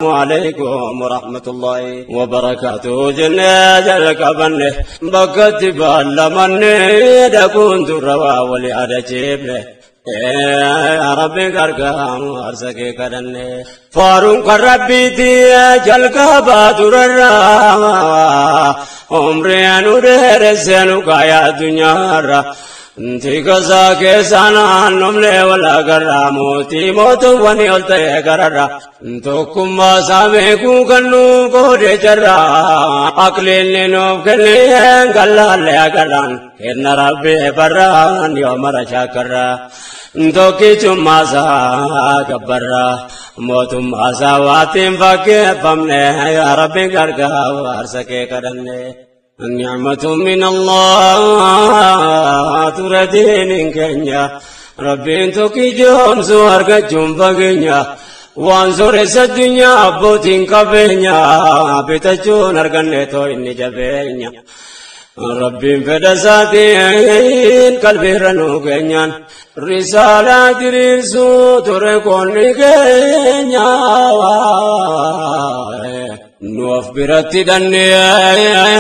عليكم ورحمة الله وبركاته جنة الكبنة بكت بالمنة دكون تروا ولعدجبه يا ربي كركام أرسكي كدنة فارون كربي تي جلك باتور الرا عمري أنور سنو كايا دنيا تيكسا كيسانا نملي ولا كراموتي موتو وني قلتي كررا توكم ساميكو كنو كودي جرا أقليني نوف كلي كلا ليا كران إن ربي بران يوم رشا كرا توكي چما سا كبرا موتم آساواتم فاكي فمني يا ربي كركا وارسكي كرني النعمة من الله تردين كنيا ربي توكي جون سوارك جون فاكينيا وانصر الدنيا أبوتين كبينيا بتجون أرغن تو إني جبينيا ربي فدساتين قلبي رنو كنيان رسالة رسو تركون كنيا نوف برتي دنيا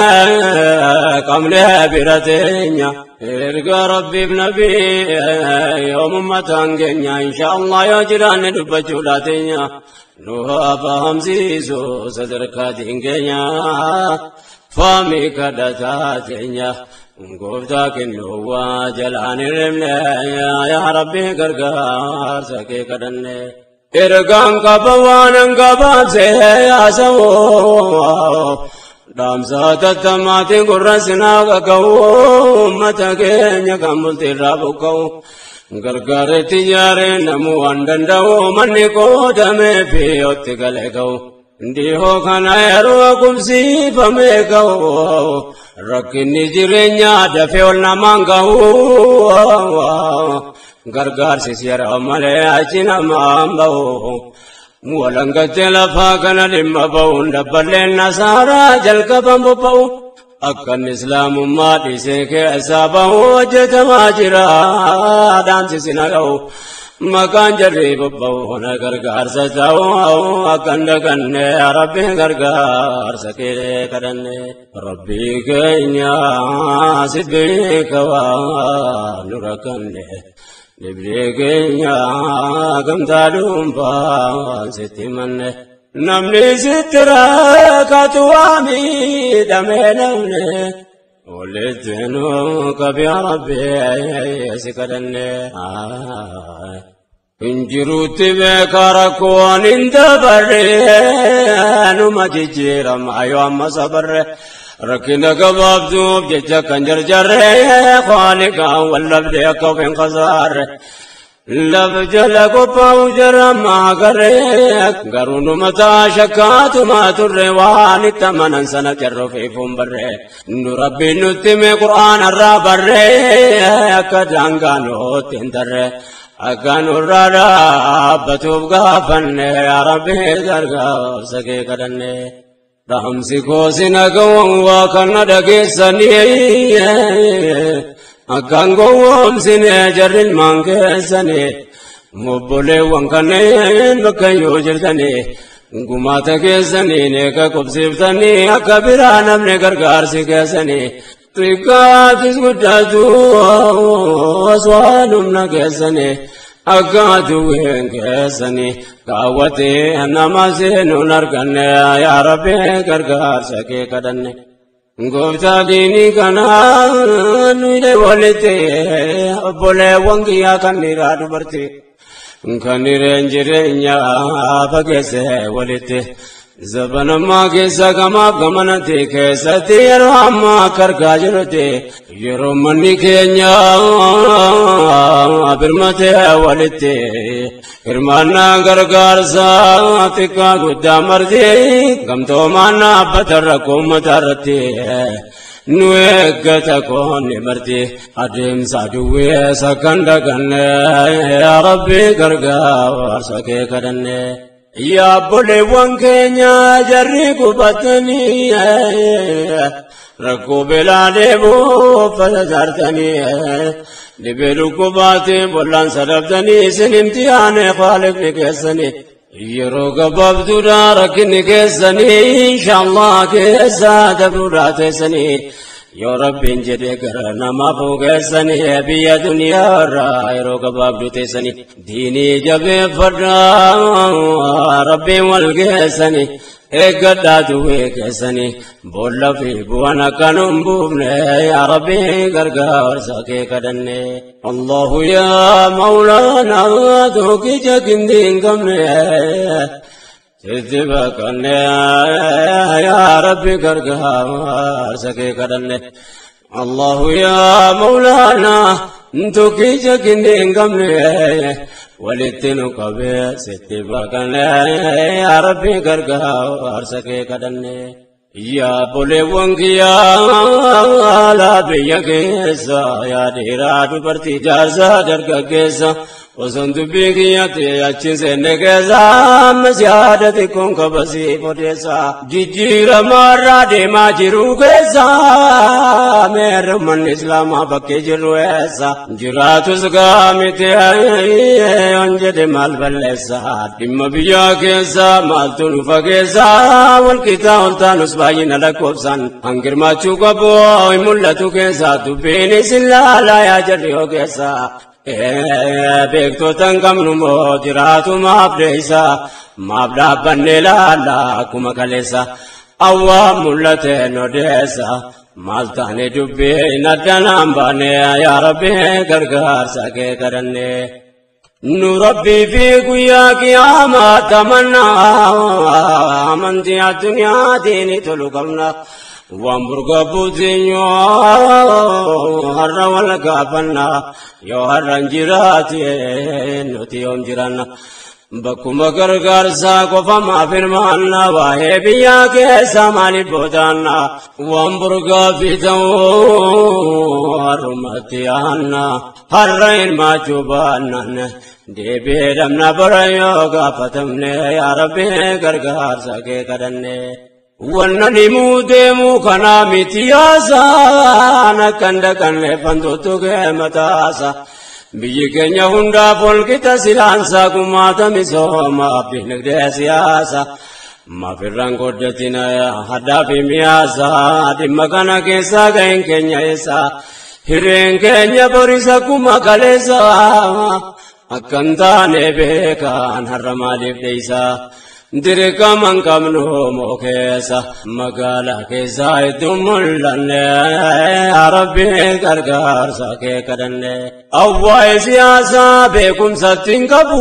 كملها برتينيا إرقى ربي بنبي يوم متانجنيا إن شاء الله يجران دبجولاتينيا نوها فهم سيسو صدركاتينيا فامي كدتاتينيا قفتا كنوا جلان الرملا يا ربي قرقار سكي كدني إرقان قبوان قبان سيا سوو دامسا تتماتي قرسنا قو متكين كملتي رابقو قرقار تجاري نمو اندندو مني قوتمي في اتقلقو ديهو كان يروكم سيفميكو ركني جرينيا دفعنا مانقو غرغار سيسير أمالي أجينا مامبو مولنغة لفاقنا لما بون دبالين نصارى جلق بمبو أكن إسلام مادي سيكي أسابه وجد ماجرا دانسي سنغو مكان جري ببو غرغار سجاو أكن دقن يا ربي غرغار سكيري كدن ربي كينيا سبيك ونركن لبريكينيا كم تالوم ستمن نمني سترا كتوامي دمينوني ولدنو كبي ربي سكدن انجروت بكاركون اندبر نما جيرم ايوام صبر ركنا كباب دوب ججا كنجر جر خالقا واللبد يكو بين قصار لبجل كوباو جرما غريك غرون متا شكات ما تروان تمنن سنه جرو في فمبر نربي نتم قران الربر كدانغانو تندر اكن رارا بتوب غفن يا ربي درغا سكي كدن رحم سيكو سنغو وكن دغسني أكان قوم سنة جرين مانك سنة مبولة وانكنين بكيو جرتني قماتك سنة نيكا كبسيب سنة أكبران من غرغار سيك سنة تريكا تسكتاتو أسوان منك سنة أكادو وينك سنة قاوتي نمازين نركن يا ربي غرغار سيك كدن Gofta dini kana nuile walite bole wangiya kanira dubarti kanire njirenya bagese walite zabana mage sagama gamanate kesati yarama kargajrote yoromani kenya abirmate walite irmana gargar satika gudamarde gamto mana batarakum tarate nuegata kon marde adim saduwe sakanda ganne ya rabbi gargar sake kadanne ya bole wankenya jarri kubatani rakko belade bo fajartani libelu kubate bolan sarabtani sinimtiane khaliq nikesani yeroo gabaabduudha rakkinni keessanii inshallah keessa dabruu teessanii yoo rabbiin jedhee gara namaaf geessanii biyya duniyaa irraa yeroo gabaabduu teessanii diinii jabeeffadhaa rabbiin wal geessanii eeggadhaa duwwee keessanii boolla fi bu'aan akkanum buufne yaa rabbii gargaarsa kee kadhanne allahu yaa mawlaanaa tokkicha gindi hin qabne sitti bakkanne yaa rabbii gargaarsa kee kadhanne allahu yaa mawlaanaa tokkicha gindi hin qabne walitti nu qabee sitti bakkanne yaa rabbii gargaarsa kee kadhanne yaa boleewwan kiyyaa laa biyya keessa yaa dhiiraa dubartii jaarsaa dargaggeessa osoon dubbii kiyyatti achiin seenne keessa ammas yaada xiqqoon qabasii odeessa jijjiiramaarraa deemaa jiru keessa meerri ummanni islaamaa bakkee jirru eessa jiraatus gaamite yoon jedhe maal balleessa dhimma biyyaa keessa maaltu nu fageessa walqixa ol taanus baay'ina lakkoofsan hangirmaachuu qabu hin mul'atu keessa dubbiin isin laalaa yaa jarri yoo keessa beektotan qabnu moo jiraatu maaf deeysa maaf dhaabbanne laalla akkuma kaleessa awwaan mul'ate odeessa maal taane dubbiin addanaan baane yaa rabbi gargaarsa kee kadhanne nu rabbii fi guyyaa qiyaamaa tamannaa amantii addunyaa diinii tolu qabna waan burgabbuutinyo har'a wal gaafanna yoo har'an jiraate nuti yoom jiranna bakkuma gargaarsaa qofa maaf hirmaanna waa'ee biyyaa keessa maaliif boodaanna waan burgaaffii ta'uu har'umatti yaanna har'a hirmaachuu baannan deebi'ee dhabna bara yoo gaafatamne yaa rabbi gargaarsa kee kadhanne wannani muudeemu kana miti yaasaan akkan dhaqanne fantoottu kee mataasa biyyi keenya hundaaf walqixa silaansaa gumaata misoomaaf dinagdee siyaasa maafirraan goddatina haddaa fi miyaasa dhimma kana keessaa ga'een keenya eessa hireen keenya borisa kuma kaleessa akkan taane beekaan har'a maaliif dheeysa dirqaman qabnu moo keessa magaalaa keessa iddoo mul'anne yaa rabbi gargaarsa kee kadhanne awwaa'ee siyaasaa beekumsatti hin qabu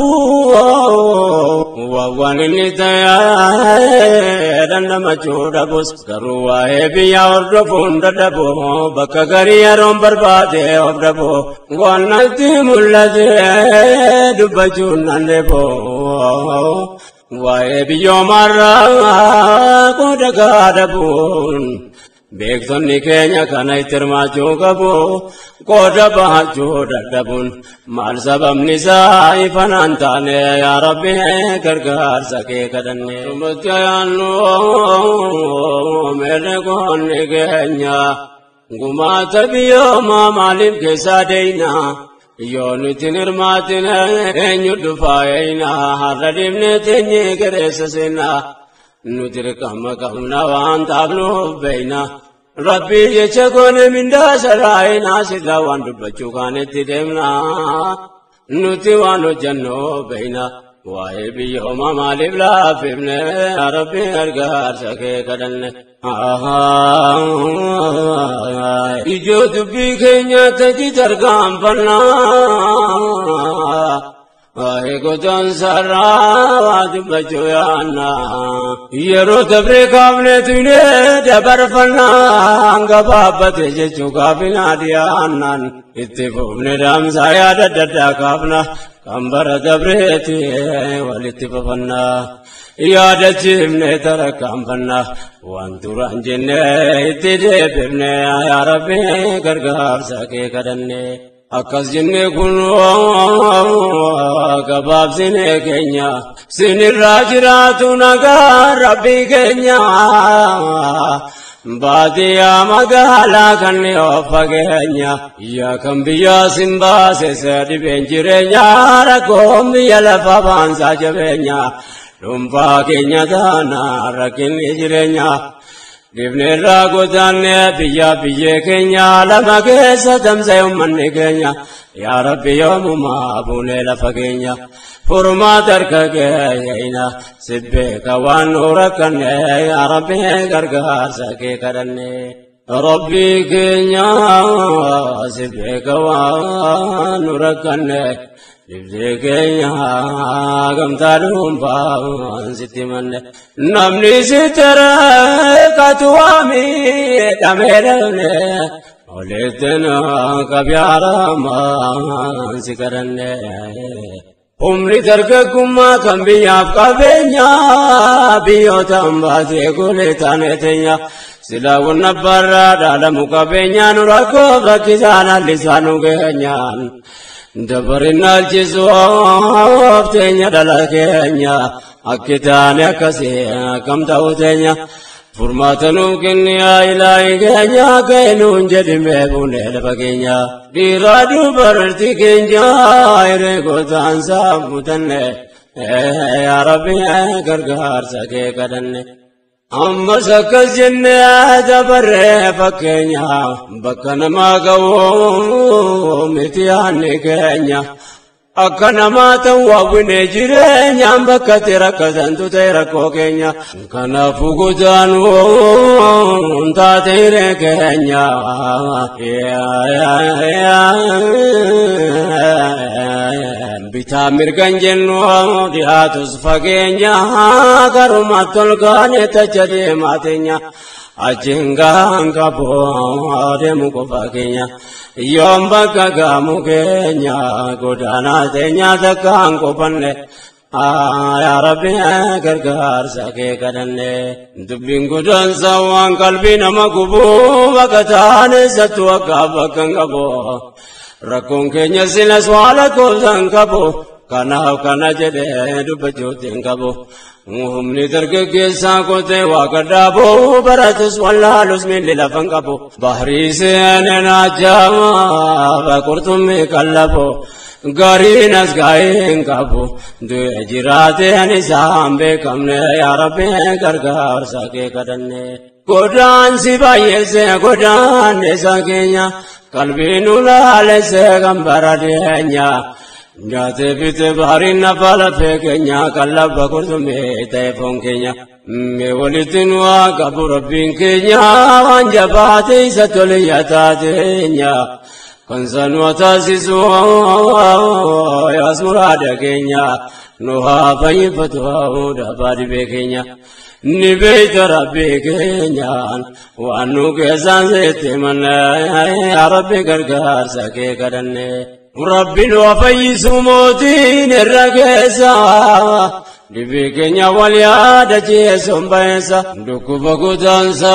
waan inni ta'ee dandamachuu dhabus garuu waa'ee biyyaa hordofuun dadhabu bakka garii yeroon barbaade of dhabu waan natti mul'ate dubbachuun nan deebu waa'ee biyyoomarraa qooda gaadabuun beektonni keenya kana itti hirmaachuu qabu qooda bahachuu dadhabuun maal sababni isaa ifanaan taane yaa rabbi gargaarsa kee kadhanne rumatti ayaannu meerre qoonni keenya gumaata biyyoomaa maaliif keessaa deeyna yoo nuti hirmaatine eenyu dhufaayina har'a dhibne teenye gereessa seenna nuti dirqama qabna waan taafnuuf beeyna rabbii jecha goone mindaa saraayina sirraa waan dubbachuu kaanetti deemna nuti waan hojjannu beeyna waa'ee biyyooma maaliif laafifne rabbii gargaarsa kee kadhanne ijoo dubbii keenya taji tarkaanfannaa waa'ee gotaan sarraa dubbachuu yaanna yeroo dabree kaafneetu dabarfannaa gabaabbate jechuu kaafinaa dhiyaannan itti fufne dhaamsaa yaada daddaa kaafna kan bara dabreeti walitti fufannaa yaadachiifne tarkaanfannaa waan duraan jenne itti deebifne yaa rabbi gargaarsa kee kadhanne akkas jenne kun gabaabsine keenya sinirraa jiraatu nagaa rabbii keenya baadiyyaa magaalaa kan of fageenya yaa kan biyyaa sin baase dhibeen jireenya rakkoon biyya lafa baansaa jabeenya dhuunfaa keenya taana rakkinni jireenyaa dibne irraa godaanne biyyaa biyyee keenya lama keessa tamsa'e ummanni keenya yaa rabbi yoomumaa buunee lafa keenya furmaata harka keenya sibbeeka waan nu rakkanne yaa rabbi gargaarsa kee kadhanne rabbi keenya sibbeeka waan nu rakkanne dibdee keenya gamtaa dhuunfaan sitti manne namni sitti reeqatu waami dhamee dhabne oleetten qabyaaramaan si kadhanne humni dargaggummaa kan biyyaaf qabeenya biyyootaan baasee golee taane teenya silaa wanna barraa dhaalamu qabeenya nu rakkoof rakkisaan hallisaan nu geenyaan dabarinal jisuuf teenya dhala keenya akkitaane akkasii akkam ta'u teenya furmaata nuuf kenni yaa ilaahi keenya keenuun jedhimee buunee lafa keenya dhiiraa dubartii keenya hireegotaan saamutanne yaa rabbi gargaarsa kee kadhanne ammas akkas jennee dabarree fakkeenya bakka namaa ga'u miti yaanni keenya akka namaa ta'u hawwinee jireenyaan bakka itti rakkatantu ta'e rakkoo keenya kanaafuu godaanuu taate hiree keenya bitaa mirgan jennu dhiyaatus fageenya garuma tolgaane tacha deemaa teenya achiin gaan qaboo deemu qofa keenya yoom bakka gaamu keenya godaanaa teenya takkaan qofanne yaa rabbi gargaarsa kee kadhanne dubbiin godaansa waan qalbii nama gubuu bakka taane sattu akka bakka hin qabu rakkoon keenya silas waa lakkoofsan qabu kanaaf kana jedhee dubbachuutti hin qabu humni dargaggeessaa kotee waa gadhaaboo baratus wallaalus miilli lafan qabu bahrii seeneen ajaa'ibaa qurxummii qallabu gariin as gaa'ee hin qabu du'e jiraateen isaan beekamne yaa rabbi gargaarsa kee kadhanne godaansi baay'eesse godaanneessa keenya qalbiin ulaalesse kan bara dhiyeenya nyaatee fite bahariin nafa lafee keenya qallaba qurxummii ta'e foon keenya mee walitti nu haa qabu rabbiin keenya waan jabaate isa toliyyaa taateenya kan sanuu taasisu yaas muraada keenya nu haa fayyifatu dhabaa dhibee keenya ni beeyta rabbii keenyaan waan nu keessaan seetti manne yaa rabbi gargaarsa kee kadhanne rabbi nu fayyisu mootiin irra keessa dhibee keenya wal yaadachiisuun bayeessa dhukkuba godaansa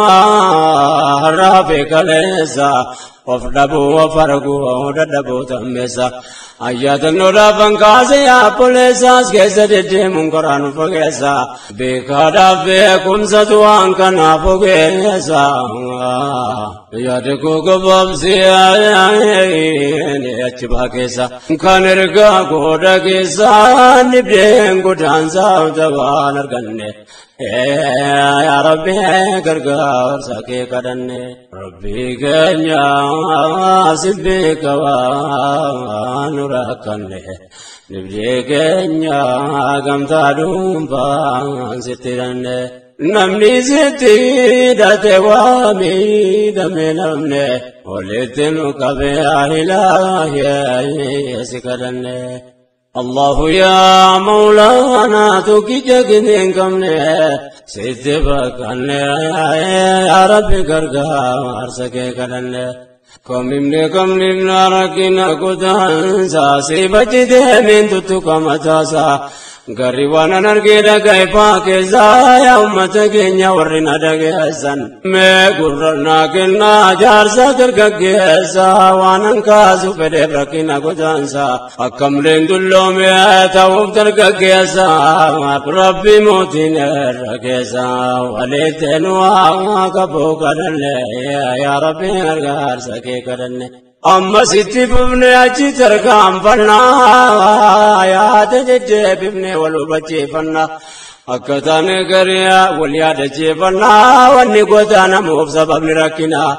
raafee kaleessa of dhabuu of arguu dadhabuu tammeessa ayyaatannodhaaf hankaase yaappoleessaas keessa deddeemuun koraan fageessa beekaadhaaf beekumsatu waan kanaaf ogeessa yaada koo gabaabsee achi baakeessa kan ergaa gooda keessa dhibdeen godaansaa tabaan arganne yaa rabbi gargaarsa kee kadhanne rabbii keenya sibbeeka waan rakkanne dhibdee keenya gamtaa dhuunfaan sitti hidhanne namni sitti hidhate waa miidhame namne walitti nu qabe ilaahi si kadhanne الله يا مولانا تكجكنين كمني ستبكني يا ربي غرغار سكي كدني كم نمنا ركنا كدانسا سيبجده من تتكمتاسا Gariwana nargeda gaipa keza ya ummata keenya warri na dhageessan mee gurra kenna jaarsa dargaggeessa waan kaasu fedheef rakkina godaansa akkam leendullome ta'uuf dargaggeessa rabbi mootiin irra keessa walitti nu haa qabuu kadhanne yaa rabbi gargaarsa kee kadhanne أما ستي ببني أجي تركام فنا يا تجي ببني ولو بجي فنا أكتان غريا ولياد جيفنا واني قدانا موف سبب لركنا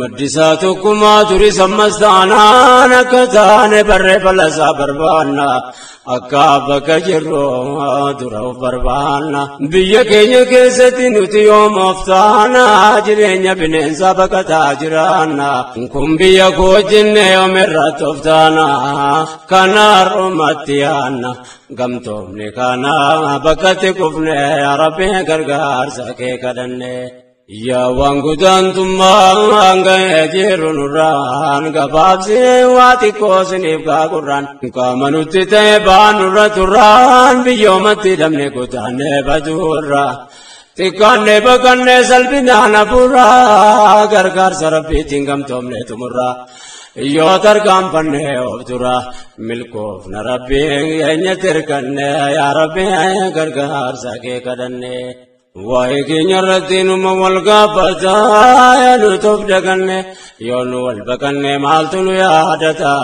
مدساتكما تري سمستانا نكتان بر فلسا بربانا أكابك جرو درو بربانا بيا كينيا كيستي نتي يوم افتانا جرينيا بنين سابك تاجرانا كم بيا كوجن يوم الرات افتانا كنار متيانا قمتم لكانا بكتك يا ربي غرغار سكي كدنه يا وانغدان تمان غير نوران غبابسي واتي كوسني غاغران كامنوتي تبان رتران بيومتي دمني كوتانه بدورا تكانه بكنه سلبنا نبورا غرغار سربي تنگم تومنه تمرا يو تركام پنه اوبتورا ملكوف نربي ين تركنه يا ربي غرغار سكي كدنه وايكين يردين مولغا بتا يلطف دغنه يونو والبكنه مالتو يادتا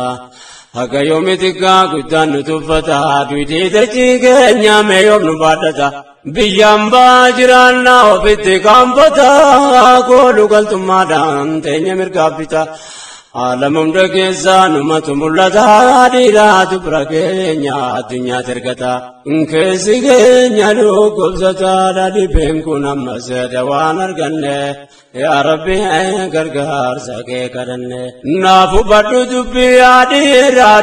هغا يوميتيكا غدان تفتا دويتي تچيغنيا ميوم نبادتا بيامبا جرانا وبتكام بتا كولو غلطما دان تني مرغابتا عالمم دغيزا نمتم لدا ديرا تبركنيا الدنيا ترغتا انكسيغنيا لو قبزتا دادي بينكونا مسد وانرغنه يا ربي غرغار سكي كدنه نافو بدو دبي اديرا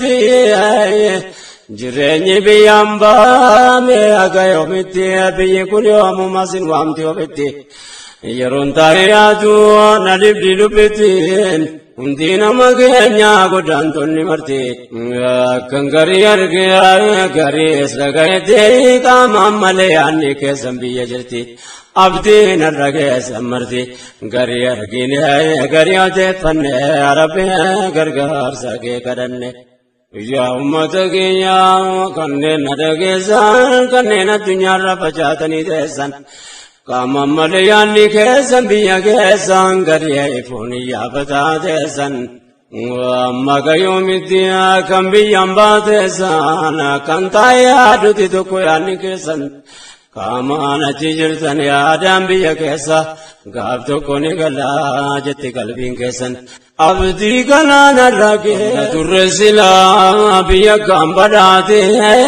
دبرتي جرني بيامبا مي اغايو متي بي كليوم ماسن وامتي وبتي يرون تاياتو ندبدي لبتين undina magenya godan tonni marti kangari argya gari sagayte kamamale anni ke sambiya jirti abdi narage samarti gari argine gari ate fanne arabe gargar sage kadanne ya ummatagiya kanne nadage san kanne na dunya rafachatani desan kamamale yanni kesan biya kesan gariya ifuni yabata desan magayomitia kambiyamba desan kantaya duti toko yanni kesan kamana chijirtan yadam biya kesa gab toko nigala jeti kalbin kesan abdi galana rage turresila biya gambadate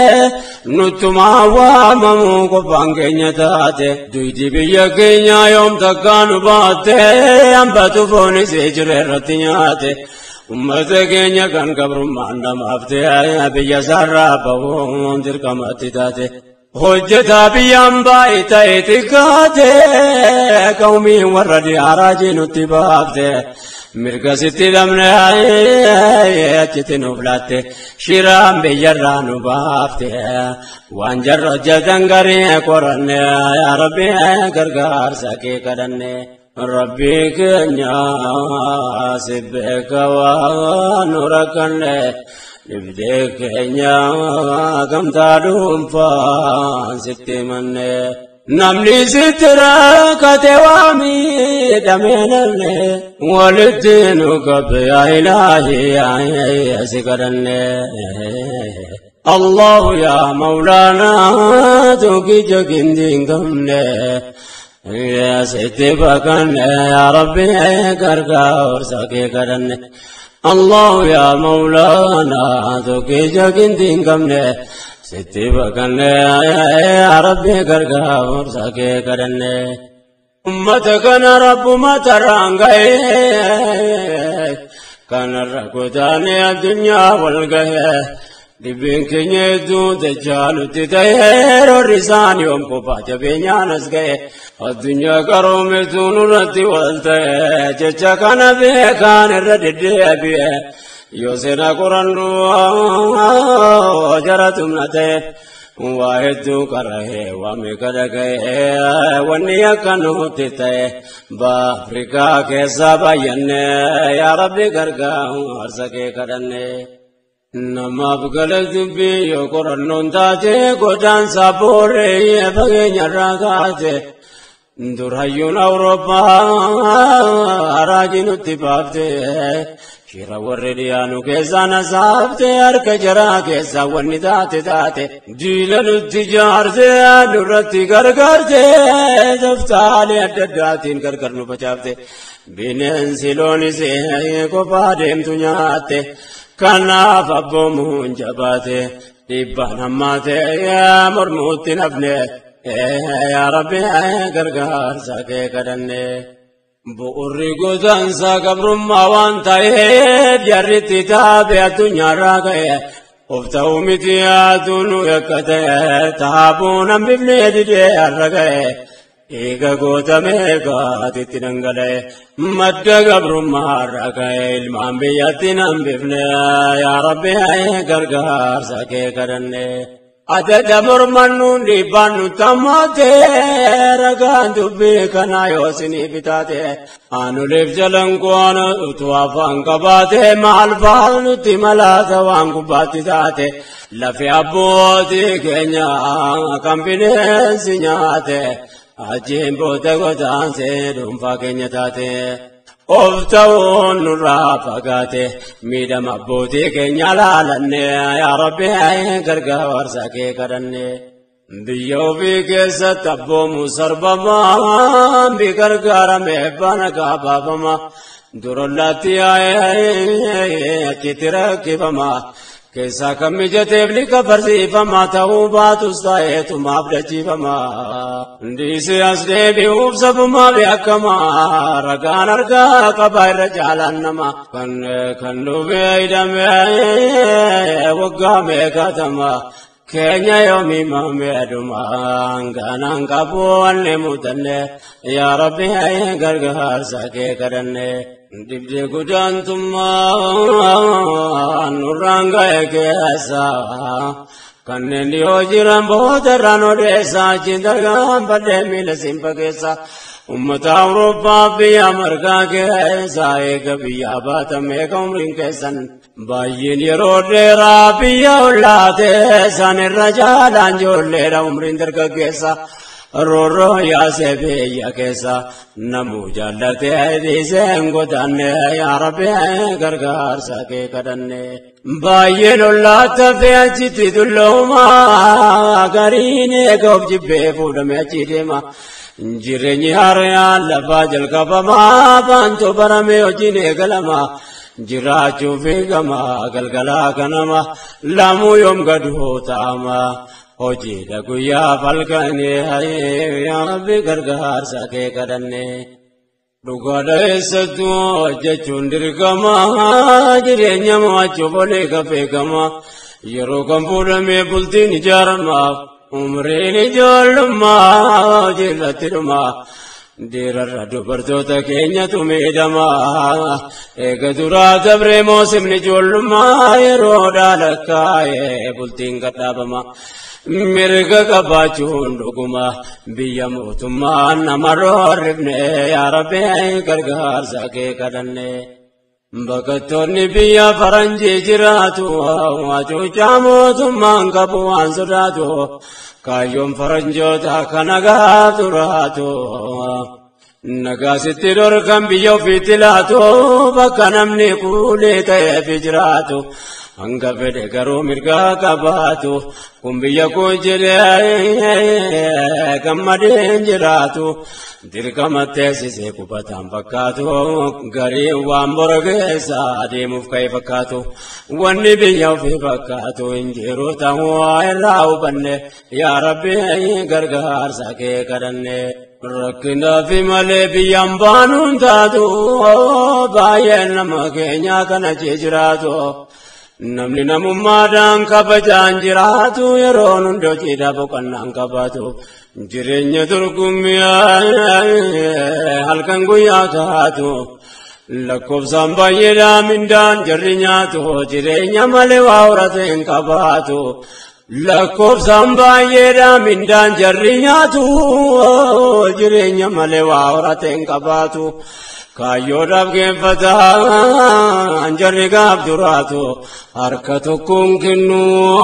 nutuma wa mamu ko bangenya tate duiti biya kenya yom takanu bate ambatu boni sejre ratinyate ummate kenya kan kabrum mandam afte biya sarra bawon dirkamati tate hojjeta biyamba ita etikate qaumi waradi araji nutibafte mirga sitti lamne achiti nuflatte shiram biyyarra nubafte waan jarra jatangari qoranne ya rabbi gargaar sake kadanne rabbi kenya sibbeka wa nurakanne libde kenya gamta dhuunfaan sitti manne namni sitira katewami damenanne walittinu kabbe ya ilahi ya sikadanne Allah ya maulana tuki jagindin gamne ya sitibakanne ya rabbi gargaar sake kadanne Allah ya maulana tuki jagindin gamne sitibakanne ya rabbi gargaar sake kadanne ummatakana rabbu matarangaye kana rakutane adunya walgaye dibin kenye du dajalu titayero risani om ko paja benyanas gaye adunya karome tunurati waltaye jecha kana be kana radde abi yosena korandu jaratum nate واحد كره ومكدكه ونيا كانوا تته بافريقا كسباين يا ربي غرغا ارسكه كدنه نما بغلت بي يقرنون تاجه غدان سابوري بغنيا راغاته درهيون أوروبا راجين اتبابته شيرا ورديانو كيسا نصابته أرك جرا كيسا ونداته داته جيلا نتجارته نرتي غرغرته دفتالي أدداتين غرغرنو بچابته بینن سیلونی سے کو پادیم تنیاتے کنا فبومون جباتے دیبان ہماتے یا مرموتی نبنے یا ربی گرگار ساکے کدنے بؤری گودان سا قبرما وانتائے جرتی تابع دنیا را گئے افتاو متیاتونو یکتے تابونا ببنے دیدے رگئے ایگا گوتا میگا تیتی ننگلے مدد گبرما رگئے علمان بیاتی ننبفنے یا ربی گرگار ساکے کرنے عدد مرمنون دیبانو تماتے رگان دبی کنایو سنی بتاتے آنو لیف جلنکو آنو اتوافان کباتے محل فالنو تیملاتا وانکو باتی تاتے لفی ابوتی کینیا کمپینینسی نیاتے اجین بوتا گوتان سے دنفا کینیا تاتے افتاون نرا فقاتے میدم ابوتی کینیا لالنے یا ربی گرگار ساکے کرنے بیو بی کیسا تبو مسربما بی گرگار محبانا کا بابما درلاتی آئے چیتی رکی بما کیسا کمی جتیبلی کا فرزی فما تاو بات استائے تم آپ لچی فما دیسی اسدے بھی اوب سبما بی اکما رگان ارگا قبائر رجالان نما کندو بی ایدم وگا میں کتما کینیا یومی محمدما انگانان کبوان مدنے یا ربی گرگار ساکے کرنے دبدے گجان تمہا نورانگا کیسا کننے لیو جیران بہت رانو دیسا چندرگان پڑے مل سمپا کیسا امتا اوروپا بیا مرگا کیسا ایک بیا باتم ایک عمرین کیسن بائین یرو دیرا بیا اللہ تیسا نرجالان جو لیرا عمرین درگا کیسا رو رو یا سے بیا کیسا نمو جالتے دیسیں گدانے یا ربی گرگار ساکے کدنے بائین اللہ تفیا چیتی دلوما گرینے گوب جبے فوڈ میں چیتے ما جرینی ہریان لفا جل کبما بانتو برمی وجینے گلما جراچو فیگما گلگلا کنما لامو یوم گدھو تاما ہوجی لگویا فلکنے یا ربی گرگار ساکے کرنے رگا دیستو جچون درگما جرینی مواچو بولے گفے گما یرو کمپور میں بلتی نجارما عمرین جولما جلترما دیر ردو بردو تکینیا تمہیں دما ایک درا دبر موسم نجولما یرو ڈالکائے بلتین کتابما مرگ کباچون لگما بیا موتما نمرو ربنے یا ربی گرگار ساکے کرنے بکتونی بیا فرنجی جراتو واجو چامو تمان کبوان سراتو کایوم فرنجو تا کنگا تراتو نگا ستی رکم بیو فی تلاتو بکنمنی کولی تے فجراتو انگا پیڑے کرو مرگا کباتو کمبیا کو جرے کمدین جراتو درکمتے سے کبتام پکاتو گری وام برگے سادی مفکای پکاتو ونی بیو فی پکاتو انجیرو تاو آئی راو بننے یا ربی گرگار ساکے کرنے رکنا فی ملے بیام بانون تاتو بائین نمکینیا کنا چیجراتو namni namummaadhaan kabajaan jiraatu yeroon hundoo cidha boqonnaan qabaatu jireenya dorgommiyaa halkan guyyaa kaatu lakkoofsaan baay'eedhaa mindaan jarri nyaatu jireenya malee waa horate hin qabaatu lakkoofsaan baay'eedhaa mindaan jarri nyaatu jireenya malee waa horate hin qabaatu kaayyoodhaaf geeffata anjarri gaaf duraatu harka tokkoon kennu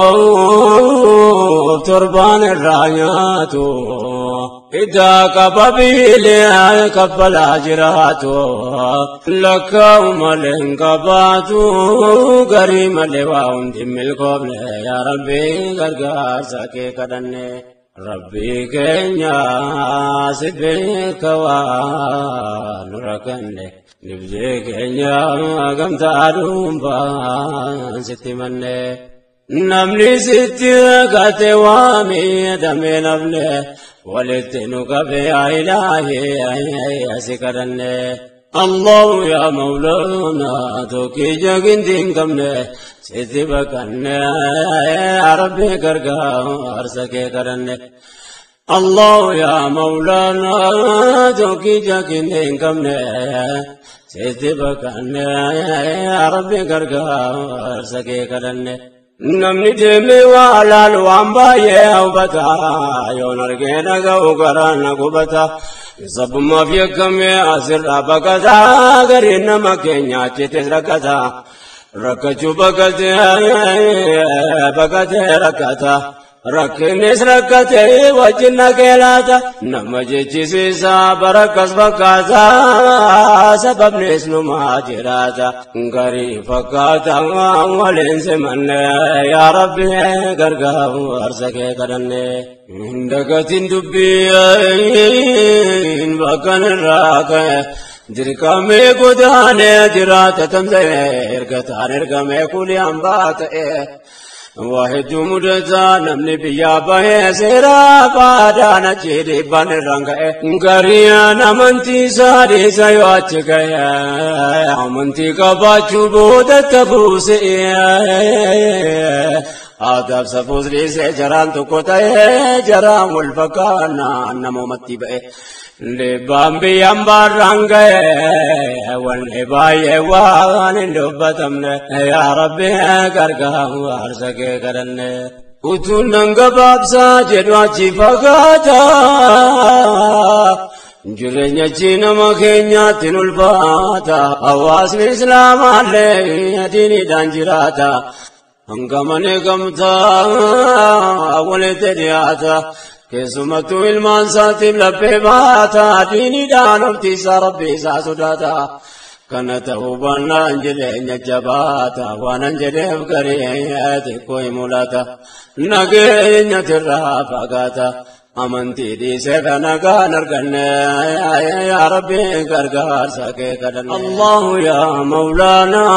torbaan irraa nyaatu idaa qababiilee kaffalaa jiraatu lakkaa'u malee hin qabaatu garii malee waa hundi milkoofne yaa rabbi gargaarsa kee kadhanne rabbi keenya si beeka waan nu rakkanne nibjee keenya gamtaa dhuunfaan sitti manne namni sitti gate waamee damee nafne walitti nu qabe yaa ilaahi asi kadhanne الله يا مولانا توكي جاكين كمنا سيدي بكنا يا ربي كرقا أرسكي كرنا الله يا مولانا توكي جاكين كمنا سيدي بكنا يا ربي كرقا أرسكي كرنا namni deeme waa laalu waan baay'ee hawwata yoo nargeena ga'u garaan na gubata sabbummaaf yakkame asirraa baqata gariin nama keenya achitti rakkata rakkachuu baqatee rakkata rakkinis rakkatee wajjin nageelaata nama jechisiisa barakkas fakkaata sababnis numaa jiraata garii fakkaata waliin simanne yaa rabbi gargaaru arsa kee kadhanne dagatiin dubbiin bakkan irraa ka'e dirqamee godaanee jiraata tamsa'e ergataan ergamee kulii hambaa ta'e واحد مدتا نمني بيا باهي سيرا بادانا جيدي بان رنگا غريانا منتي ساري سيوات گيا منتي کا باچو بودت بوسي آداب سفوزری سے جران تو کوتا ہے جرام الفقانا نمو متی بئے لبام بیام بار رنگے والنبائی وان اندوبتمنے یا ربی کرگاہ وارسکے کرنے اتون ننگا بابسا جدواچی فقاتا جرینیا چینا مکینیاتی نلفاتا آواسن اسلام آلے دینی دانجراتا ہنگمنے گمتا اولیتے دیاتا کیسمتو علمان ساتیم لپے باتا دینی دانوفتی سا ربی سا سداتا کنتا ہوبانا انجلے نجباتا وانا انجلے فکریتی کوئی مولاتا نگینیا ترہ فاقاتا امنتی دی سے فنگا نرگنے یا ربی گرگار سکے کدن اللہ یا مولانا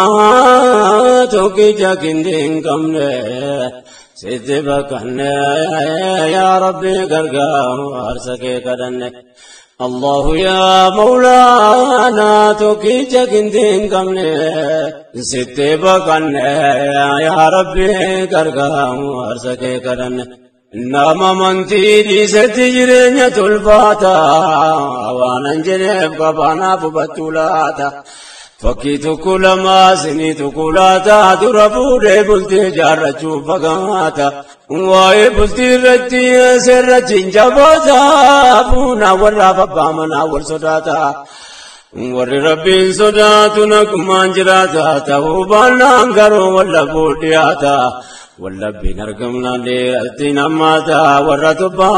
توکی جاکن دین کمنے سیدھے بکنے یا ربی گرگار سکے کدن اللہ یا مولانا توکی جاکن دین کمنے سیدھے بکنے یا ربی گرگار سکے کدن ناما منتی دی ستی جرینیا تلفاتا وانا انجنیب قبانا فبتولاتا فکیتو کلما سنیتو کلاتا دربوڑے بلتی جارچو فگاتا وائے بلتی رجتی سر رچین جباتا پونا ورہ فبامنا ورسداتا ور ربین صداتو نکمان جراتا تاوبانا انگرو واللہ بوٹیاتا واللبي نرقمنا لأتنا ماتا ورطبا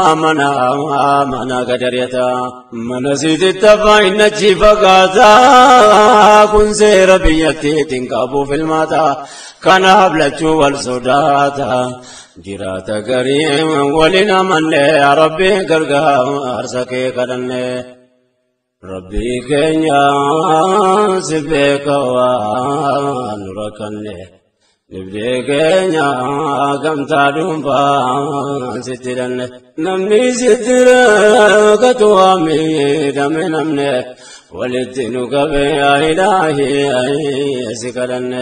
منا قدريتا منسيد التفاين نجي فقاتا كن سير بيتي تنقابو في الماتا كان هبلتو والسوداتا جراتا قريم ولنا من يا ربي قرقا أرسكي قدن ربي كينيا سبيك وانركني نبدي كينيا كم تعلم فان سترن نمني سترن كتوامي دمي نمني ولدتنو كبي يا إلهي سكرن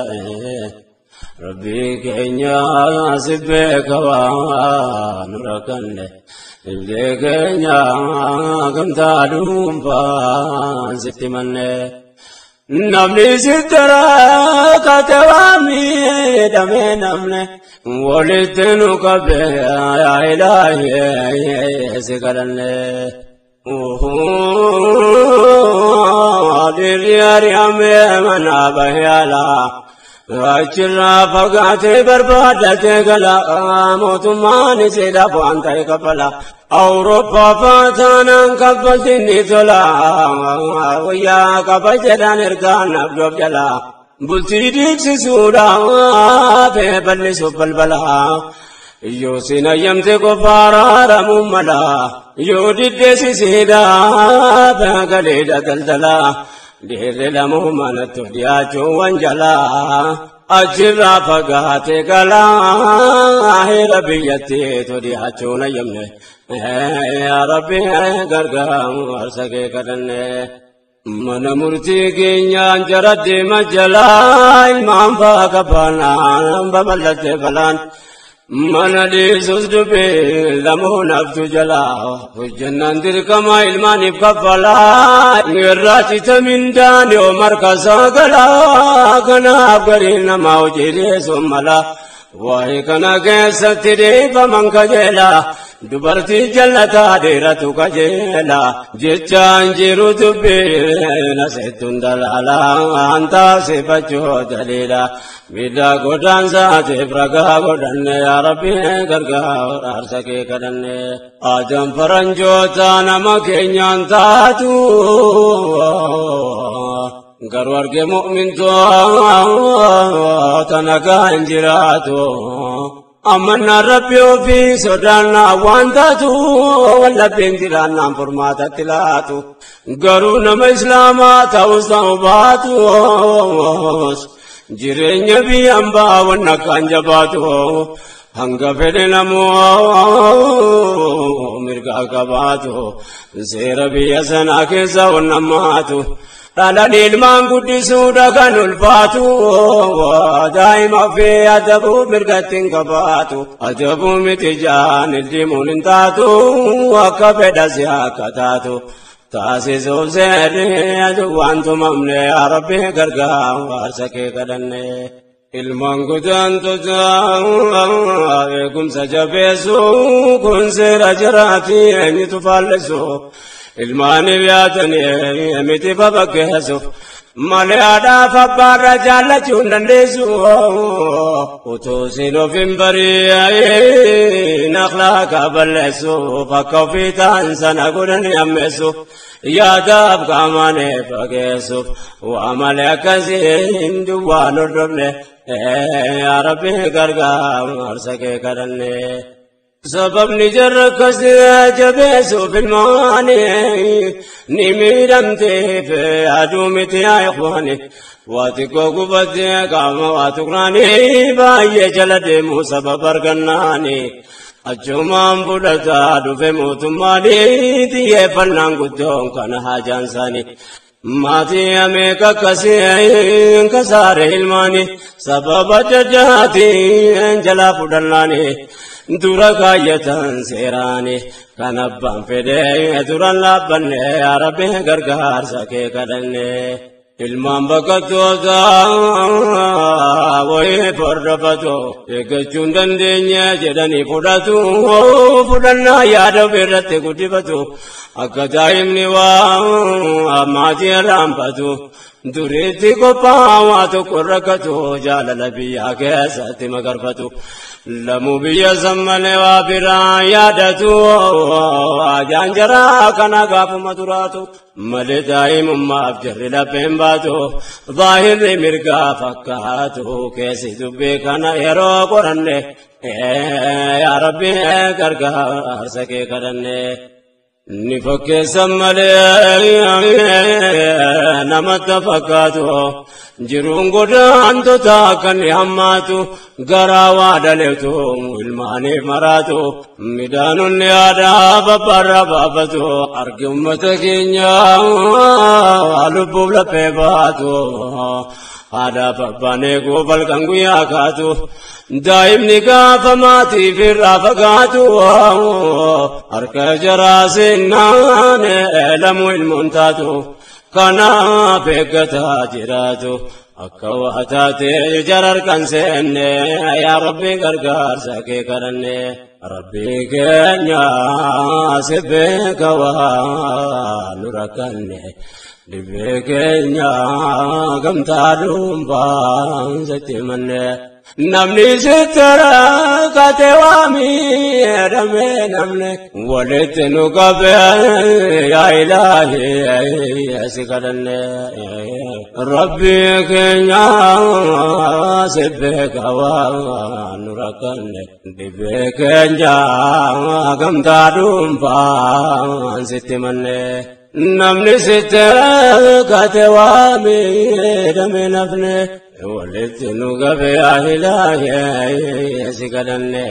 ربي كينيا سبيك وانركن نبدي كينيا كم تعلم فان ستمن نمني سترا كتوامي دمي نمني ولدتنو كبي يا إلهي سكرن ديري أمي من أبهيالا أجرا فقاتي بربادتي قلا موتماني سيدا فانتي قبلا أوروبا فاتانا قبلتني تلا ويا قبلتنا نرقان أبدو جلا بلتي ديكسي سودا في بلسو بالبلا يوسين يمتي كفارا رموملا يودي سيدا فقليدا دلدلا دير لمومنا تهدياتو وانجلا أجرا فقاتي قلا هير بيتي تهدياتو نيمني يا ربي غرغام ورسكي كدني من مرتي كينيان جرد مجلا إمام فاقبانا ببلت فلان من ديسوس دبي لمو نفت جلا وجنان دركما إلماني بكفلا نراتي تمين داني ومركزا قلا كنا أبقرين موجيدي سملا وهي كنا كيست ديبا من كجلا دبرتي جلتا ديرتو كجلا جيتشان جيرو تبي نسيتون دلالا انتا سيبچو دليلا بيدا قدان ساتي برقا قدن يا ربي غرقا ارسكي كدن آدم فرنجو تانا مكينيان تاتو غروار کے مؤمن تو تنگا انجراتو امنا ربيو في سودانا وانتاتو ولا بنجرانا فرماتا تلاتو غرونا ما اسلاما تاوسا باتو جيرنيا بي امبا ونكان جباتو hanga fede namo mirga kabaatu seera biyya sana keessa onnammaatu dhalaan ilmaan guddisuudha kan ulfaatu daa'ima fi adabu mirgattiin qabaatu adabu miti jaan ildimuun hin taatu akka fedha si akka taatu taasisuuf seerri adu waan tumamne yaa rabbi gargaaru waarsa kee kadhanne ilmaan gudaantota eegumsa jabeessu kun seera jiraati eenyutu faalleessu ilmaan yaatanii miti babakkeessu malee haadhaaf abbaarra jaallachuun dandeessu utuu siin of hin bari'in akhlaaqa balleessuuf akka ofii ta'an sana godhanii ammeessu yaadaaf qaamaan fageessuuf waa malee akkasiin duwwaan hordofne yaa rabbi gargaaru waarsa kee kadhanne sababni jarra akkasii jabeessuuf ilmaani ni miidhamteef aduu miti yaa ikhwaani waa xiqqoo gubattee qaama waa tuqraani baay'ee jala deemu sababa argannaani achumaan fudhataa dhufe mootummaani xiyyeeffannaan guddoon kana haajaan isaanii maatii ameeka akkasii kasaare ilmaani sababa jajjaatiin jalaa fudhannaani dura kaayyatan seeraani kan abbaan fedhee duran laabbanne yaa rabbi gargaarsa kee kadhanne ilmaan bakkattoota wayii fordofatu eeggachuun dandeenye jedhanii fudhannaa yaada ofirratti guddifatu akka daa'imni waa maatii raanfatu duriitti qophaa waa tokko rakkatu jaalala biyyaa keessatti magarfatu lamuu biyya sammalee waa biraa yaadatu ajaan jaraa kana gaafuma turaatu malee daa'imummaaf jarri lapheen baatu zaahirri mirgaa fakkaatu keessi dubbii kana yeroo qoranne yaa rabbi gargaarsa kee kadhanne ni fakkeessan malee namatti fakkaatu jiruun godaantota kan hammaatu garaa waa dhaleetu ilmaaniif maraatu midhaanonni aadaa babbaarra baafatu argi ummata keenya lubbuuf laphee baatu haadhaaf abbaan eeguu balkan guyyaa kaatu daa'imni gaafa maatiif irraa fagaatu harka jaraa seennaan lamuu ilmoon taatu kanaaf eeggataa jiraatu akka waa taatee jara harkan seenne yaa rabbi gargaarsa kee kadhanne ربي كنيا سبك ونركني لبكنيا كم تعلم بانزتمني نمني سترا كتوامي رمي نمني ولدت نقبل يا إلهي يا سكرني ربي كنيا سبك ونركني لبكنيا كم تعلم بانزتمني نمني سترا كتوامي رمي نمني ولدت نقبل يا إلهي يا سكرني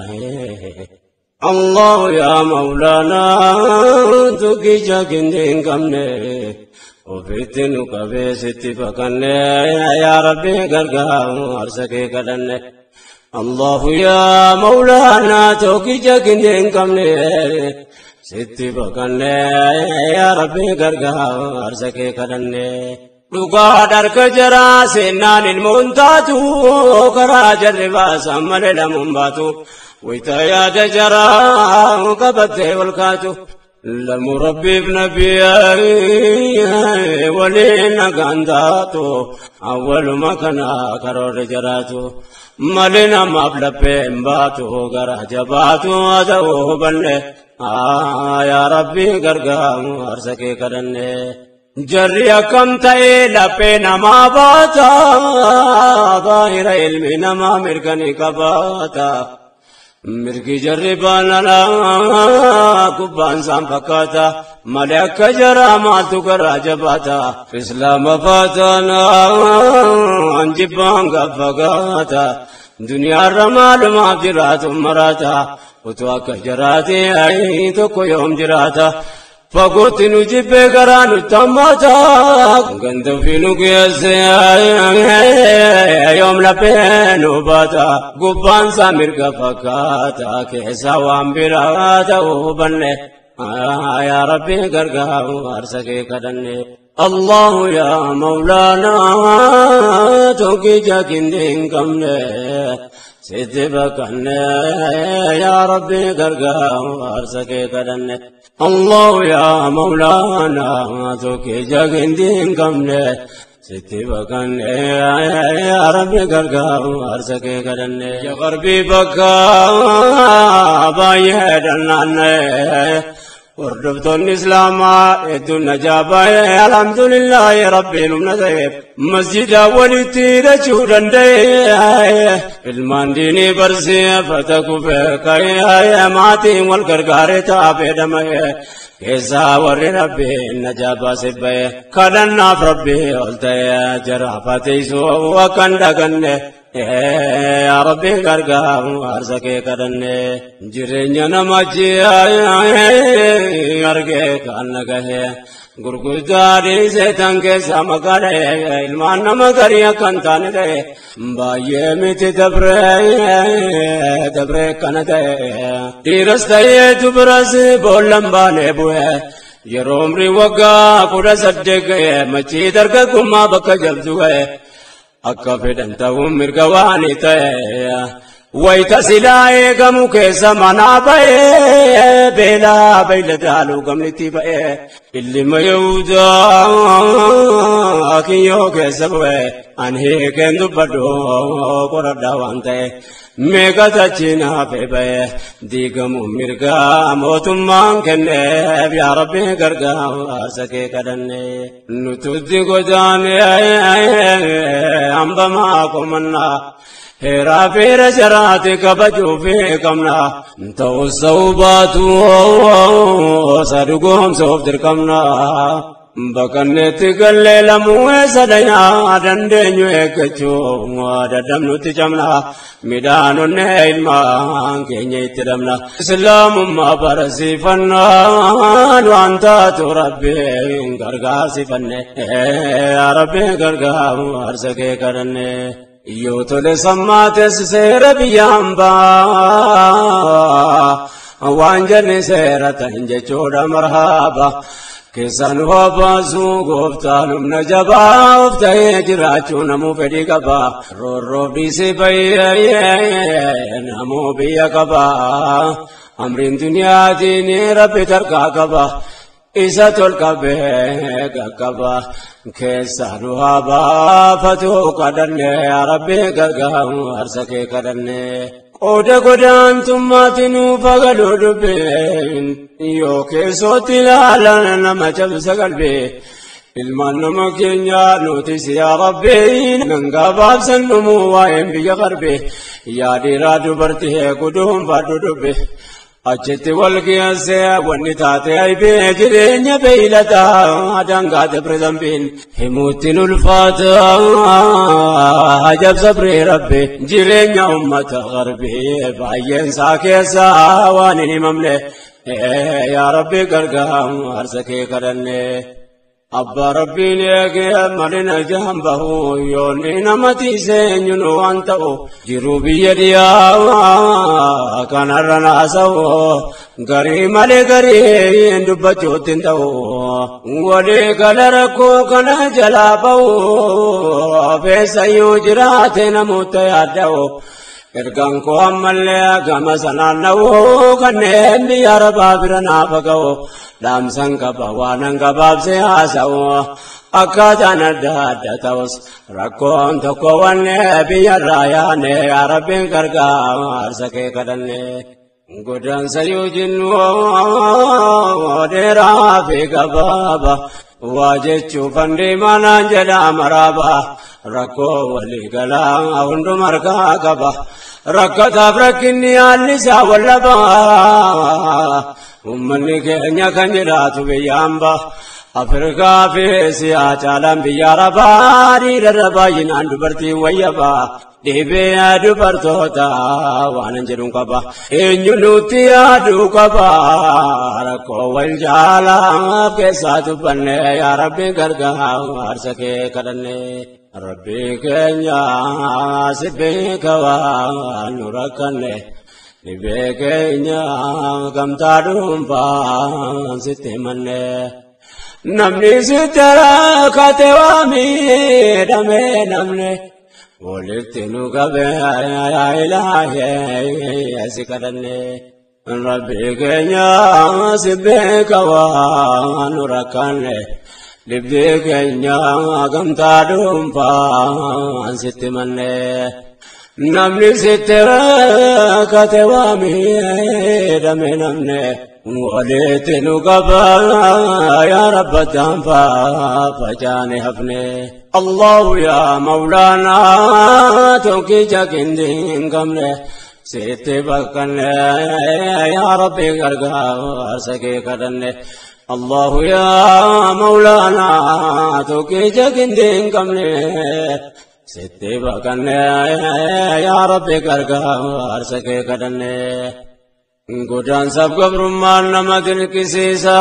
الله يا مولانا تكي جاكندين كمني وفيت نقبل ستي فكني يا ربي قرقام أرسكي كدني الله يا مولانا تكي جاكندين كمني ستي فكني يا ربي قرقام أرسكي كدني dhugaa darka jara seenaan ilmoon taatu karaa jarribaa sammale lamuun baatu wayita yaada jara qabattee wal kaatu lamu rabbiif nabii waliin nagaan taatu awwaluma kana karoora jaraatu malee namaaf laphee hin baatu garaa jabaatu haa ta'uu hubanne yaa rabbii gargaaru harsa kee kadhanne. جري كم تاي لبنا ما باتا ظاهر علمي نما مركني كباتا مركي جري بانا كبان سام فكاتا ملك جرا ما تكرا جباتا اسلام فاتنا انجبان غفغاتا دنيا رمال ما جرات مراتا وتوك جراتي اي تو يوم جراتا فقلت نجيب قران التماتا كنت في نقيس يوم لبين وباتا قبان سامر كفكاتا كيسا وامبراتا وبني يا ربي قرقا وارسكي كدني الله يا مولانا توكي جاكين دين كمني سيدي بكني يا ربي قرقا وارسكي كدني الله يا مولانا توكي جاكين دين كمني ستي بكن يا ربي قرقا وارسكي كدني يا غربي بكا بايدنا وردفتون إسلاما إدون نجابا الحمد لله ربي المنزيب مسجد ولتي رجولا دي علمان ديني برسي فتكو فيكا يا ماتي والقرقار تابي دمي كيسا وري ربي نجابا سبي كدنا ربي قلتي جرافتي سو وكندقني يا ربي قرقا وارسكي كدني جرينيا نمجي أرقي كأنك هي غرغداري سيتان كيسا مقالي علمان نمقريا كنتان دي بايه ميتي دبري كنتي ديرستي تبرس بولن باني بوه يرومري وقا قد صدق مچي درقا كما بكا جلدوه akka fedhan ta'uun mirga waan ta'e wayita silaa eegamu keessa manaa ba'ee beelaa beeyladaaluu gamnitti ba'ee illima Yahudaa kiyyoo keessa bu'ee an hiikeen dubbadhu qoradhaa waan ta'e meeqa tachiin hafee ba'ee diigamu mirga mootummaan kenneef yaa rabbi gargaaru aarsa kee kadhanne nututti godaanee hambamaa komannaa heeraa feera jaraate kabajuu fi qabna ta'us ta'uu baatu sadugoomsuuf dirqamna bakkanneetti gallee lamuu eessa dhayaa dandeenyu eeggachuu dadhabnutti cabna midhaanonni ilmaan keenya itti dhabna islaamummaa barsiifannaan waan taatu rabbiin gargaarsifanne rabbiin gargaaru aarsa kee kadhanne yoo tole sammaates seera biyyaan baa waan jenni seera ta'in jechuudha marhaaba keessan hoobasuu gooftaan najabaa of ta'ee jiraachuu namuu fedhii qaba roorroobdisi bayyee namuu biyya qaba amriin duniyaatiin rabbi tarkaa qaba isa tolqabee qaqqaba keessan haabafatuu kadhanne rabbi gargaaru harsa kee kadhanne Oda godaantummaatiin fagaluu dubbeen yoo keessootti ilaalan nama cabsa qalbee ilmaan nama keenyaa nutis yaa rabbii nan gabaabsan dhumuu waa'een biyya qarbee yaadiraa dubartii guduun baadhu dubbe achitti wal geessee wanni taate aybee jireenya beeylataa dangaate pireezambiin himuuttiin ulfaata ajab sabree rabbe jireenya ummata garbee baay'een isaa keessaa waan hin himamne yaa rabbi gargaaru harsa kee kadhanne Abba Rabbiin eegee malina jaambahu yoonni namatti seenyuun waan ta'u jiruu biyya dhiyaa kanarra naasa'u garii malee garii dubbachuutti hin ta'u walii gala rakkoo kana jalaa ba'u feessayyuu jiraate namoota yaadda'u ergaan koo ammallee gama sanaan na'u kanneen biyya arabaa bira naafa ga'u dhaamsan qaba waanan gabaabsee haasa'u akkaataan adda adda ta'us rakkoon tokko wanne biyyarraa yaane yaa rabbiin gargaaru harsa kee kadhanne godaansa yoo jennu dheeraa fi gabaaba waa jechuuf handeemanaan jedha maraaba rakkoo walii galaa hunduma harkaa qaba rakkataaf rakkinni haalli isaa wallabaa ummanni keenya kan jiraatu biyyaan ba'a Afrikaa fi Eesiyaa caalaan biyya Arabaa dhiirarra baay'inaan dubartiin wayyabaa dhibee dubartoota waan jedhuun qaba eenyu nutti yaaduu qaba rakkoo wal jaalaaf keessaa dubbanne yaa rabbi gargaaru harsa kee kadhanne rabbi keenya si beeka waan nu rakkanne dhibee keenya gamtaa dhuunfaan sitti manne namni sitti rakkate waa miidhame namne walitti nu qabe yaa ilaahee si kadhanne rabbi keenya si beeka waan nu rakkanne dhibee keenya gamtaa dhuunfaan sitti manne namni sitti rakkate waa miidhame namne walitti nu qaba yaa rabbataan facaane hafne Allahu yaa mawlaanaa tokkicha kindi hin qabne sitti bakkanne yaa rabbi gargaaru harsa kee kadhanne Allahu yaa mawlaanaa tokkicha kindi hin qabne sitti bakkanne yaa rabbi gargaaru harsa kee kadhanne godaansaaf gabrummaan nama dirqisiisa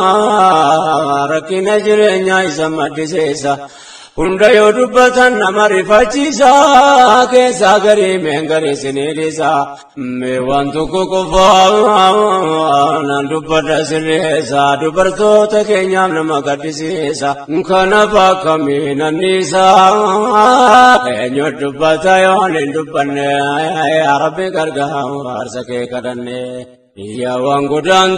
rakkina jireenyaa isa maddisiisa hunda yoo dubbatan nama rifachiisa keessaa garii meen garii siniidhisa mee waan tokko qofaa nan dubbadha sirreessa dubartoota keenyaaf nama gaddisiisa kanaaf akkamiin anniisa eenyu dubbata yoo hin dubbanne yaa rabbi gargaaru harsa kee kadhanne yaa waan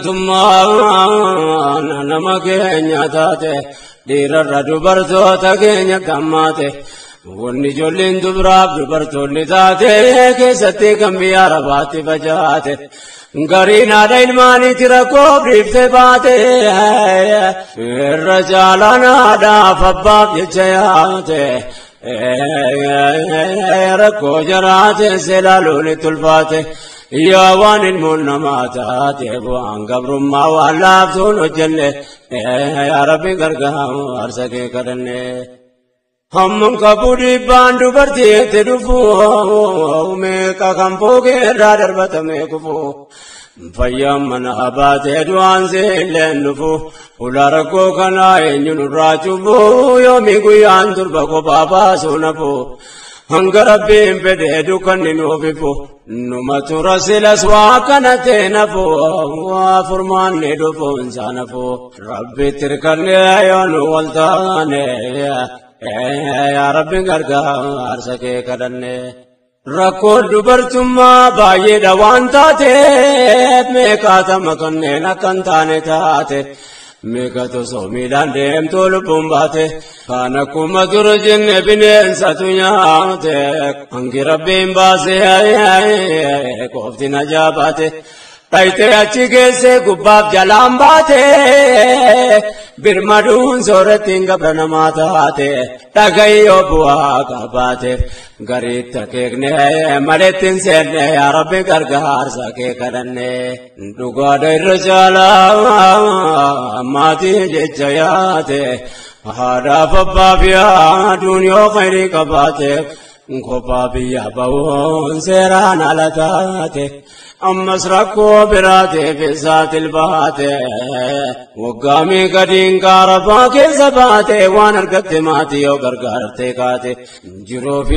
godaantummaa nama keenya taate dhiirarra dubartoota keenya gammaate wanni ijoolleen dubaraaf dubartoonni taate keessatti kan biyya arabaatti facaate gariin haadha ilmaaniiti rakkoo dhiiftee baate irra caalaan haadhaaf abbaaf jecha yaate rakkoo jaraate seelaaluun itti ulfaate yaa waan ilmoon namaa taate bu'aan gabrummaa waan laaftuun hojjenne yaa rabbi gargaaru harsa kee kadhanne hamman qabuu dhiibbaan dubartii itti dhufu meeqa kan foogee irraa darbatame kufu fayyaan mana baatee du'aan seelleen dhufu ulaa rakkoo kanaa eenyu nurraa cufu yoomii guyyaan durba kophaa baasuu nafu hanga rabbiin fedhe dukkanni nuuf ifu numatu rasilas waa kanate nafu waa furmaanni dhufuun isaa nafu rabbitti hirkannee yoo nu wal taane yaa rabbi gargaarsa kee kadhanne rakkoon dubartummaa baay'eedha waan taateef meeqaatama kanneen akkan taane taate meeqa tosoo miidhaan deemtuu lubbuun baate kaan akkuma dura jenne bineensatu nyaate hangi rabbiin baase qofti na jaabaate dhayitee achi geesse gubbaaf jalaan baate birmaduun soorattiin gabra namaa taate dhagayyoo bu'aa qabaateef gariitti akeekne malettiin seenne yaa rabbi gargaarsa kee kadhanne dhugaadha irra caalaa maatii jecha yaate haadhaaf abbaaf yaaduun yoo khayrii qabaate kophaa biyya ba'uun seeraan ala taate ammas rakkoo biraatiif isaatil baate waggaamii gadiin kaarabaa keessa baate waan argatte maatii yoo gargaartee kaate jiruuf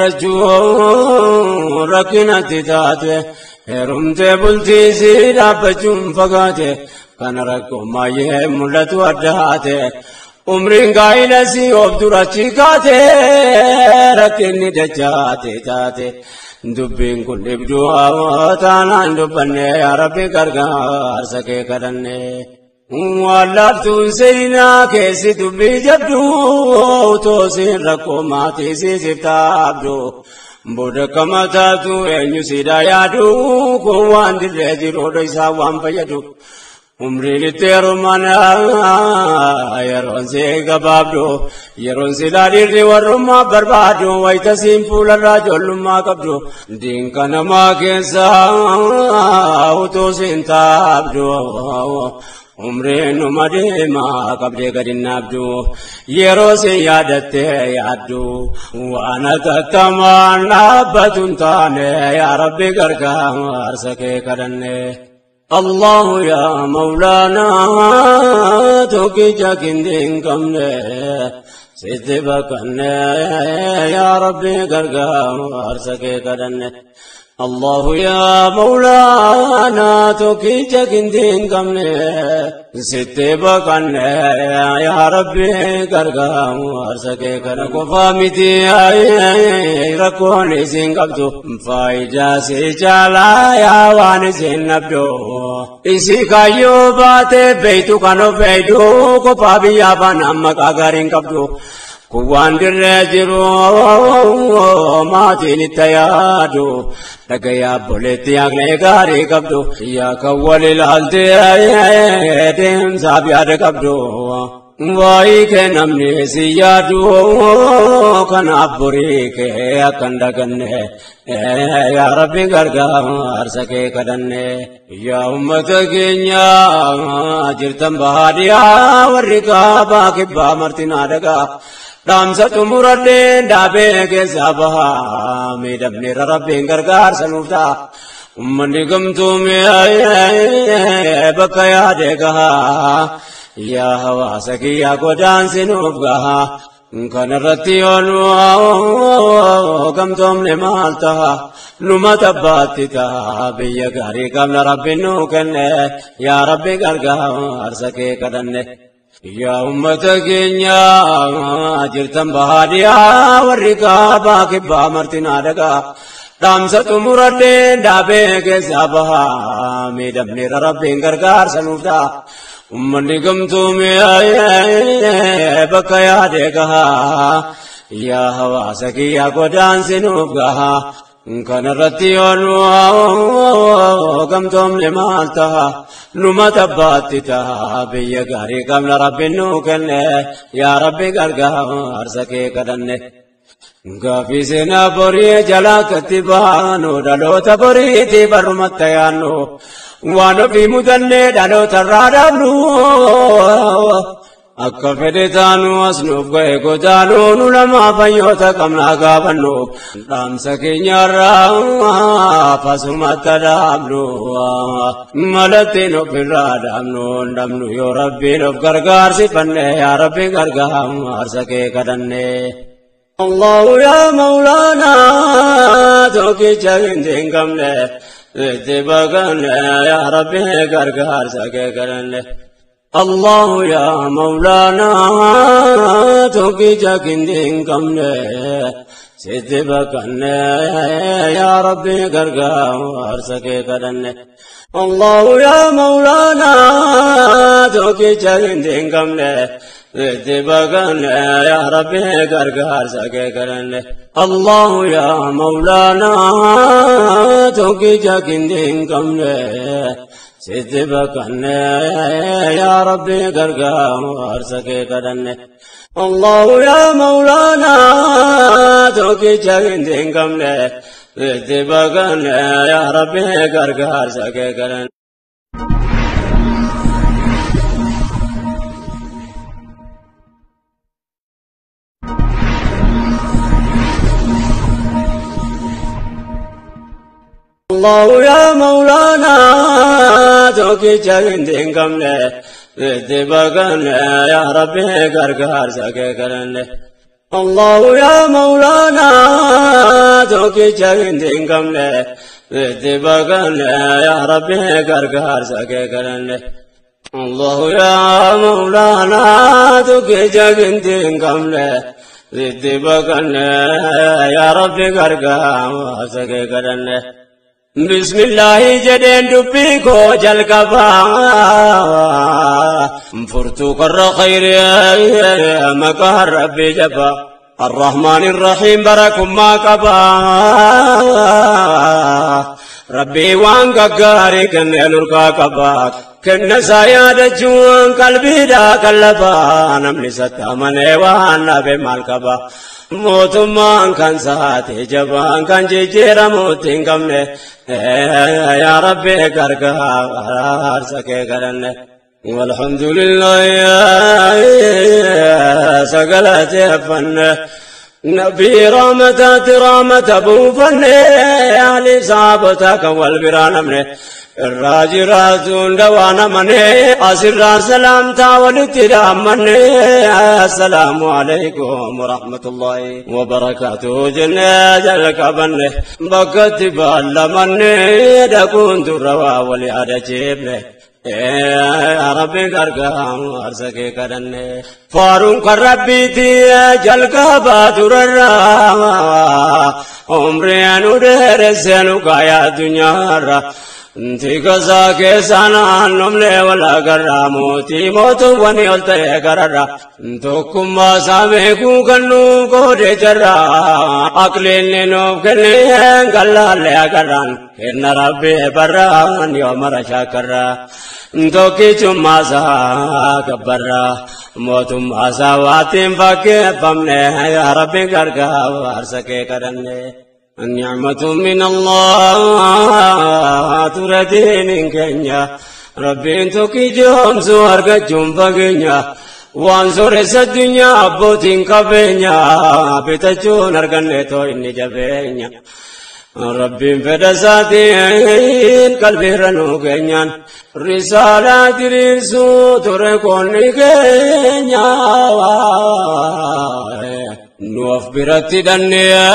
ijaarrachuu rakkinatti taate heerumtee bultiisii dhaabbachuun fagaate kana rakkoo maayyee mul'atu addaate umriin gaa'ilasi of durachi kaate rakkinni dachaate taate dubbiin kun dhibduu taanaan dubbanne yaa rabbi gargaarsa kee kadhanne wallaabtuun seenaa keessi dubbii jabduu toosiin rakkoo maatii siisiif taabdu booda kama taatu eenyu siidaa yaadu kun waan dirree jiruudha isaa waan fayyadu umriin itti heerumanaa yeroon si gabaabdu yeroon si dhaadhiirri warrummaa barbaadu wayitasiin fuularraa ijoollummaa qabdu diinka namaa keessa utuu siin taabdu umriin numa deemaa qabdee gadi naabdu yeroo si yaadattee yaaddu waan atattamaan dhaabbatuun taane yaa rabbi gargaarsa kee kadhanne الله يا مولانا توكي جاكين دين كمنا ستبكنا يا ربي غرغام أرسكي كدنا الله يا مولانا توكي جاكين دين كمنا ستبكنا يا ربي غرغام أرسكي كدنا كفامتي ركوني سينكبتو فايجا سيجالا يا واني سينبدو isi kayyoo baate beeytu kan of eeydu kophaa biyyaa afaan amma qaagaariin qabdu kun waan dirree jiru maatiin itti yaadu dhagayaa obboleetti yaaqnee gaarii qabdu yaa kan wal ilaaltee deemsaaf yaada qabdu waa'ee kee namni si yaadu kanaaf borii kee akkan daganne yaa rabbi gargaarsa kee kadhanne yaa ummata keenya jirtan bahaadiyaa warri kaabaa kibbaa martinaa dhagaa dhaamsa xumuradhee dhaabee keessaa bahaa miidhamneera rabbiin gargaarsa nuuf ta'a ummanni gamtuume bakka yaade gahaa yaa hawaasa kiyyaa godaansi nuuf gahaa kanarratti yoonu gamtoomne maal taha numa tabbaatti taha biyya gaarii qabna rabbiin nuu kenne yaa rabbi gargaarsa kee kadhanne yaa ummata keenya jirtan bahaadiyaa warri kaabaa kibbaa martinaa dhagaa dhaamsa xumuradhee dhaabee keessaa bahaa miidhamneera rabbiin gargaarsa nuuf ta'a ummanni gamtuume bakka yaade gahaa yaa hawaasa kiyyaa godaansi nuuf gahaa kanarratti yoonu gamtoomne maal taha numa tabbaatti taha biyya gaarii qabna rabbiin nuu kenne yaa rabbi gargaarsa kee kadhanne gaafii seenaa borii jalaa katti baanu dhaloota boriitii barrumatti yaannu waan ofii mudannee dhaloota irraa dhaabnu akka fedhe taanu as nuuf ga'e godaanuu nu lamaa fayyoota qabnaa gaafannu dhaamsa keenyarraa fasumatti dhaabnu malattiin ofirraa dhaabnu yoo rabbiin of gargaarsifanne yaa rabbi gargaarsa kee kadhanne الله يا مولانا توكي جاكندين كمله اتباقنا يا ربي غرغار سكي كرنله الله يا مولانا توكي جاكندين كمله اتباقنا يا ربي غرغار سكي كرنله الله يا مولانا توكي جاكندين كمله اتباقنا يا ربي غرغار سكي كرنله الله يا مولانا توكي جاكندين كمله اتباقنا يا ربي غرغار سكي كرنله الله يا مولانا توكي جاكندين كمله اتباقنا يا ربي غرغار سكي كرنله الله يا مولانا توكي جاكندين كمله اتباقنا يا ربي غرغار سكي كرنله الله يا مولانا توكي جاكندين كمله اتباقنا يا ربي غرغار سكي كرنله الله يا مولانا توكي جاكندين كمله اتباقنا يا ربي غرغار سكي كرنله بسم الله جدين دبيكو جلقبا فرتو قر خير مقهر ربي جبا الرحمن الرحيم بركم ما قبا ربي وان قاري كن يلرقا قبا كن سايا دجوان قلبي دا قلبا نمني ستا من وان نبي مال قبا موتمان كان ساتي جبان كان جيجيرا موتين كمنه يا ربي غرغار سكي كرنه والحمد لله يا سقلتي فنه نبي رامة بوفنه يا لصابتك والبران منه الراجراتون دوانا منه أسر سلام تاولترام منه السلام عليكم ورحمة الله وبركاته جنة جلك بنه بكت بالا منه دكون دروا ولعد جيبه يا ربي غرغار سكي كدنه فارون كربي تي جلك بادر عمري انو درسنو كايا دنيا انتقصا كيسانا نملي ولا قراموتي موتو وني قلتي قرر انتوكم ما ساميكو كنو قولي جرى اقليني نوكلي قلال لي قران إن ربي بران يوم رشاكرا انتوكي چما سا كبرا موتو ما ساواتين فاكي فمني يا ربي قرقا وارسكي كرني النعمة من الله تردين كنيا ربي انتوكي جوم سوارك جوم فاقنيا وانصر الدنيا بوتين كبنيا بتجون ارغني تو اني جبنيا ربي فدساتين قلبي رنو كنيان رسالة تريسو تركوني كنيا نوف برتي دنيا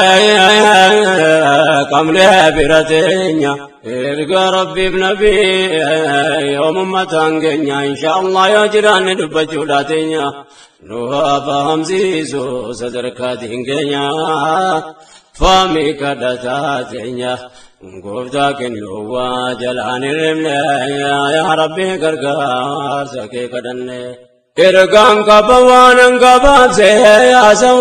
قمنا برتينيا ارقى ربي بنبي يوم ما تنقنيا ان شاء الله يا جيران دبجو داتينيا نوها فهم زيزو صدركاتين كنيا فامي كدتاتينيا قفتا كنيوا جلاني رمنا يا ربي قرقار سكي كدني ارقام كبوانا كبابسي يا سو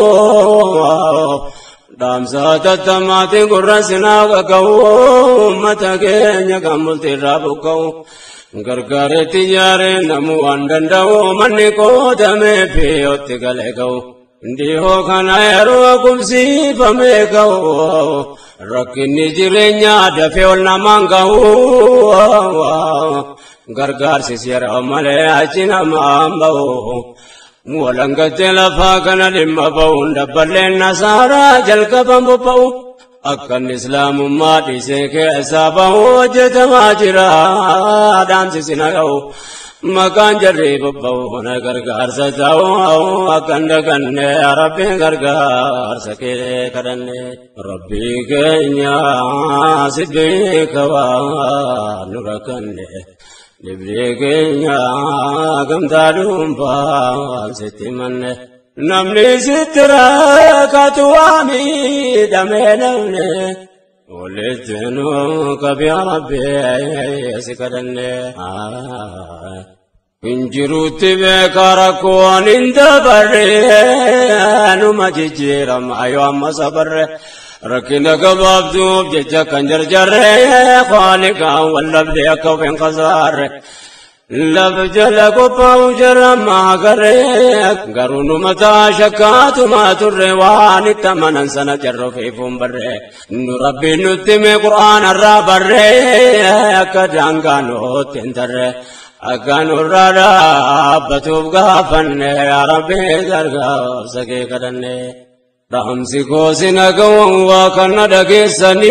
دامسا تتماتي قرسنا كو متكينيا كمولتي رابكو غرغاري تجاري نمو اندندو مني قوتمي بيوتي غلقو ديهو كانا يرو كمسي فميكو ركني جرينيا دفعو نمانكو غرغار سيسير عمالي اچنا مامبو ولنگت لفا كان لما بون دبلين نصارى جلق بمبو اكن اسلام مادي سيكي اصابه وجد ماجرا دام سيسنايو مكان جريب بونا غرغار ستاو أكن دكن ربي غرغار سكي كدن ربي كنيا سبي كوا نركن لبري كنيا كم تادوم بام ستمن نمني سترا كتوامي دمنن ولتنو كبي ربي سكدن انجروت بكاركون اندبر نما جيرم ايوم صبر ركنا كباب دوب ججا كنجر جر خالقا واللبد يكوب انقصار لبجل كوباو جرم ماغر غرون متا شكات ما تروان تمنن سن جر في فمبر ربي نتم قران الرابر كدانغانو تندر أكان الرادة بتوب غافن يا ربي درغا سكي كدن رحمسي كوسنا قوم وكان دغيسني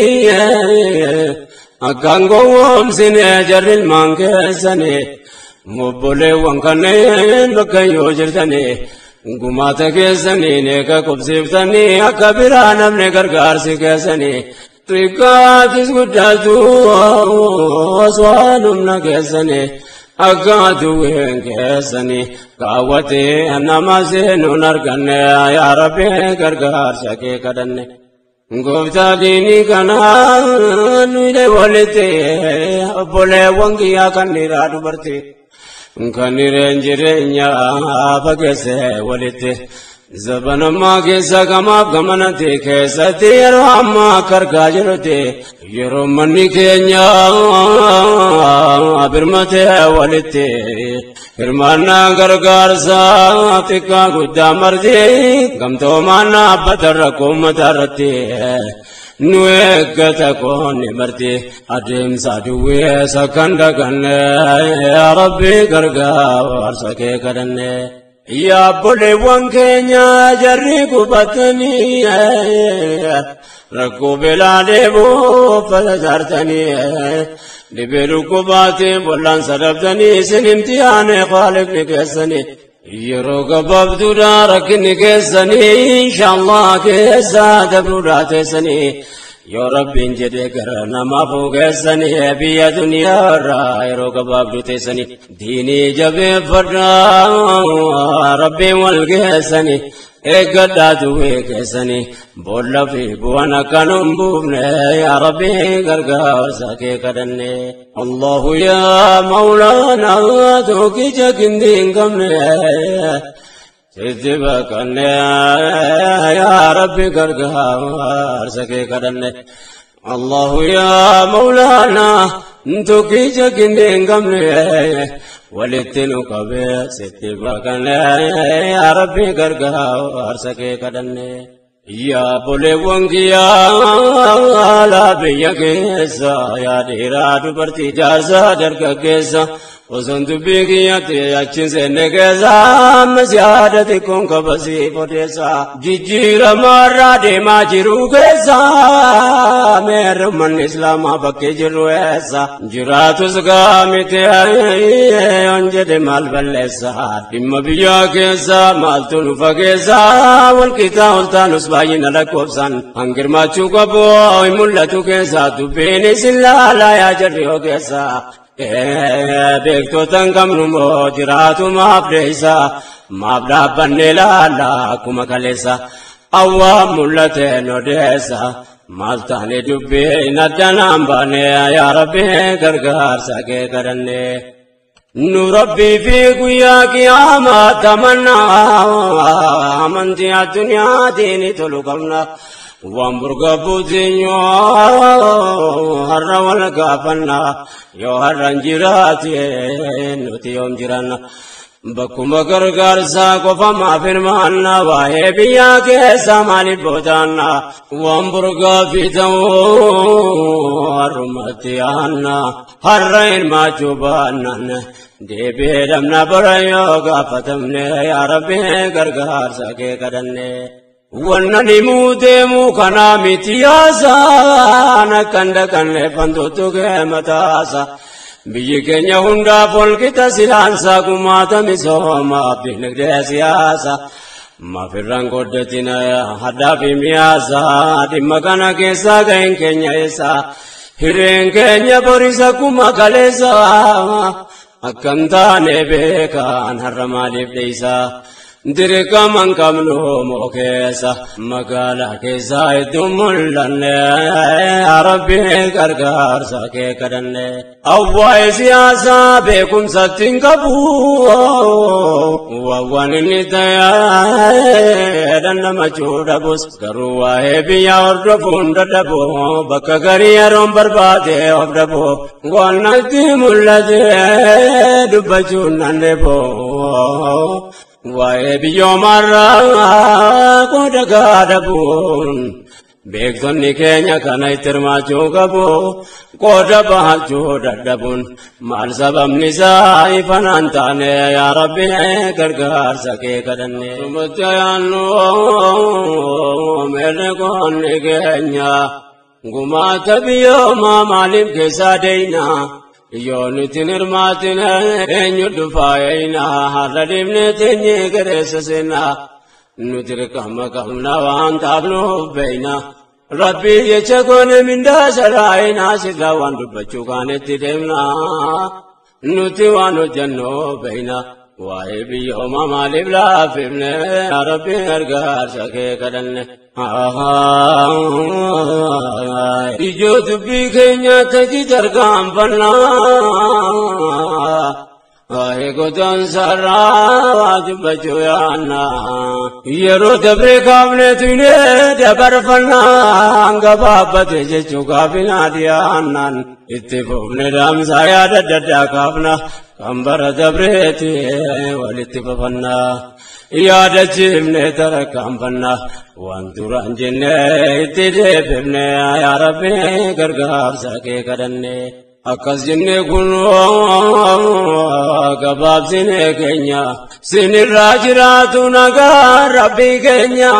أكان قوم سن جر المانكسني مبولي وانكن بكيو جرتني غمات كسني نيكا كوبسيفتني اكبران من غرغار سكسني تريكاتس غداتو وسوانم نكسني أقادو كسني كاوتي نمازين نركن يا ربي غرغار سكي كدن غوفتا ديني كنا نويل ولتي بوله وانغيا كنيرا دبرتي كنيرن جيرنيا بكسه ولتي زبان ما كيسا كما غمنتي كيساتي يرحم كرغا جرتي يرمني كينيا برمتي ولتي فرمانا غرغار ساتيكا غدا مرتي غمتو مانا بدركم ترتي نويكتا كوني مرتي ادم سادوي سكندغن يا ربي غرغار سكي كدن يا بولي وانكينيا جري قبطني ركو بلا ديبو فلزارتني لبيرو قباتي بولان سربتني سنمتيان خالق نكسني يرو قباب دودا ركني كسني إن شاء الله كيسا دبرودا تسني يا رب انجدي كرنا ما فوق سني بيا دنيا را يرو قباب دو تسني ديني جبه فرنا ربي والقسني ایک دادو کیسنی بولا فی بوانا کنم بوبنے یا ربی گرگار ساکے کدنے اللہ یا مولانا تو کی جگندین کمنے سجبہ کنے یا ربی گرگار ساکے کدنے اللہ یا مولانا تو کی جگندین کمنے ولتنو كبي ستي بكنا يا ربي غرغار سكي كدن يا بولي وانكيا لا بيكيسا يا ديرا دبرتي جارسا درككيسا وسنت بيكياتي اچن سے نگزا مسیادت کون کبسی پوتیسا جیجیر مارا دے ما جرو گیسا میرے من اسلام بکی جرو ایسا جراتو سگامیتی انجد مال بلیسا دم بیا کیسا مال تنفا کیسا والکتا والتان اسباین لکوبسان انگر ما چوکا بوئی ملتو کیسا تو بینی سلا لایا جریو کیسا بیکتو تنکم نمو جراتو مابریسا مابرا بنی لالا کما کلیسا اوام ملتینو دیسا مالتانی دبی ندنام بانی یا ربی گرگار ساکے کرنے نو ربی فی گویا قیامت تمنا منتیا دنیا دینی تلو کمنا وامبرغا بوزينيو هر والغا فنا يو هرنجراتي نوتيوم جرانا بكم غرغر سا كفما فرمانا واي بيا کے سامان بودانا وامبرغا فيتو رمتيانا هرين ما جوبانا دي بيدمنا بريوغا فتمني يا ربي غرغر ساكي كدني ونني مودي موكنا متياسا نكند كن فندوتو متاسا بيجينا هندا فولكتا سلانسا كماتا مسوما بنقدر سياسة ما في رانقودتنا هدا في مياسا دمكانا كيسا كين كينيا إسا هيرين كينيا بوريسا كما كاليسا أكمتا نبيكا نهرما لبليسا dirika man kamnu mokesa magala kesa idumulan Rabbi gargar sake kadanne awwai siyasa bekum satin kabu wawanni taya danna machuda bus garuwa biya ordo funda dabo bakagariya rom barbade obdabo gonnati mullade dubachun nebo wae biyo marra koda gadabun begdonni kenya kana itirmacho gabo koda bahacho dadabun mal sabam nisai fanantane ya rabbi gargar sake kadanne mutayanu mere konni kenya gumata biyo ma malim kesadeina Yonitin irmatina enyudufaina haradimne tenye geresasena nutirkama kamna wan tablo beina Rabbi yechakone minda saraina sigawan dubachukane tidemna nuti wanu janno beina wae biyo mama libla fimne Rabbi gargar sake kadanne ijo dubbi kenya taki dargam banna ahe godan sara wajbajo yana yero dabre kamne tune dabar fanna angababate jechu kabina dianan ittifofne ram saya dadda kabna kambara dabrete walittifafanna yaada jimne tarakam banna wanturan jenne itidebne ya rabbi gargar sake kadanne akas jenne kunu gabab sine kenya sinirajiratu nagar rabbi kenya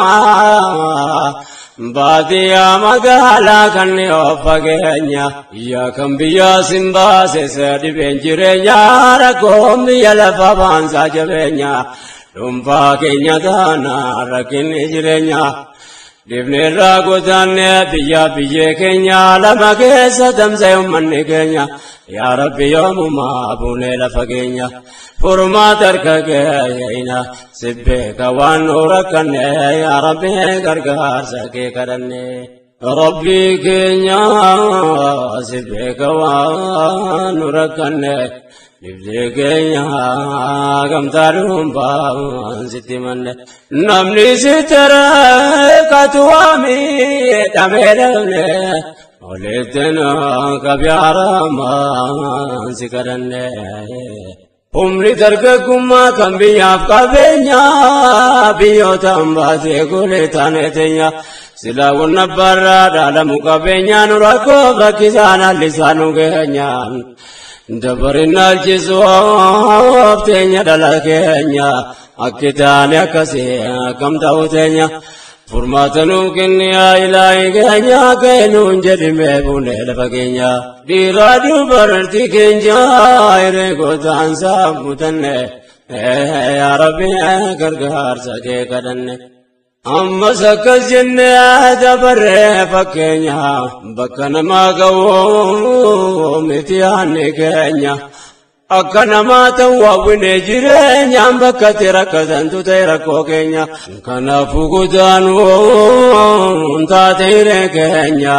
Badia magala kanni ofagenya ya kambiya simba sesadi benjirenya rakombi yalafa banza jabenya Lumpa kenya dana rakin jirenya divne ragodanne biya biye kenya lama kesa damse ummanne kenya ya rabbi yomuma abune lafagenya furma tarka kenya sibbe kawan urakanne ya rabbi gargar sake kadanne rabbi kenya sibbe kawan urakanne Ibzegenya gamtarum baan sitimanne namni sitara katuami tamerane oletena kabyara man sikaranne umri dargagumma kambiyaf kabenya biyotam gule tanya sila wonna barra dalamu kabenya nurako rakizana lisanu genyan Dabarinal jizoof teenya dalakeenya akkitaane akkasi akkam ta'u teenya furmaatanuu kenniyaa ilaahi keenya keenuun jedhimee buunee lafa keenya dhiiraa dubartii keenya hiree gootaan saamutanne yaa rabbi gargaarsa kee kadhanne ammas akkas jennee dabarree fakkeenya bakka namaa ga'uu miti yaanni keenya akka namaa ta'u hawwinee jireenyaan bakka itti rakkatantu ta'e rakkoo keenya kanaafuu guddaanuu taate hiree keenya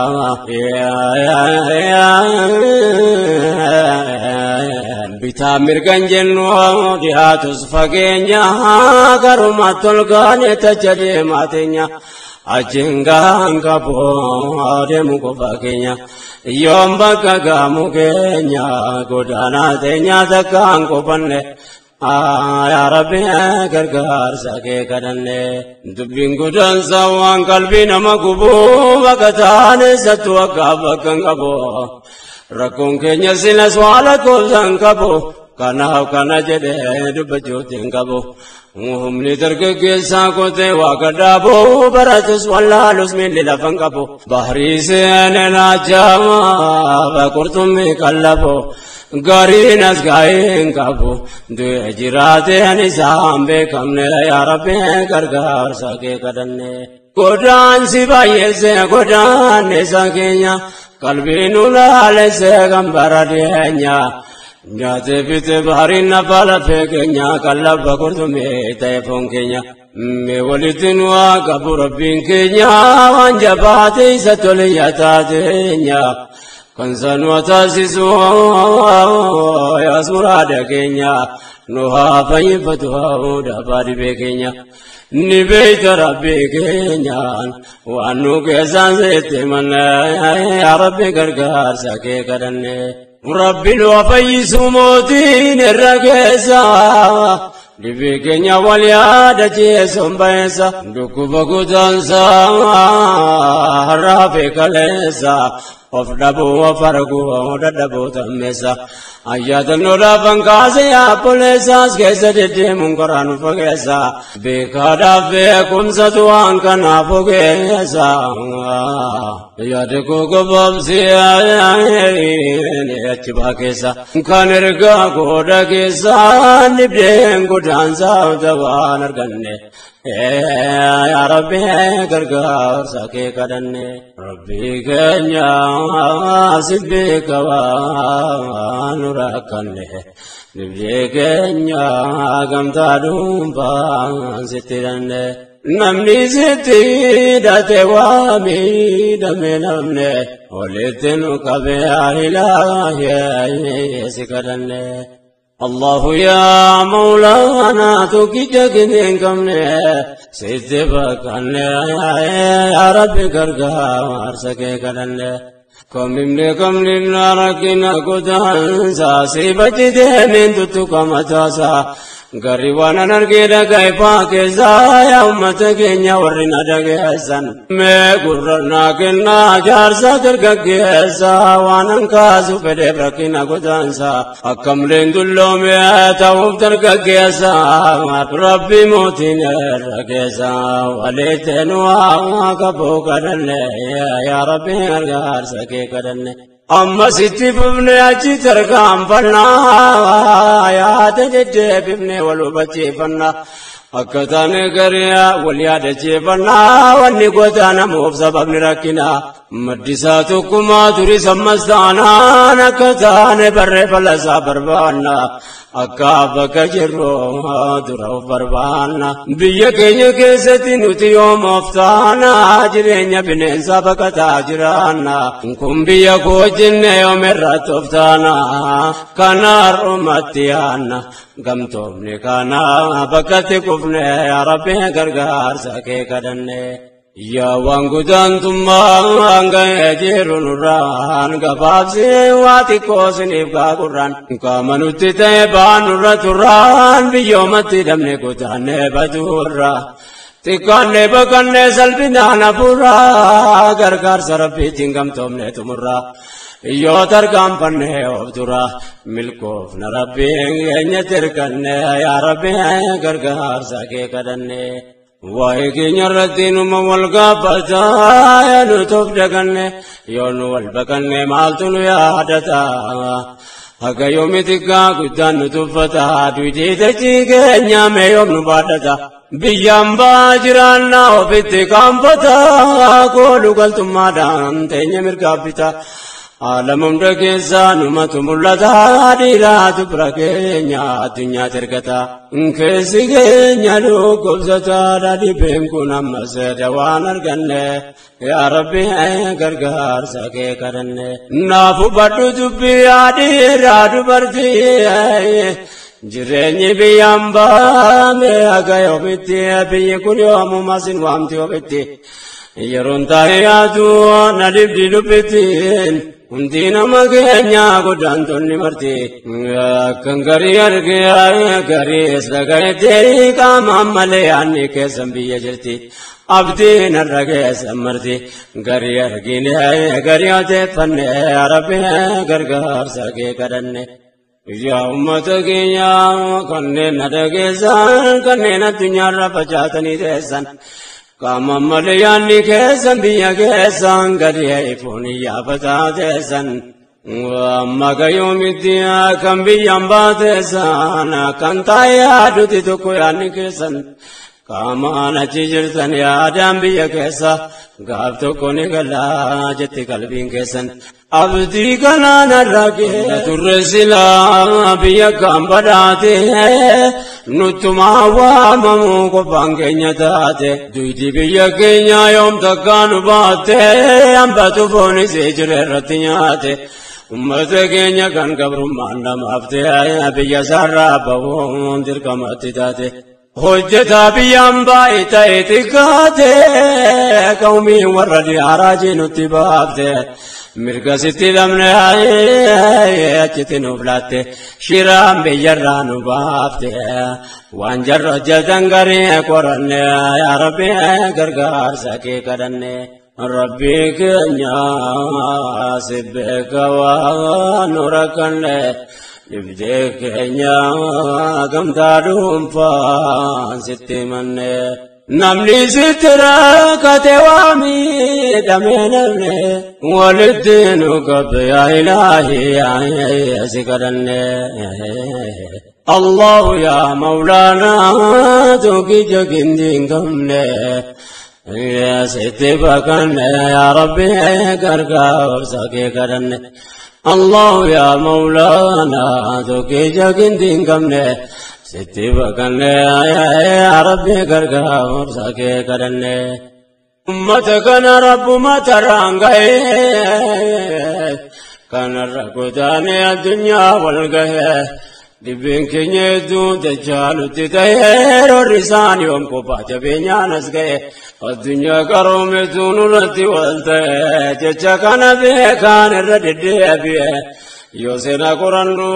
bitaa mirgan jennu dhiyaatus fageenya garuma tolgaane tacha deemaa teenya ajingaan qaboo deemu qofa keenya yoom bakka gaamu keenya godaanaa teenya takkaan qofanne yaa rabbi gargaarsa kee kadhanne dubbiin gudansa waan qalbii nama gubuu bakka taane sattu akka bakkan qabu rakkoon keenya silas waala koobsan qabu kana jedhe dubbachuutiin qabu humni dargaggeessaa kotee waa gadhaaboo baratus wallaalus miilli lafan qabu bahrii seeneen ajaa'ibaa qurxummii qallaboo gariin as gaa'een qabu du'e jiraateen isaan beekamne yaa rabbi gargaarsa kee kadhanne godaansi baay'eesse godaanneessa keenya qalbiin ulaalesse gambara dhiyeenya nyaate fite bahariin nafa lafee keenya qallaba qurxummii ta'e foon keenya mee walitti nu haa qabu rabbiin keenya waan jabaate isa tole yaataateenya kan sanuu taasisu yaas muraada keenya nu haa fayyifatu haa dhabaa dhibee keenya ni beeyta rabbii keenyaan waan nu keessaan seette manne yaa rabbi gargaarsa kee kadhanne rabbi nu haa fayyisu mootiin irra keessa dhibee keenya wal yaadachiisuun bayeessa dhukkuba kutaansa harraafee kaleessa of dhabuu of arguu dadhabuu tammeessa ayyaadannoo fankaase yaappoleessaas keessa deddeemuun qoraan fageessa beekaadhaaf beekumsatu waan kanaaf ogeessa yaade koo gabaabsee achi baakeessa kan ergaa gooda keessa nibdeen godaansaa waan arganne yaa rabbi gargaarsa kee kadhanne rabbii keenya sibbika waan rakkanne nibdee keenya gamtaa dhuunfaan sitti danne namni sitti hidhate waa miidhame namne walitti nu qabe ilaahi si kadhanne الله يا مولانا تكجكنين كمني ستبكني يا ربي كرغار سكي كدني كم لناركنا كدانسا سيبتي دمين تتكمتاسا غريوانا نرغيدا غيبا كيسا يا أمتا كينيا ورنا دغيسان مي قررنا كنا جارسا درغيسا واننكاسو فدي بركنا كدانسا أكم لندلو ميتاوف درغيسا ربي موتين رغيسا وليتنوا كبو كدني يا ربي أرغار سكي كدني أما ستي ببني أجي تركام فنا يا تجدي ببني ولوبتي فنا أكتاني قريا وليادتي فنا واني قوتانا موف سبب نركنا مدساتكما تري سمستانا نكتاني بري فلسا بربانا أكابك جرو درو بربانا بيا كينيا كيستي نوتي يوم افتانا جرينيا بنين سابك تاجرانا كم بيا كوجن يوم الرات افتانا كنار أمتيانا قمتومني كانا بكتي كفني يا ربي غرغار سكي كدني يا وانغودان تمانغا يجيرون ران غبابسي واتي كوسني غاغوران كامنوتي تيبان رتوران بيومتي دمني غودان بدورا تكاني بكاني سلبنا نفورا غرغار سربي تنغم تومني تمرا يو تركام فنه أبدورا ملكوف نربي نتركني يا ربي غرغار سكي كدني وايكي نردين مولغا بجايا نتوب دغني يونو والبكني مالتون يا دتا هكا يومي تكا قدان نتوفتا دويتي تجيكي نيامي يوم نبادتا بيام باجرانا وبيتي كامفتا قولو قلتم مادام تيني مرقابتا عالمم دكيسا نمتو ملتا ديرات بركينيا الدنيا تركتا انكسي كينيا لو قبزتا دادي بيمكو نمسد وان ارغني يا ربي غرغار سكي كرني نافو بدو دبي ديرات برتي jireenyi biyyaan baame aga yoomitti biyyi kun yoomuu masin waamti yoomitti yeroon taa'eeyaatu na dibdi dubbittiin hundi nama keenya godaantonni marti akkan garii argee garii sagaleetti qaamaan malee yaanni keessan biyya jirti abdiin irra keessan marti garii argine garii oteeffanne rabbi gargaarsa kee kadhanne يا أمتك يا كنين دقيسان كنين الدنيا رفجاتني ديسان كما ملياني كيسان بيا كيسان قد يعيفوني يا فتا ديسان وأما كيوم الدنيا كم بيا باتيسان كان تايا دوتي تكو يعني كيسان كما نجيجرتن يا دام بيا كيسا غابتو كوني غلا جتي قلبين كيسن أبدي كنا نراكي ترسلا بيا كام بداتي نتما واممو كفانكي نتاتي دويتي بيا كينيا يوم تكانو باتي أمباتو فوني سيجر رتنياتي أمتك كينيا كان قبرو مانا مافتي بيا سارا بوون دركماتي تاتي hojjeta biyyaan baay'ee xiqqaate qawmii warra dhiyaaraajii nutti baafte mirga sitti dhabne achitti nuuf laatte shiraan biyyarraa nu baafte waan jarra hojjetan garii qoranne yaa rabbi gargaarsa kee kadhanne rabbii keenya si beeka waan nu rakkanne Ibdee keenya gamtaa dhuunfaan sitti manne namni sitti rakkate waa miidhamee namne walitti nu qabde yaa ilaahi si kadhanne Allahu yaa mawlaanaa tokkicha gindi hin qabne sitti bakanne yaa rabbi gargaarsa kee kadhanne الله يا مولانا توكي جاكين دين كمنا ستي بكنا يا ربي كركا ورساكي كرنا أمتك أنا رب ما ترانغي كان الركضاني الدنيا والغيه دبين كنيه دون تجالو تتهير الرسان يوم كوبات بينيانس غيه الدنيا كروم دون رتي والته جچا كان به كان ردد ابي يوسنا قران رو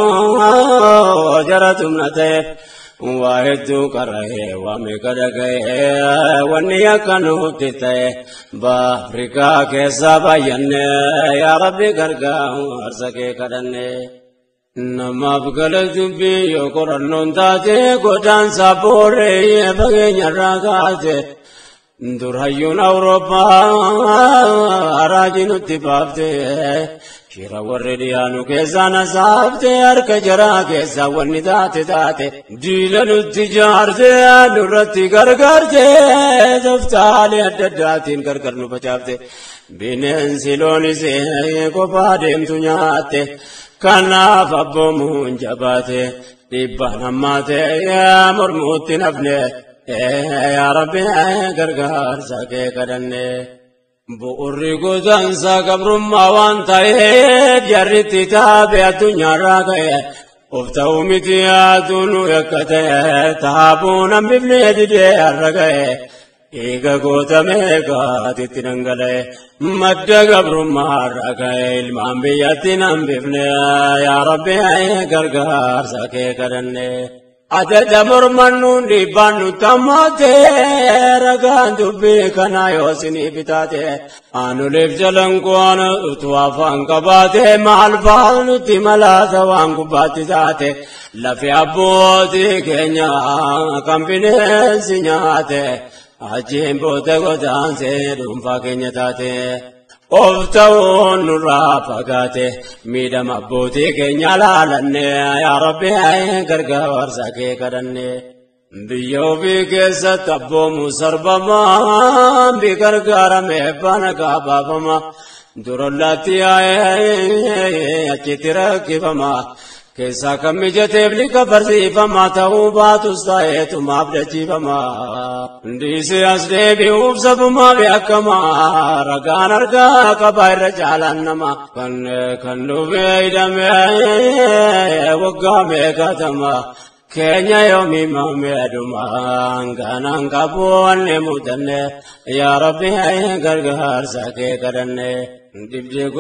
جرتم نته واحد كره وامي كدغه ونيا كانوا تته بافريكا كيسا باين يا ربي غرغا ارسكه كدنه nama bgaladubbi yokorannon taate godaan saapore bageenya raagaate durhayyuun awurooppaa araajii nutti baafte shira warri dhiyaanu keessaa nasaafte harka jaraa keessaa wanni taate diila nutti jaarte nurratti gargaarte toftaalee adda addaatiin gargar nu facaafte bineensi loonis kophaa deemtu nyaatte kanaaf abboomuun jabaate dhibbaan hammaate mormuutti nafne yaa rabbi gargaarsa kee kadhanne bu'urri godaansa gabrummaa waan ta'eef jarritti taabe addunyaarraa ka'e of ta'uu miti yaadunu yakkate taabuun hambifne didee har'a ga'e eega gootamee gaatitti dhangala'e madda gabrummaarraa ka'e ilmaan biyyatti hambifne yaa rabbi gargaarsa kee kadhanne adada mormannuun dhiibbaan nutti hammaate ragaan dubbii kanaa yoo isinii bitaate anuleef jalan kuwaan utuu afaan qabaate maal faal nutti malaasa waan gubbaatti taate lafi abbootii keenya kan bineensi nyaate achiin boote godaansee dhuunfaa keenya taate of ta'uun nurraa fagaate miidhama abbootii keenya laalanne yaa rabbi gargaarsa kee kadhanne biyya ofii keessatti abboomu sarbamaa bi gargaarame bana gabaafama durollaatti achitti rakkifama keessaa kan mijateef liqa barsiifama ta'uu baatus ta'eetumaaf dachiifama ndiisee as deebi'uuf sabumaa beekama ragaan argaa qaba irra caalaan nama kan dhufee hidhamee waggaa meeqatama keenya yoomii mameedumaan ganaan qabu wanne mudanne yaa rabbi gargaarsa kee kadhanne dibdee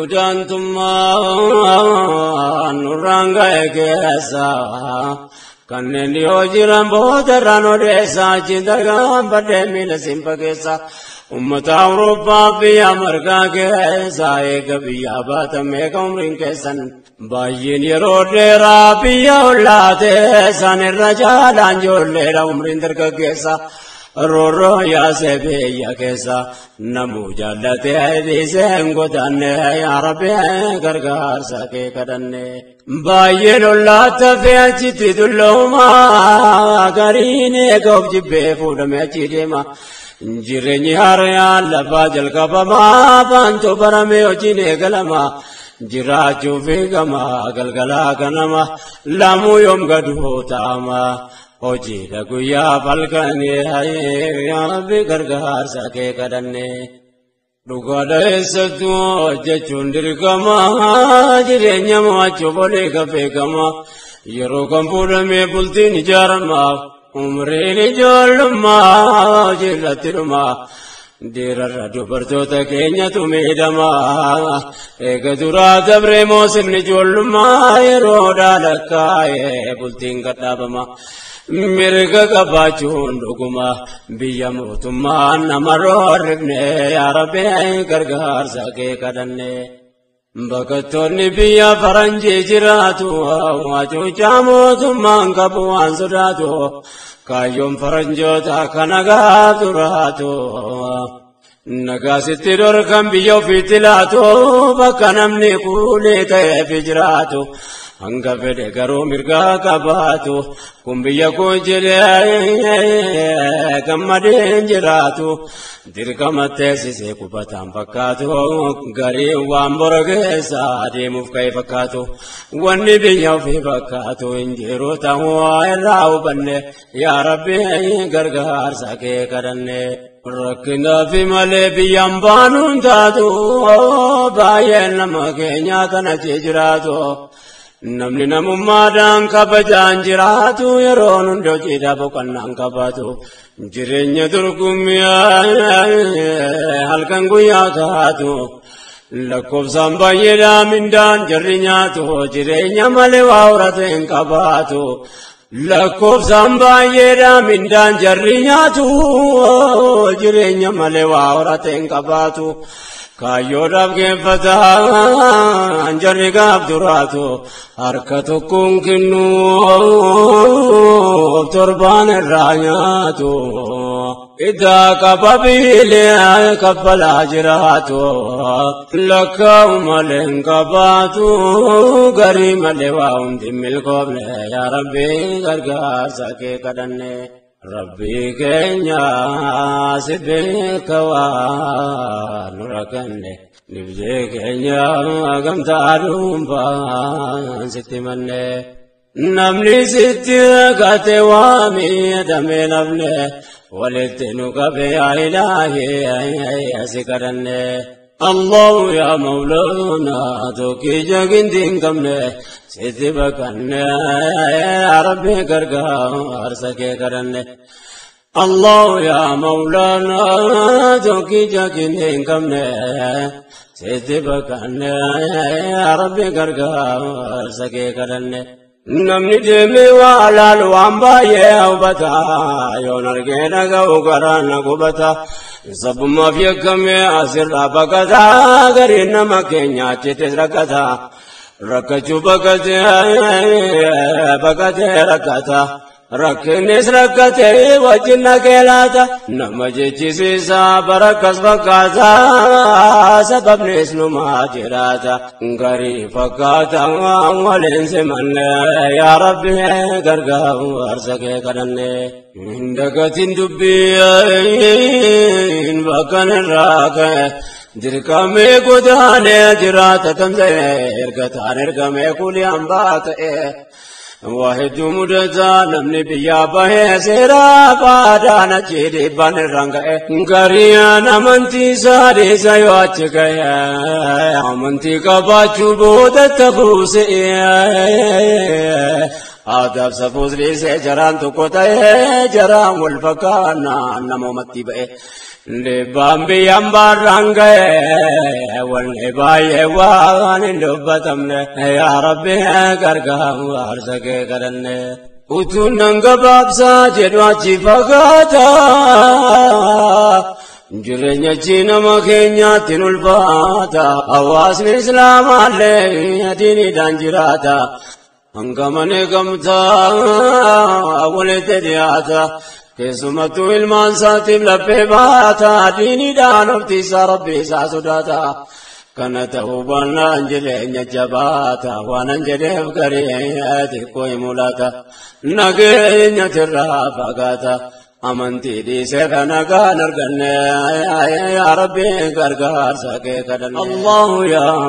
gudaantummaa nurraan ga'e keessa kanneen dhiyoo jiran boodarraan odeessaa achiin dargaan baddee miila simpa keessa ummata awurooppaa biyya margaa keessa eega biyyaa baatan meeqa umriin keessan باين يرود رابي أولاده سان الرجال أنجول لعمرين درك كيسا رورو يا سبي يا كيسا نمو جلته ديسن قدن يا ربي غرغار سكي كدن باين أولاده في أجتي دلوما غريني كوب جبه فودم أجتيما جيرني هاريا لفاجل كبما بانتو برمي وجيني كلما جراجو في غما غلغلا غنما لامو يوم غدو تاما وجي لغيا فالكني يا ربي غرغار سكي كدني دوغاده ستو جچون درغما جيرني ما چوبلي كفي غما يرو كمبول مي بولتي نجارما عمري جولما جلترما دير دبرتو تكينيا تميدما اغدورا دبر موسم نجولما يرودا لكاي بولتين كتابما مرغا كباچون دوغما بياموتما نمروربن يا ربي غرغار سكي كدني بكتوني بيا فرنجي جراتو واجو جاموتما كبوان سداتو كايوم فرنجوتا كنغا دراتو نغا ستيرور كم بيو فيتلاتو بكنمني كولي تفجراتو hanga fede garoo mirgaa qabaatu kun biyya koo jedhee gammadeen jiraatu dirqama teessisee qubataan fakkaatu garii waan bora keessa adeemuuf ka'e fakkaatu wanni biyya ofii fakkaatu injiruu ta'uu irraa hubanne yaa rabbi gargaarsa kee kadhanne rakkinaa fi malee biyyaan baanuun taatu baay'een nama keenya kana kee jiraatu namni namummaadhaan kabajaan jiraatu yeroon hunda hojiidhaa boqonnaan qabaatu jireenya dorgommiyaa halkan guyyaa kaatu lakkoofsaan baay'eedhaa mindaan jarri nyaatu jireenya malee waa horate hin qabaatu lakkoofsaan baay'eedhaa mindaan jarri nyaatu jireenya malee waa horate hin qabaatu kaayyoodhaaf geeffataan jarri gaaf duraatu harka tokkoon kennuuf torbaan irraa nyaatu iddaa qaba biilee kaffalaa jiraatu lakkaa'u malee hin qabaatu garii malee waa hundi milkoofne yaa rabbi gargaarsa kee kadhanne ربي كينيا سبيك ونركني نبجي كينيا قم تعلم ستمني نملي ستي قاتي وامي دمي نبني ولدتنك بيا إلهي سكرني الله يا مولانا توكي جاكين دين كمني سيدي بكني يا ربي غرغار سكي كرني الله يا مولانا توكي جاكين دين كمني سيدي بكني يا ربي غرغار سكي كرني namni deemee waa laalu waan baay'ee hubata yoo nargee dhaga'u garaan na gubata sabbummaaf yakkamee asirraa baqata gariin nama keenya achitti rakkata rakkachuu baqatee rakkata rakkinnis rakkatee wajjin nagee laata nama jechisiisa barakkas fakkaata sababnis numaa jiraata garii fakkaata waliin simanne yaa rabbi gargaarsa kee kadhanne dagatiin dubbiin bakkan irraa ka'e dirqamee godaanee jiraata tamsa'e ergataan ergamee kuliyaan baata'e واحد مدتا نمني بيا باه سيرا بادانا چيدي بان رنگئے گریان امنتی سارے سيواچ گیا امنتی کا باچو بودت بوسے آداب سفوزری سے جران تو کوتا ہے جران والفکانا نمو متی بئے لبام بيامبار رنگئے والنبائے وان لبتمنے یا ربی گرگاوار سکے کرنے اتو ننگ بابسا جنواچی فقاتا jireenya nama keenyaatti ulfaata hawaasni islaamaallee diiniidhaan jiraata hanga malee gamtaa walitti dhiyaata keessumattuu ilmaan isaatiif laphee baata diiniidhaan oftiisaa rabbii isaa sodaata kana ta'uu baannaan jireenya jabaata waanan jedheef garee xiqqoo mul'ata nageenya tirraa fagaata amantii dhiisee nagaan arganne yaa rabbi gargaarsa kee kadhanne Allahu yaa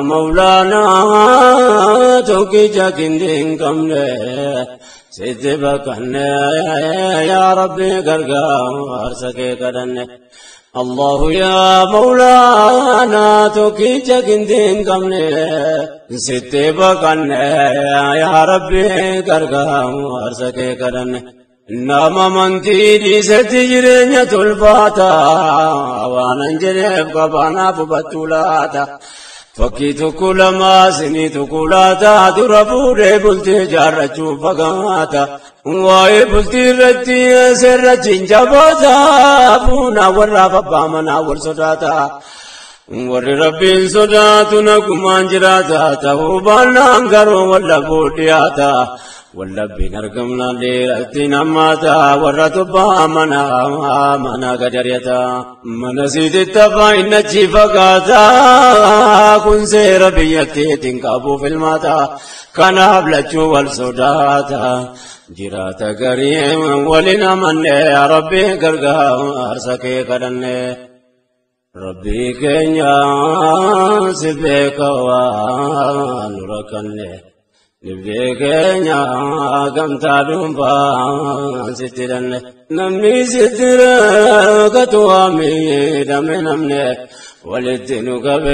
mawlaanaa tokkicha kindi hin qabne sitti bakkanne yaa rabbi gargaarsa kee kadhanne Allahu yaa mawlaanaa tokkicha kindi hin qabne sitti bakkanne yaa rabbi gargaarsa kee kadhanne nama amantii dhiisetti jireenya ulfaata waanan jedheef qabaanaaf hubattuu laata fakkii tokko lamaa sinii tokko laata dura fuudhee bultii jaarrachuuf fagaata waa'ee bultii irratti seerrachi hin jabaata buunaa warraaf abbaa manaa wal sodaata warri rabbiin sodaatu nagumaan jiraata ta'uu baannaan garuu wallabuu dhiyaata wallabbiin argamnaan dheeratti nammaata warra tubbaa mana gadariyata mana siititti abbaa innachi fagaata kun seera biyyattiitiin qabuuf ilmaata kanaaf lachuu wal sodaata jiraata garii waliin amanne rabbi gargaarsa kee kadhanne rabbii keenya si beeka waan nu rakkanne Nibdee keenya gamtaa dhuunfaa sitti danne namni sitti rakkatu waa miidhame namne walitti nu qabe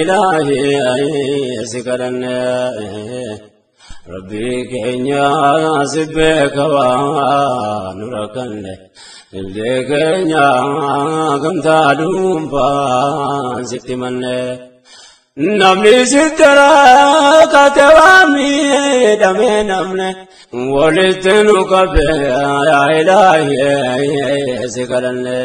ilaahi si kadhanne rabbii keenya si beeka waan nu rakkanne nibdee keenya gamtaa dhuunfaa sitti manne namni sitti rakkate waa miidhame namne walitti nu qabe ilaahi si kadhanne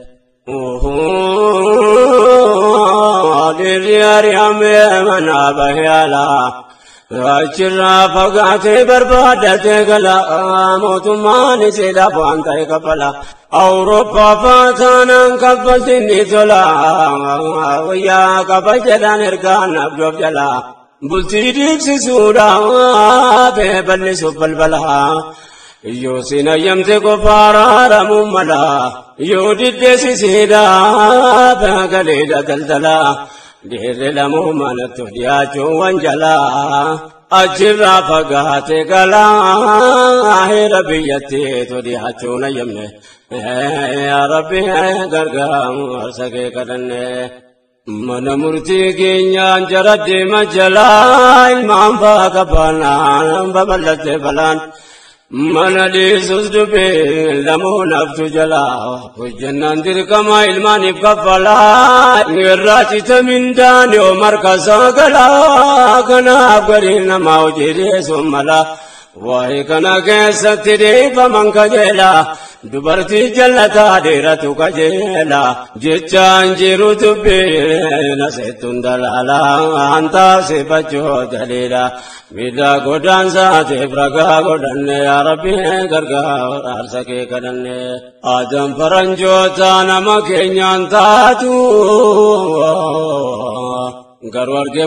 dirri ari'ame mana bahyaala achirraa fagaatee barbaadate gala mootummaan isiidhaaf waan ta'e kaffala awurooppaa faataanaan kaffaltiin ni tola wayyaa kafa jedhaan ergaan abdoof jala bultii diibsisuudhaaf bal'isuuf balbala yoo siin ayyamte qofaa raaramuun mala yoo diddeessisiidhaaf galeedha daldala Dirre lamuu manattu dhiyaachuun wanjalaa achirraa fagaate galaa heera biyyattiitu dhiyaachuun ayyamne yaa rabbi gargaarsa kee kadhanne mana murtii keenyaan jara deema jalaa ilmaan faaqa baanaan babal'atte balaan mana dhiisus dubbee lamuu naftu jalaa hojjannaan dirqamaa ilmaaniif kaffalaa irraa cita mindaan yoo markasaa galaa kanaaf gariin namaa hojii dhiyeessuun malaa waa'ee kana keessatti deebifaman kajeelaa dubartii jallataa dheeratu kajeelaa jechaan jiru dubbee naseettuun dalaalaa antaasifachuu daliilaa miidhaa godaansaatiif ragaa godhanne yaa rabbi gargaarsa kee kadhanne aadaan faranjoota nama keenyaan taatu garuu arge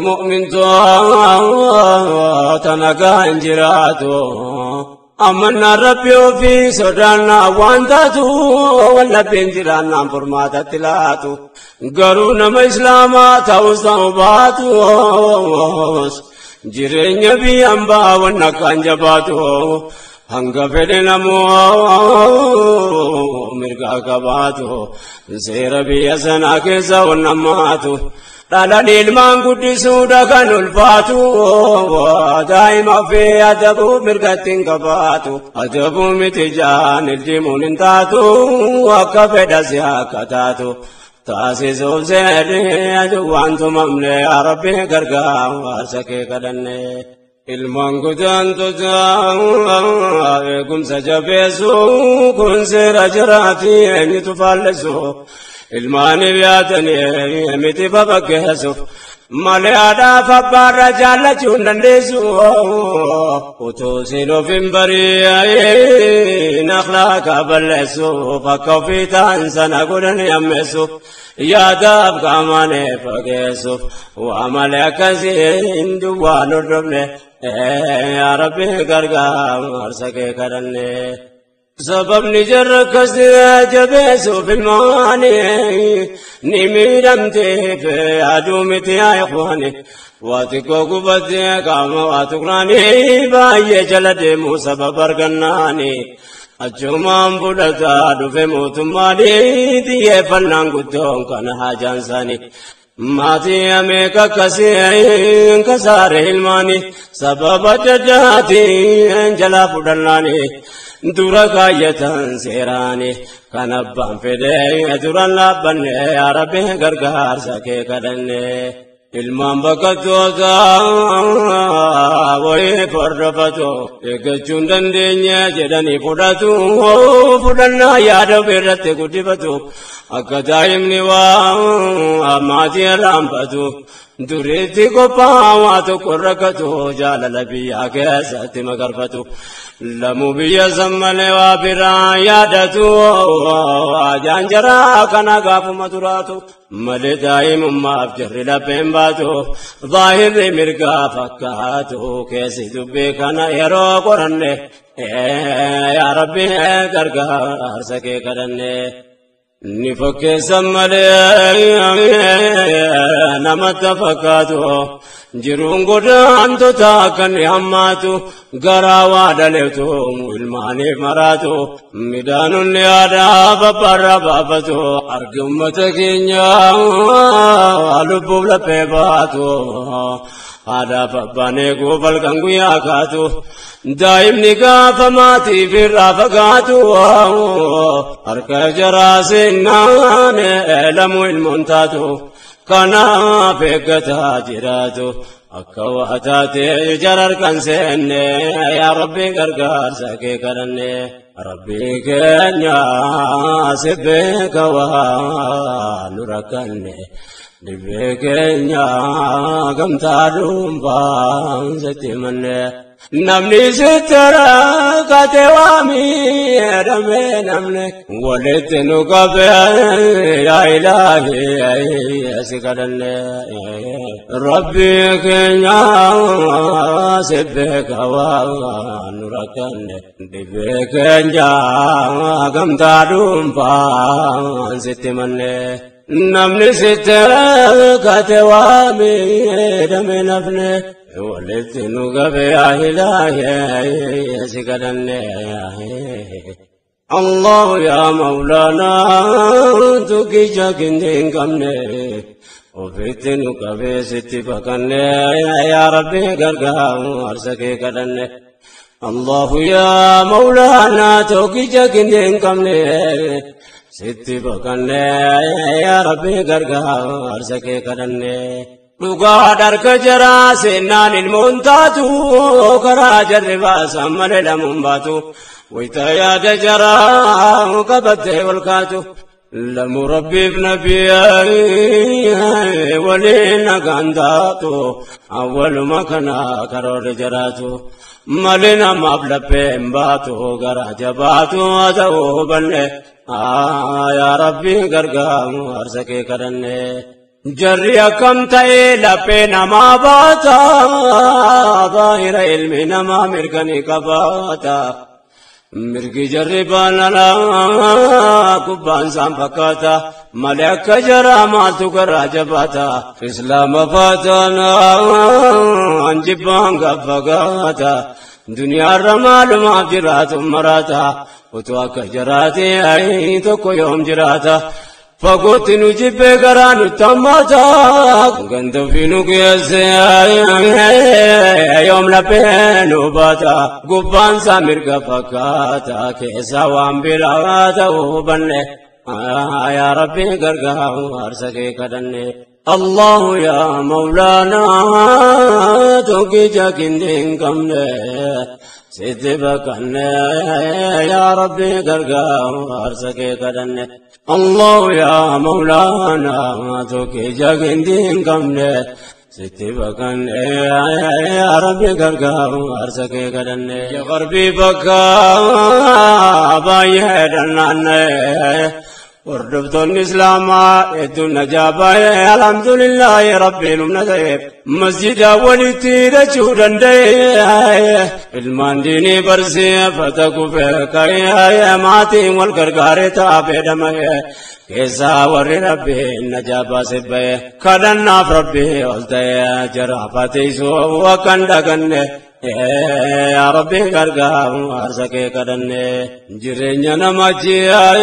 mu'mintoota nagaa hin jiraatu amannaan rabbi ofii sodaannaa waan taatu wallabbiin jiraannaan furmaatatti laatu garuu nama islaamaa ta'us ta'u baatus jireenya biyyaan baawwan akkaan jabaatu hanga fedhe namoo mirgaa qabaatu seera biyya sanaa keessa wannammaatu dhalaan ilmaan guddisuudha kan ulfaatu daa'ima fi adabuu mirgatti hin qabaatu adabuu miti jaan ildimuun hin taatu akka fedhasi akka taatu taasisuuf seedhee waan tumamne yaa rabbi gargaarsa kee kadhanne ilmaan gudaantota eegumsa jabeessu kun seera jiraatii eenyutu faalleessu ilmaani biyaatanii miti babakkeessuuf malee aadaa fabbaarra jaallachuun dandeessu utuu siin of hin bari'in akhlaaqa balleessuuf akka ofii ta'an sana godhan yammeessuuf yaadaaf qaamaan fageessuuf waa malee akkasiin duwwaan hordofne yaa Rabbi gargaarsa kee kadhanne. sababni jarra akkasi jabeessuuf ilmaani ni miidhamteef yaaduu miti yaa ikhwaani waa xiqqoo gubattee qaama waa tuqraani baay'ee jala deemuu sababa argannaani achumaan fudhataa dhufe mootummaani xiyyeeffannaan guddoon kana haajaan isaanii maatii ameeka akkasii kasaare ilmaani sababa addaatiin jalaa fudhannaani dura kaayyatan seeraani kan abbaan fedhee duran laabbanne yaa Rabbi gargaarsa kee kadhanne ilmaan bakkattoota wayii hordofatu eeggachuu hin dandeenye jedhanii fudhannaa yaada irratti guddifatu akka daa'imni waa maatii irraanfatu duriitti qophaa'aa waa tokko rakkatu jaalala biyyaa keessatti magarfatu lamu biyya sammalee waa biraa yaadatu ajaan jaraa kana gaafuma turaatu malee daa'imummaaf jarri lapheen baatu zaahirri mirgaa fakkaatu keessi dubbii kana yeroo qoranne yaa Rabbi gargaarsa kee kadhanne ni fakkeessan malee namatti fakkaatu jiruun godaantota akka ni hammaatu garaa waa dhaleetu ilmaaniif maraatu midhaanonni aadaa babbarra baafatu argi ummata keenya lubbuuf laphee baatu aadaa babbaan eeguuf halkan guyyaa kaatu daa'imni gaafa maatiif irraa fagaatu harka jaraa seennaan lamuu ilmoon taatu kanaaf eeggataa jiraatu akka waa taatee jara harkan seenne yaa Rabbi gargaarsa kee kadhanne Rabbi keenya si beeka waa nu rakkanne dhibee keenya gamtaa dhuunfaan sitti manne namni sitti rakkate waamii jedhamee namni walitti nu qabe yaa Ilaahi si kadhanne Rabbi keenya si beeka waa nu rakkanne dhibee keenya gamtaa dhuunfaan sitti manne namni sitti rakkate waamii jedhamee namni walitti nu qabe yaa Ilaahi si kadhanne Allah yaa Mawlaanaa tokkicha kinde hin qabne ofitti nu qabe sitti baqanne yaa Rabbi gargaarsa kee kadhanne Allah yaa Mawlaanaa tokkicha kinde hin qabne sitti baqanne yaa Rabbi gargaarsa kee kadhanne dhugaa darka jaraa seennaan ilmoon taatu karaa jarri baasan malee lamuun baatu wayita yaada jaraa qabattee ol kaatu lamu Rabbiif nabii waliin nagaan taatu awwaluma kana karoora jaraatu malee namaaf lapheen baatu garaa jabaatu ta'uu hubanne yaa Rabbi gargaarsa kee kadhanne jarri akkam ta'ee laphee namaa baata baay'ina ilmi namaa mirkanii qabaata mirgi jarri baanalaa kubbaan isaan fakkaata malee akka jaraa maaltu garaa jabaata islaama faataana anjibbaan gaffagaata duniyaarra maalumaaf jiraatu maraata utuu akka jaraate tokko yoom jiraata fagootti nu jibbee garaa nutti hammaata ganda ofii nu geesse yoom laphee nu baata gubbaan isaa mirga fakkaata keessaa waan biraa ta'uu hubanne yaa Rabbi gargaarsa kee kadhanne Allahu yaa Mawlaanaa tokkicha kinde hin qabne ستبكن يا ربي قرقارسك كدن الله يا مولانا توكي جاكندين كمنا ستبكن يا ربي قرقارسك كدن يا غربي بكا بايدنا وردبت الإسلام إدو النجابة الحمد لله رب العالمين مسجد ولتي رجودا علمان ديني برسي فتكو فيك يا ماتي والقرقار تابع دمي كيسا ور ربي النجابة سبي كدنا في ربي والتي جرافاتي سو وكندقن يا ربي قرقار أرزقي كدني جرينيا نمجي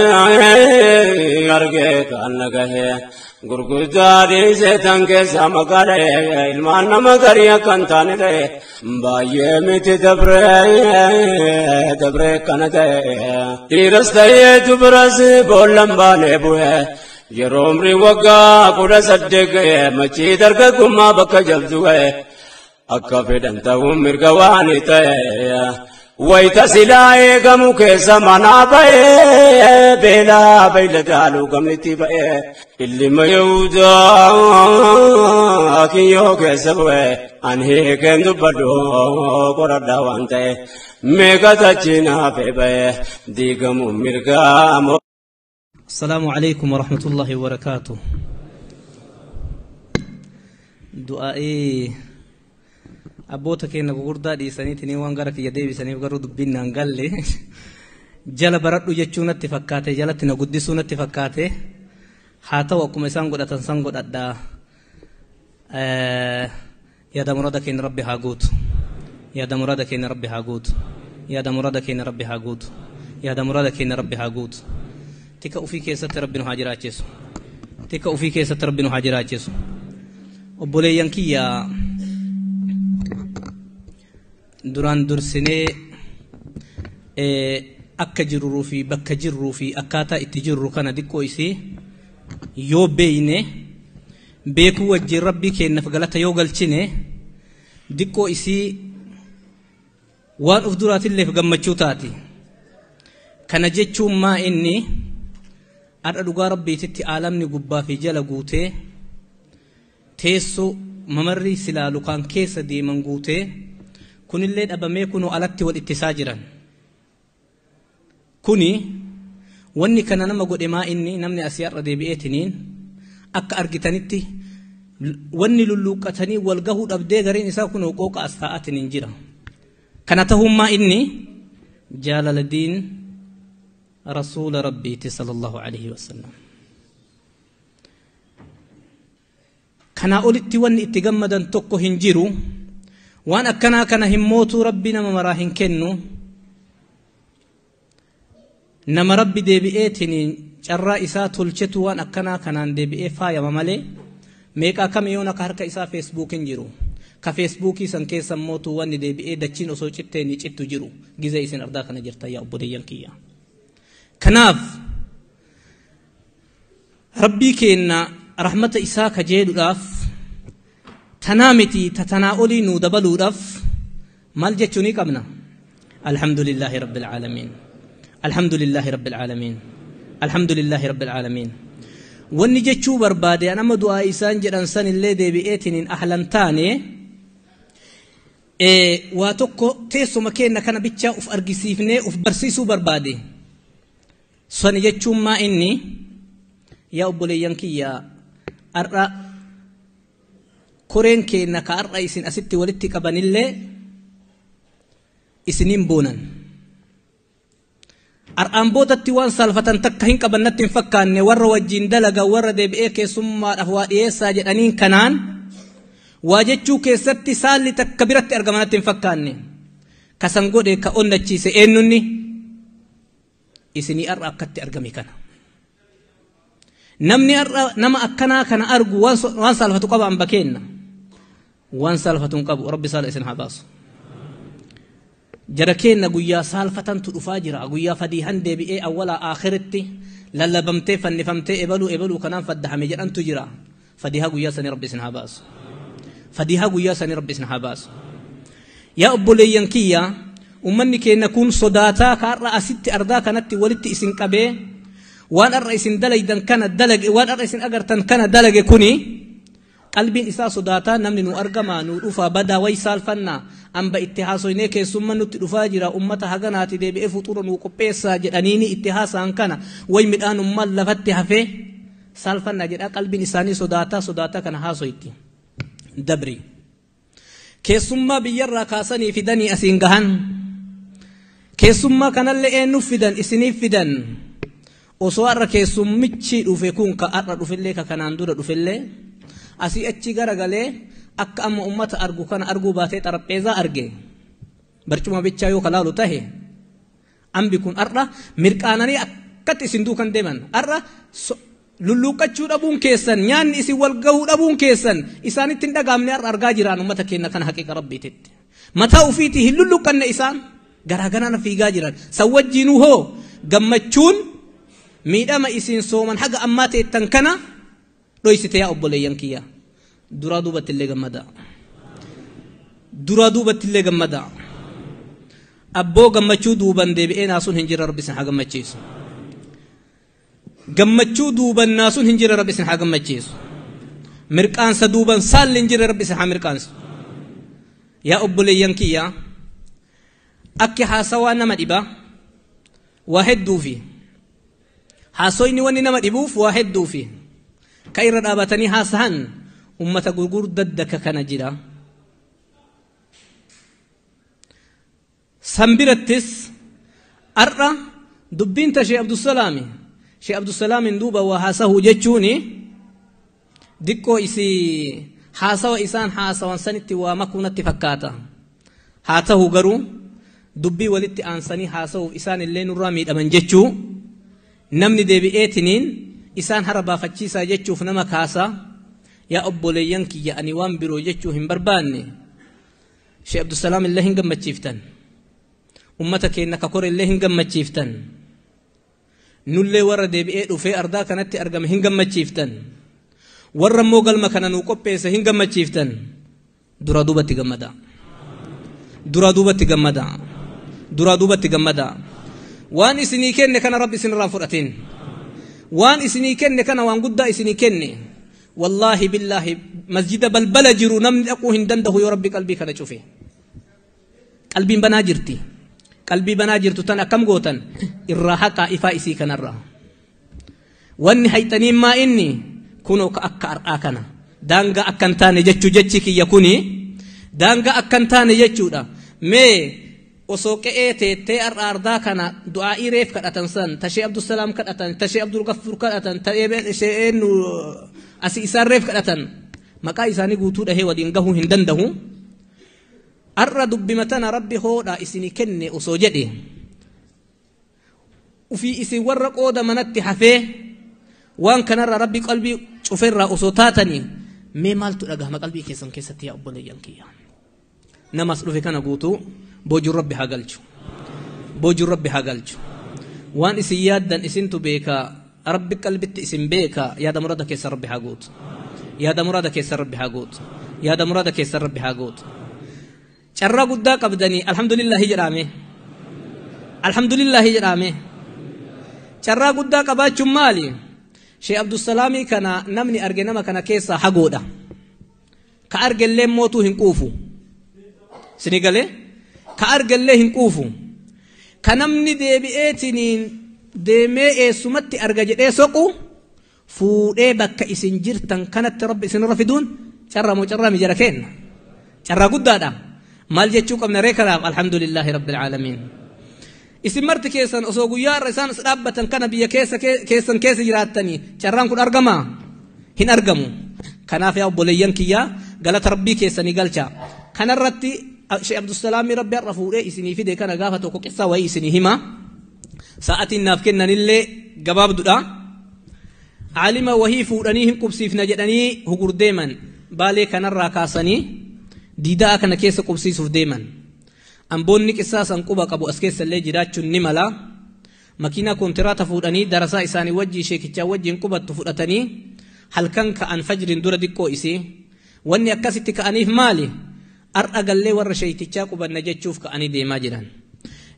أرقي كأنك هي غرغداري سيتان كيسا مقالي إلمان نمقريا كنتاني دي بايه ميتي دبري كنتي تيرستي تبرسي بولن بالي بوه يرومري وقا قد صدق مچي درقكما بك جلدوه akka fedhan ta'uun mirga waani ta'e wayita silaa eegamu keessa manaa ba'e beelaa beeyladaaluu gamnitti ba'e illima Yahudaa kiyyoo keessa bu'e an hiikeen dubbadhu qoradhaa waan ta'e meeqa tachinaa fe ba'e diigamuun mirgaa. السلام عليكم ورحمة الله وبركاته. دعائي أبوتا كينا غوردا دي سني تني وانغارا في يدي بسني وغارو دبين نانغالي جل برات وجهتشونا تفكاته جل تنا قدسونا تفكاته حتى وكم سانغو داتن سانغو دادا يا دمرada كين ربي هاغوت يا دمرada كين ربي هاغوت يا دمرada كين ربي هاغوت يا دمرada كين ربي هاغوت تيكا وفي كيسة ربنا هاجراتشيس تيكا وفي كيسة ربنا هاجراتشيس وبولي ينكيا duraan dursinee akka jirruu fi bakka jirruu fi akkaataa itti jirru kana diqqoo isii yoo beeyne beekuu wajjin rabbii keenyaaf galata yoo galchine diqqoo isii waan uf duraatilleef gammachuu taati. Kana jechuun maa inni adha dhugaa rabbiititti aalamni gubbaa fi jala guutee teessoo mamarrii silaalu kan keessa deeman guutee kunillee dhabamee kunoo alatti wal ittisaa jiran kuni wanni kana nama godhe maa inni namni asii har'a deebi'eetiniin akka argitanitti wanni lulluuqqatanii wal gahuu dhabdee gariin isaa kunoo qooqa as taa'atiniin jira. Kana tahummaa inni jaalala diin rasuula rabbiiti sallallahu alaihi wasallam. Kana olitti wanni itti gammadan tokko hin jiru. waan akkanaa kana himmootu rabbi nama maraa hin kennu nama rabbi deebi'eetiin carraa isaa tolchetu waan akkanaa kanaan deebi'ee faayama malee meeqa kam yoon akka harka isaa feesbuukiin jiru ka feesbuukii san keessa mootu wanni deebi'ee dachiin osoo cittee ni cittu jiru gizee isin ardaa kana jirta yaa obboleeyyan kiyya. Kanaaf rabbii keenna rahmata isaa kajeeluudhaaf تنامتي تتناولي نودبلو رف مال جتشوني قبنا الحمد لله رب العالمين الحمد لله رب العالمين الحمد لله رب العالمين وني جتشو بربادي أنا مدعا إيسان جران سن اللي دي بإيتين أحلان تاني واتوكو تيسو مكينا كان بيتشا أف أرقسيفني أف برسيسو بربادي سن جتشو ما إني يا أبولي ينكي يا أرى koreen keenna ka har'a isin asitti walitti qabanillee isiniin boonan har'aan boodatti waan salfatan takka hin qabannatti hin fakkaanne warra wajjiin dalaga warra deebi'ee keessummaadhaaf waa dhiyeessaa jedhaniin kanaan waa jechuu keessatti saalli takka biratti argamanatti hin fakkaanne kasan godhe ka onnachiise eenyunni isinii har'a akkatti argame kana namni har'a nama akkanaa kana argu waan salfatu qaba an bakeenna waan salfatun qabu rabbi saala isin habaasu jara keenna guyyaa salfatantu dhufaa jira guyyaa fadiihan deebi'ee awwala aakhiritti lallabamtee fannifamtee ebaluu kanaan faddahame jedhantu jira fadiiha guyyaa sanii rabbi isin habaasu fadiiha guyyaa sanii rabbi isin habaasu yaa obboleeyyan kiyya ummanni keenya kun sodaataa kaarra asitti ardaa kanatti walitti isin qabee waan arra isin dalaydan kana dalage waan arra isin agartan kana dalage kuni qalbiin isaa sodaataa namni nu argama nu dhufa badaa way saalfanna amba itti haasoynee keessummaa nutti dhufaa jira ummata haganaati deebi'ee fuxura nu qopheessaa jedhaniini itti haasaan kana way midhaan umman lafatti hafee saalfanna jedha qalbiin isaanii sodaataa kana haasoyti dabri keessummaa biyyarraa kaasanii fidanii asiin gahan keessummaa kanallee eenyuuf fidan isiniif fidan osoo arra keessummichi dhufe kun ka arra dhufellee ka kanaan dura dhufellee asii achi garagalee akka amma ummata argu kana arguu baatee xarapheezaa arge barcuma bichaa yoo kalaalu tahe ambi kun arra mirqaananii akkatti isin duukan deeman arra lulluuqachuu dhabuun keessan nyaanni isin wal gahuu dhabuun keessan isaanitti hin dhagaamne arra argaa jiraan ummata keenya kana haqiqa rabbiititti mataa ufiitii hin lulluuqanne isaan garaagaraan fiigaa jiran sawwajjiinuu hoo gammachuun miidhama isin sooman haga ammaa teettan kana dhoysite yaa obboleeyyan kiyya duraa duubatti illee gammada abboo gammachuu duuban deebi'ee naasuun hin jira rabbi isin haa gammachiisu gammachuu duuban naasuun hin jira rabbi isin haa gammachiisu mirqaansa duuban saalli hin jira rabbi isin haa mirqaansu yaa obboleeyyan kiyya akki haasawaa nama dhiba waa hedduufi haasoyni wanni nama dhibuuf waa hedduufi ka irra dhaabatanii haasahan ummata gurgurdadda kana jira sanbirattis arra dubbiinta Sheikh Abdussalaamin duuba waa haasahuu jechuuni diqqoo isii haasawa isaan haasawan sanitti waa makuunatti fakkaata haa ta'u garuu dubbii walitti aansanii haasa'uuf isaan illee nurraa miidhaman jechuu namni deebi'eetiniin isaan hara baafachiisaa jechuuf nama kaasa yaa obboleeyyan kiyya ani waan biroo jechuu hin barbaanne Sheikh Abdusalaam illee hin gammachiiftan ummata keenya ka kore illee hin gammachiiftan nullee warra deebi'ee dhufee ardaa kanatti argame hin gammachiiftan warra immoo galma kana nuu qopheesse hin gammachiiftan dura duubatti gammada waan isinii kenne kana rabbi isinirraa fudhatin waan isinii kenne kana waan guddaa isinii kenne wallahi billahi masjida balbala jiru namni dhaquu hin dandahu yoo rabbi qalbii kana cufe qalbiin banaa jirtu tan akkam gootan irraa haqaa ifaa isii kanarraa wanni hayxaniin maa inni kunoo ka akka ar'aa kana daangaa akkan taane jechuu jechi kiyya kuni daangaa akkan taane jechuudha mee osoo qe'ee teettee ardaa kana du'aa'ii reef kadhatan san tashee Abdusalaam kadhatan tashee Abdul Gaffur kadhatan ta'een asi isaan reef kadhatan maqaa isaanii guutuu dhahee waliin gahuu hin dandahu arra dubbimatana rabbi hoodha isinii kenne osoo jedhe ufii isin warra qooda manatti hafee waan kanarra rabbi qalbii cufeerraa osoo taatanii mee maaltu dhagahama qalbii keessan keessatti yaa obboleeyyan kiyya namas dhufe kana guutuu boojuun rabbi haa galchu waan isin yaaddan isintu beeka rabbi qalbitti isin beeka yaada murada keessa rabbi haa guutu carraa guddaa qabdanii alhamdulillahi jedhame carraa guddaa qabaachuun maali Sheikh Abdusalaamii kana namni arge nama kana keessa hagoodha ka argellee mootuu hin quufu sinigale ka argellee hin quufu ka namni deebi'eetiniin deemee eessumatti arga jedhee soqu fuudhee bakka isin jirtan kanatti rabbi isinirra fiduun carraa mijara kenna carraa guddaadha maal jechuu qabna ree kanaaf alhamdulillahi rabbil aalamiin isin marti keessan osoo guyyaa irra isaan dhaabbatan kana biyya keessan keessa jiraattanii carraan kun argamaa hin argamu kanaaf yaa obboleeyyan kiyyaa galata rabbii keessanii galcha kanarratti Sheikh Abdusalaamii rabbi har'a fuudhee isinii fide kana gaafa tokko qissa wayii isinii hima sa'atiin naaf kennanillee gabaabdudha aalima wahii fuudhanii hin qubsiifna jedhanii hugurdeeman baalee kanarraa kaasanii diidaa kana keessa qubsiisuuf deeman amboonni qissaasan quba qabu as keessallee jiraachuun ni mala makiinaa kontiraata fuudhanii darasaa isaanii wajjii sheekichaa wajjiin qubattu fudhatanii halkan ka'an fajriin dura diqqoo isii wanni akkasitti ka'aniif maali ar'a gallee warra sheekichaa qubanna jechuuf ka'anii deemaa jiran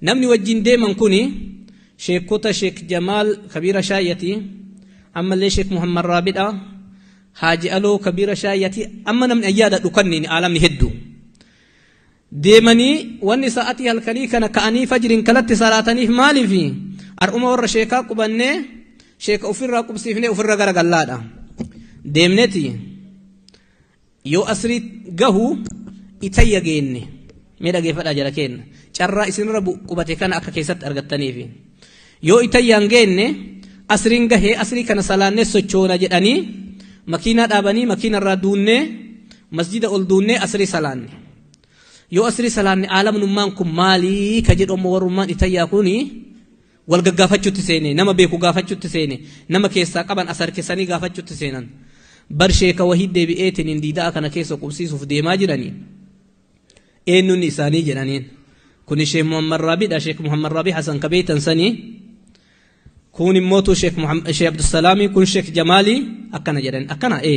نمني وجين ديما كوني شيخ كوتا شيخ جمال كبير شايتي أما اللي شيخ محمد رابطة حاجي ألو كبير شايتي أما نمني أيادة لكني عالمني هدو ديماني واني ساعتي هالكني كان كأني فجر كلت صلاتني في مالي في أرؤما ور شيخا قبني شيخ أفرا قبسيفني أفرا غرق الله ديمنتي يو أسري قهو إتايا جيني ميدا جيفت أجل كين شرع إسن ربو قبتي كان أكا كيست أرغتني في يو إتايا جيني أسرين قهي أسري كان سلاني سوچونا جداني مكينة أباني مكينة رادوني مسجد أولدوني أسري سلاني يو أسري سلاني عالم نمانكم مالي كجد أم ورمان إتايا كوني والغافچو تسيني نما بيكو غافچو تسيني نما كيسا قبان أسر كساني غافچو تسينان برشيك وحيد دي بيئتن انديدا كان كيسو قبسيسو في ديما جراني إنو نساني جرانين كوني شيخ محمد رابي دا شيخ محمد رابي حسن كبيتا سني كوني موتو شيخ عبد السلامي كون شيخ جمالي أكنا جران أكنا إيه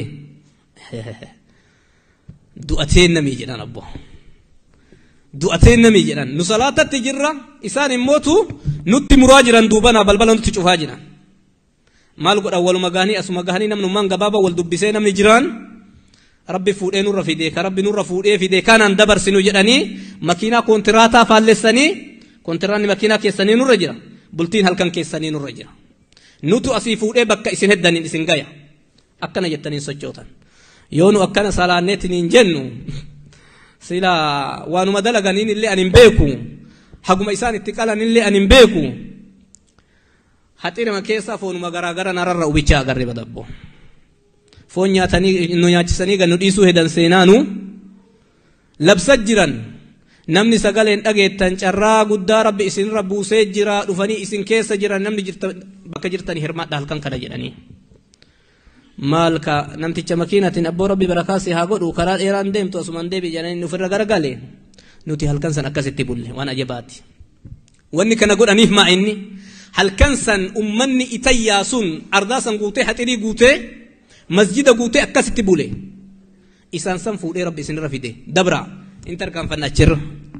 دوأتين نمي جران أبو دوأتين نمي جران نصلاة تجرى إسان موتو نتي مراجران دوبانا بلبلا نتي شوفاجنا مال قد أول مغاني أسو مغاني نمن من غبابا والدبسين من جيران ربي فودي نور في ديك ربي نور فودي في ديك كان دبر سنو جداني ماكينة كونتراتا فالسني كونتراني ماكينة كيساني نور رجرا بلتين هل كان كيساني نور رجرا نوتو أسي فودي بكا إسن هداني إسن غايا أكنا جتاني سجوتا يونو أكنا سالانيتنين جنو سلا وانو مدلغانين اللي أنين بيكو حقم إسان اتقالان اللي أنين بيكو حتى ما كيسا فون مغرغر نرر وبيچا غري بدبو فون نياتني نو نياچسني غنو ديسو هدان سينانو لبسجرن نمني سغالين دغيتن چرا غدا ربي اسن ربو سجرا دفني اسن كيسا جرا نمني جرت بك جرتني هرما دال كان كدا جداني مالكا نمتي چمكينه ابو ربي بركاسي ها غدو كرا ايران ديم تو اسمان ديبي جنن نفر غرغالي نوتي هلكن سن اكاسيتي بولي وانا جباتي وني كان غد اني ما اني هل كنسن أمني إتياسون أرداسن قوتي حتري قوتي مسجد قوتي أكاسيتي بولي إسان سن فولي ربي سن رفيدي دبرا انتر كان فن أجر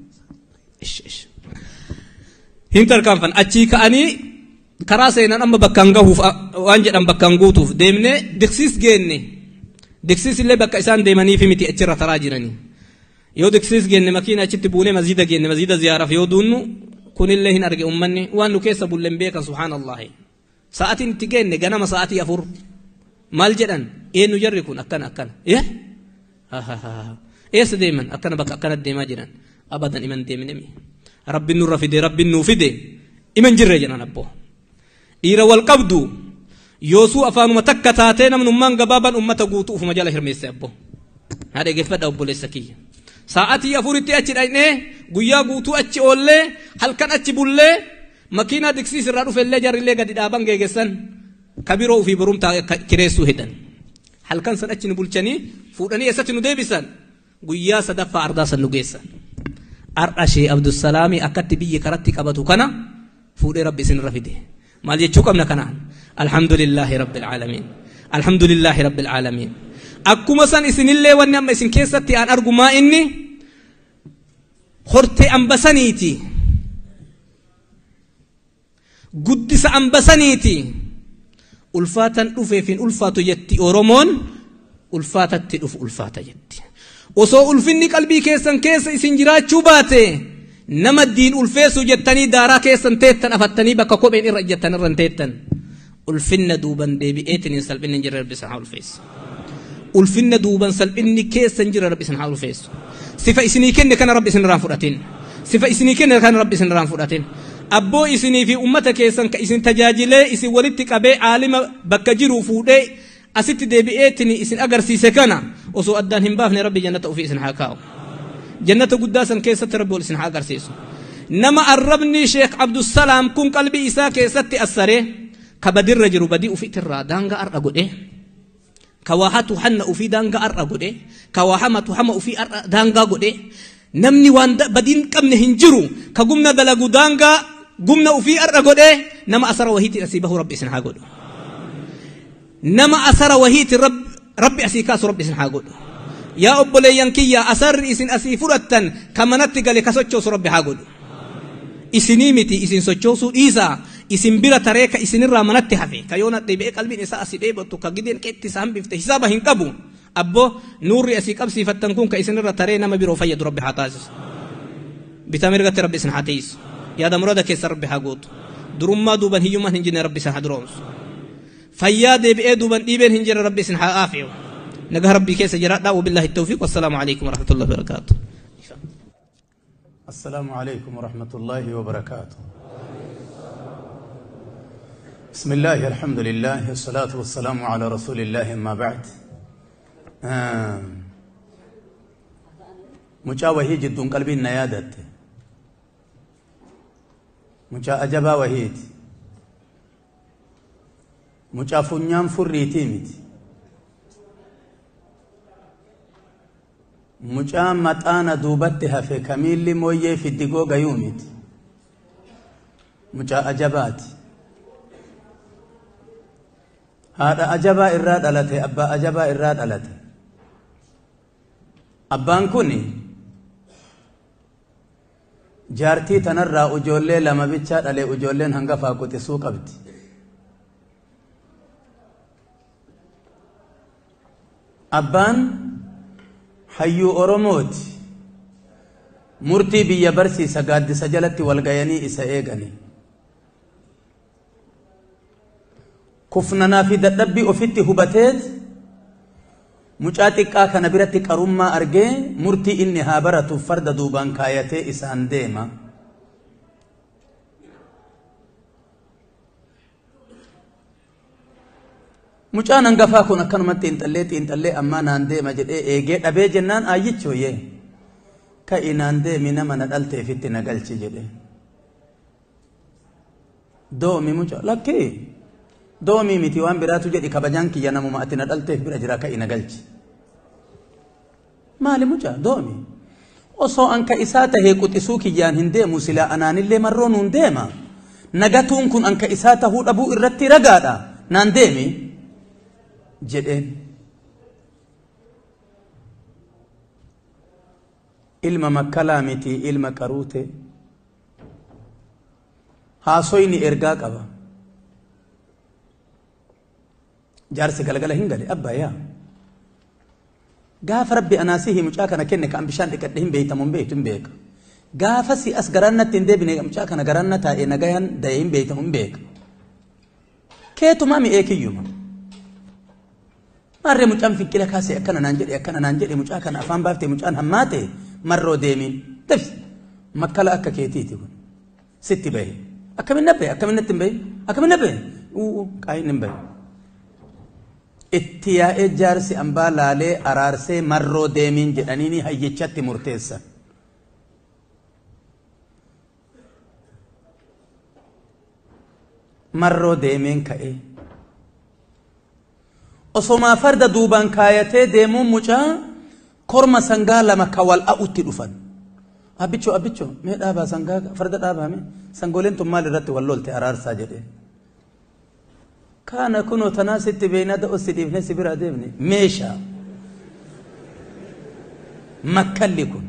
انتر كان فن أجيك أني كراسينا أما بكانغو وانجد أم بكانغوتو ديمني دكسيس جيني دكسيس اللي بك إسان ديماني في متي أجر تراجراني يو دكسيس جيني مكينة أجتي بولي مسجد جيني مسجد زيارة في يودونو كون الله نرجع أمني وأنو كيس بولن بيك سبحان الله ساعتي تجين جنا ما ساعتي أفور مال جدًا إيه نجركون أكن إيه إيه سديمن أكن بك أكن الديما جدًا أبدا إيمان ديمن إمي رب النور فدي رب النور فدي إيمان جرّ جنا نبوه إيرا والقبض يوسو أفان متكتاتين من أمان جبابا أمة قوتو في مجال هرميس أبوه هذا كيف بدأ أبو لسكية ساعتي أفورتي أشي أينه غويا غوتو أشي أولله هل كان أشي بوله ماكينة دكسي سرادو في اللي جاري اللي قد دابان جيجسن كبيرو في بروم تا كريسو هدن هل كان سن أشي نبولشني فوراني أساتي نديبسن غويا صدفة أرداسن نجيسن أرأشي عبد السلامي أكتبي كرتي كبتو كنا فوري ربي سن رفيده ما جيتشوكم نكنا الحمد لله رب العالمين الحمد لله رب العالمين أكما سن إسن الله ونعم إسن كيستي أن أرجو ما إني خرت أنبسنيتي قدس أنبسنيتي ألفاتا أفيفين ألفات يتي أورمون ألفاتا تلف ألفاتا يتي وصو ألفني قلبي كيسن كيس إسن جرات شوباتي نما الدين ألفيسو جتني دارا كيسن تيتن أفتني بكا كوبين إرجتن رنتيتن ألفن دوبان ديبي إيتني سلبين نجرر بسحاول فيس ألفن دوبان سلبين كيسن جرر بسحاول فيس صفة إسني كن كان ربي سن رافورتين صفة إسني كن كان ربي سن رافورتين أبو إسني في أمتك كيسن كإسن تجاجله إسن ولدتك أبي عالم بكجرو فودي أسيت ديبي إيتني إسن أجر سيسكنا وسو أدان هم بافني ربي جنة وفي إسن حكاو جنة قداسا كيسة ربي ولسن حكر سيسو نما الربني شيخ عبد السلام كن قلبي إسا كيسة أسره كبدر رجل بدي وفي ترى دانغا أرقود إيه كواحة حنا وفي دانغا أرقود إيه كواحة ما تحما وفي دانغا قود إيه نمني وان بدين كم نهنجرو كقمنا دلقو دانغا قمنا وفي أرقود إيه نما أسر وهيتي أسيبه ربي سنحاقود نما أسر وهيتي ربي أسيكاس ربي سنحاقود يا أبو ليانكي يا أسر إسن أسيفرتن كما نتقل كسوتشوس ربي حاقود إسنيمتي إسن سجوسو إيزا إسن بلا تريك إسن الرامنات حفي كيونا تبقى قلبي نساء سيديبا تكاقدين كيت سهم بفت حسابه هنقبو أبو نور أسيك أبسي فتنكون كإسن الرترين ما بيرو فيد ربي حتاسس بتامرغة ربي سن حتيس يا دمرودة كيس ربي حقوت درما دوبان هيوما هنجين ربي سن حدرونس فياد بئي دوبان إيبين هنجين ربي سن حقافيو نقه ربي كيس جراء وبالله التوفيق والسلام عليكم ورحمة الله وبركاته. السلام عليكم ورحمة الله وبركاته. بسم الله الحمد لله والصلاة والسلام على رسول الله ما بعد. مجا وهي جد قلبي النيادت مجا أجبا وهيد مجا فنيان فريتيمت مجا متانا دوبتها في كميل مويه في الدقو قيومت مجا أجبات هذا أجبا إراد ألته أبا أجبا إراد ألته أبان كوني جارتي تنرى أجولي لما بيتشات علي أجولين هنگا فاقوتي سوق أبتي أبان حيو أورموت مرتي بيا برسي سقاد سجلتي والغياني إسا إيغاني كفننا في دبي أفتي هبتت مجاتك آكا نبرتك أرمى أرجي مرتي إني هابرة فرد دوبان كايتي إسان ديما مجانا نغفاكونا كنمت انتلي أما نانديما جد إيجي أبي جنان آيتشو يه كا إناندي منما ندلتي فتي نغلشي جد دومي مجا لكي دومي متيوان براتو جدي كبجانكي ينامو ما أتنا دلته برجراك إنغلج مالي مجا دومي وصو أنك إساته هيكوت إسوكي جان هنديمو سلا أنان اللي مرون هنديما نغتون كن أنك إساته أبو إرتي رقادا نانديمي جدين إلما مكلامتي إلما كروتي هاسويني إرقاك أبا جارسي قلقل هنقلي أبا يا قاف ربي أناسيه مجاكنا كنك أم بشان تكدهم بيتا من بيتم بيك قافسي أسقرنا تندبني مجاكنا قرنا تا إنقايان دايم بيتا من بيك كيتو مامي إيكي يوم مرة مجام في كلا كاسي أكنا نانجري مجاكنا أفان بافتي مجان هماتي مرة ديمين تفس مكالا أكا كيتيتي ستي بي أكا من نبي أكا من نتن بي أكا من نبي كاين نبي اتياء جارسي أمبا لالي أرارسي مرو ديمين جدانيني هيجيشاتي مرتيسا مرو ديمين كأي أصوما فرد دوبان كايتي ديمون مجا كورما سنغا لما كوال أوتي دفن أبيتشو ميد آبا سنغا فرد آبا مي سنغولين تمال رتي واللولتي أرارسا جدين كان كنو تناسيت بين هذا أسديف نسي برادبني ميشا مكلكم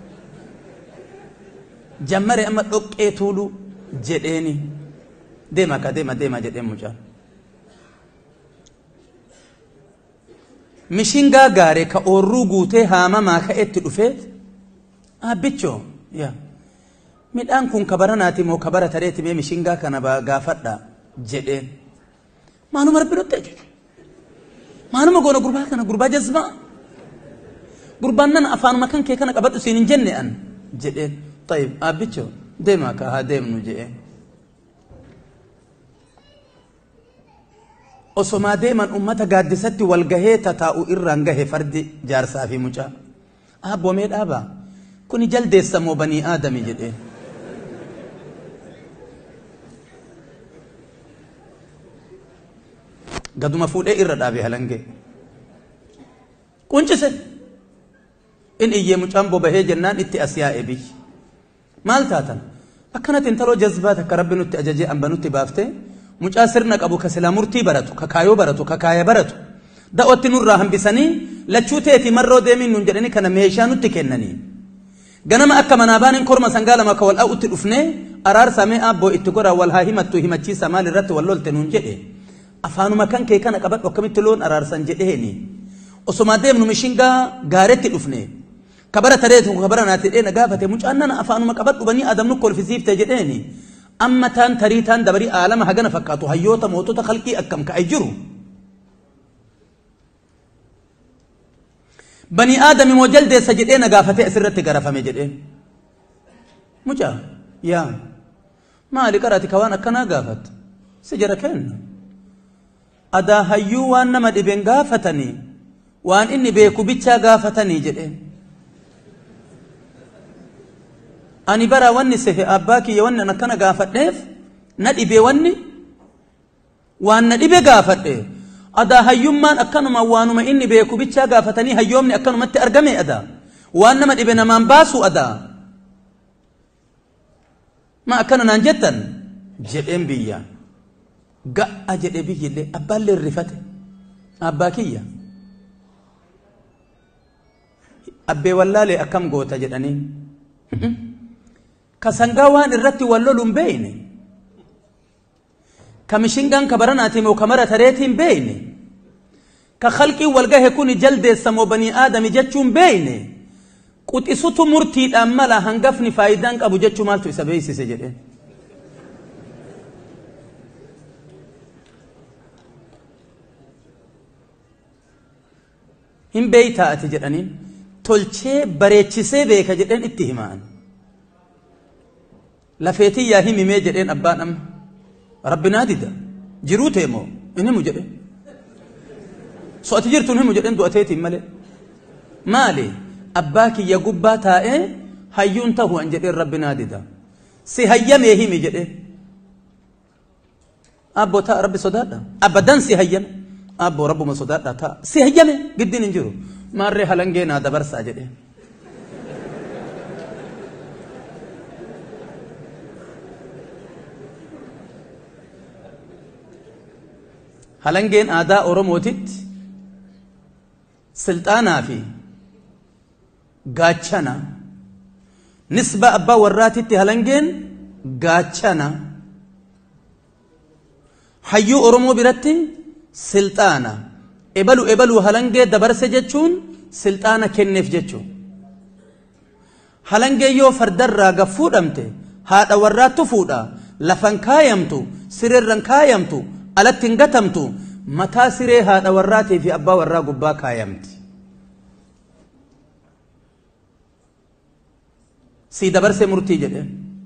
جمري أما أوكيتولو جديني ديما جدين مجال مشينغا غاري كأورو غوتي هاما ما كأت دفيت بيتشو يا ميدان كون كبرناتي مو كبرة تريتي بي مشينغا كان غافت جدين ما نمر بيروتج ما نمر قونا قربا كنا قربا جذبا قرباننا أفان مكان كي كنا قبض سنين جنة أن جدين طيب أبيتشو ديما كها ديم نجيه أسمع ديما أمتا قادستي والجهة تتاو إرانجه فرد جارسا في مجا أبو ميد أبا كوني جلد يسمو بني آدم جدين قد ما فود إيرد أبي هلنجي كونش سن إن إيه مجامبو به جنان إتي أسياء بي مال تاتن أكنت انتلو جذبات كرب نت أججي أم بنت بافته مجاسرنك أبو كسلا مرتي براتو ككايو براتو ككايا براتو دعوت نور راهم بسني لتشوتي في مرة ديمين نجرني كنا ميشانو تكنني جنما أكمل نابان كورما سنجالا ما كول أو تلفني أرار سامي أبو إتقرا والهاهمة همتشي سمال الرت واللول تنون جئه أفانو مكان كي كان قبل وكمت لون أرار سنجئهني وسمادة من مشينجا غارت الأفنى كبرة تريت وكبرة ناتئين قافة مش أننا أفانو مكبر وبني آدم نقول في زيف تجئهني أما تان تريتان دبري عالم هجنا فكاتو هيوتا موتو تخلقي أكم كأجرو بني آدم موجلد سجدين قافة أسرت غرفة مجدين مجا يا ما لقرأت كوانا كنا قافت سجرة كن أدا هيو وان نمد ابن قافتني وان إني بيكو بيتشا قافتني جدين أني برا واني سفي أباكي يواني نكنا قافت نيف ندي بي واني وان ندي بي قافت نيف أدا هيوم مان أكنما وانما إني بيكو بيتشا قافتني هيومني أكنما تأرقمي أدا وان نمد ابن مان باسو أدا ما أكن نانجتن جدين بيا قا جدين بيا اللي أبال الرفات أباكية أبي والله لي أكم قوتا جدني كسنغاوان الرتي واللولم بيني كمشنغان كبرناتي وكمرة تريتين بيني كخلقي والقاه يكون جلد السمو بني آدم جتشون بيني قد إسوتو مرتي الأمالا هنقفني فايدانك أبو جتشو مالتو إسابيسي سجدين هم بيتا أتجدنين تلچه بريتشسي بيكا جدين اتهمان لفيتي يا همي مي جدين أبان أم ربنا ديدا جرو تيمو إنهم جدين سوء تجرتون هم جدين دو أتيتي مالي مالي أباكي يقبا تائه هيون تهو أن جدين ربنا ديدا سي هيام يهيمي جدين أبو تا ربي صدادا أبدان سي هيام أبو ربو ما صدادا تا سي هيام قدين انجرو ماري هلنجينا دبرسا جدين هلنجين آداء أورموتت سلطانا في غاچنا نسبة أبا وراتت هلنجين غاچنا حيو أورمو برتي سلطانا إبلو هلنجي دبرس جتشون سلطانا كنف جتشون هلنجي يو فردر راغا فودمته هذا وراتو فودا لفن كايمتو سررن كايمتو ألتين قتمتو متى سري هذا وراتي في أبا ورا قبا كايمتي سي دبر سي مرتي جدين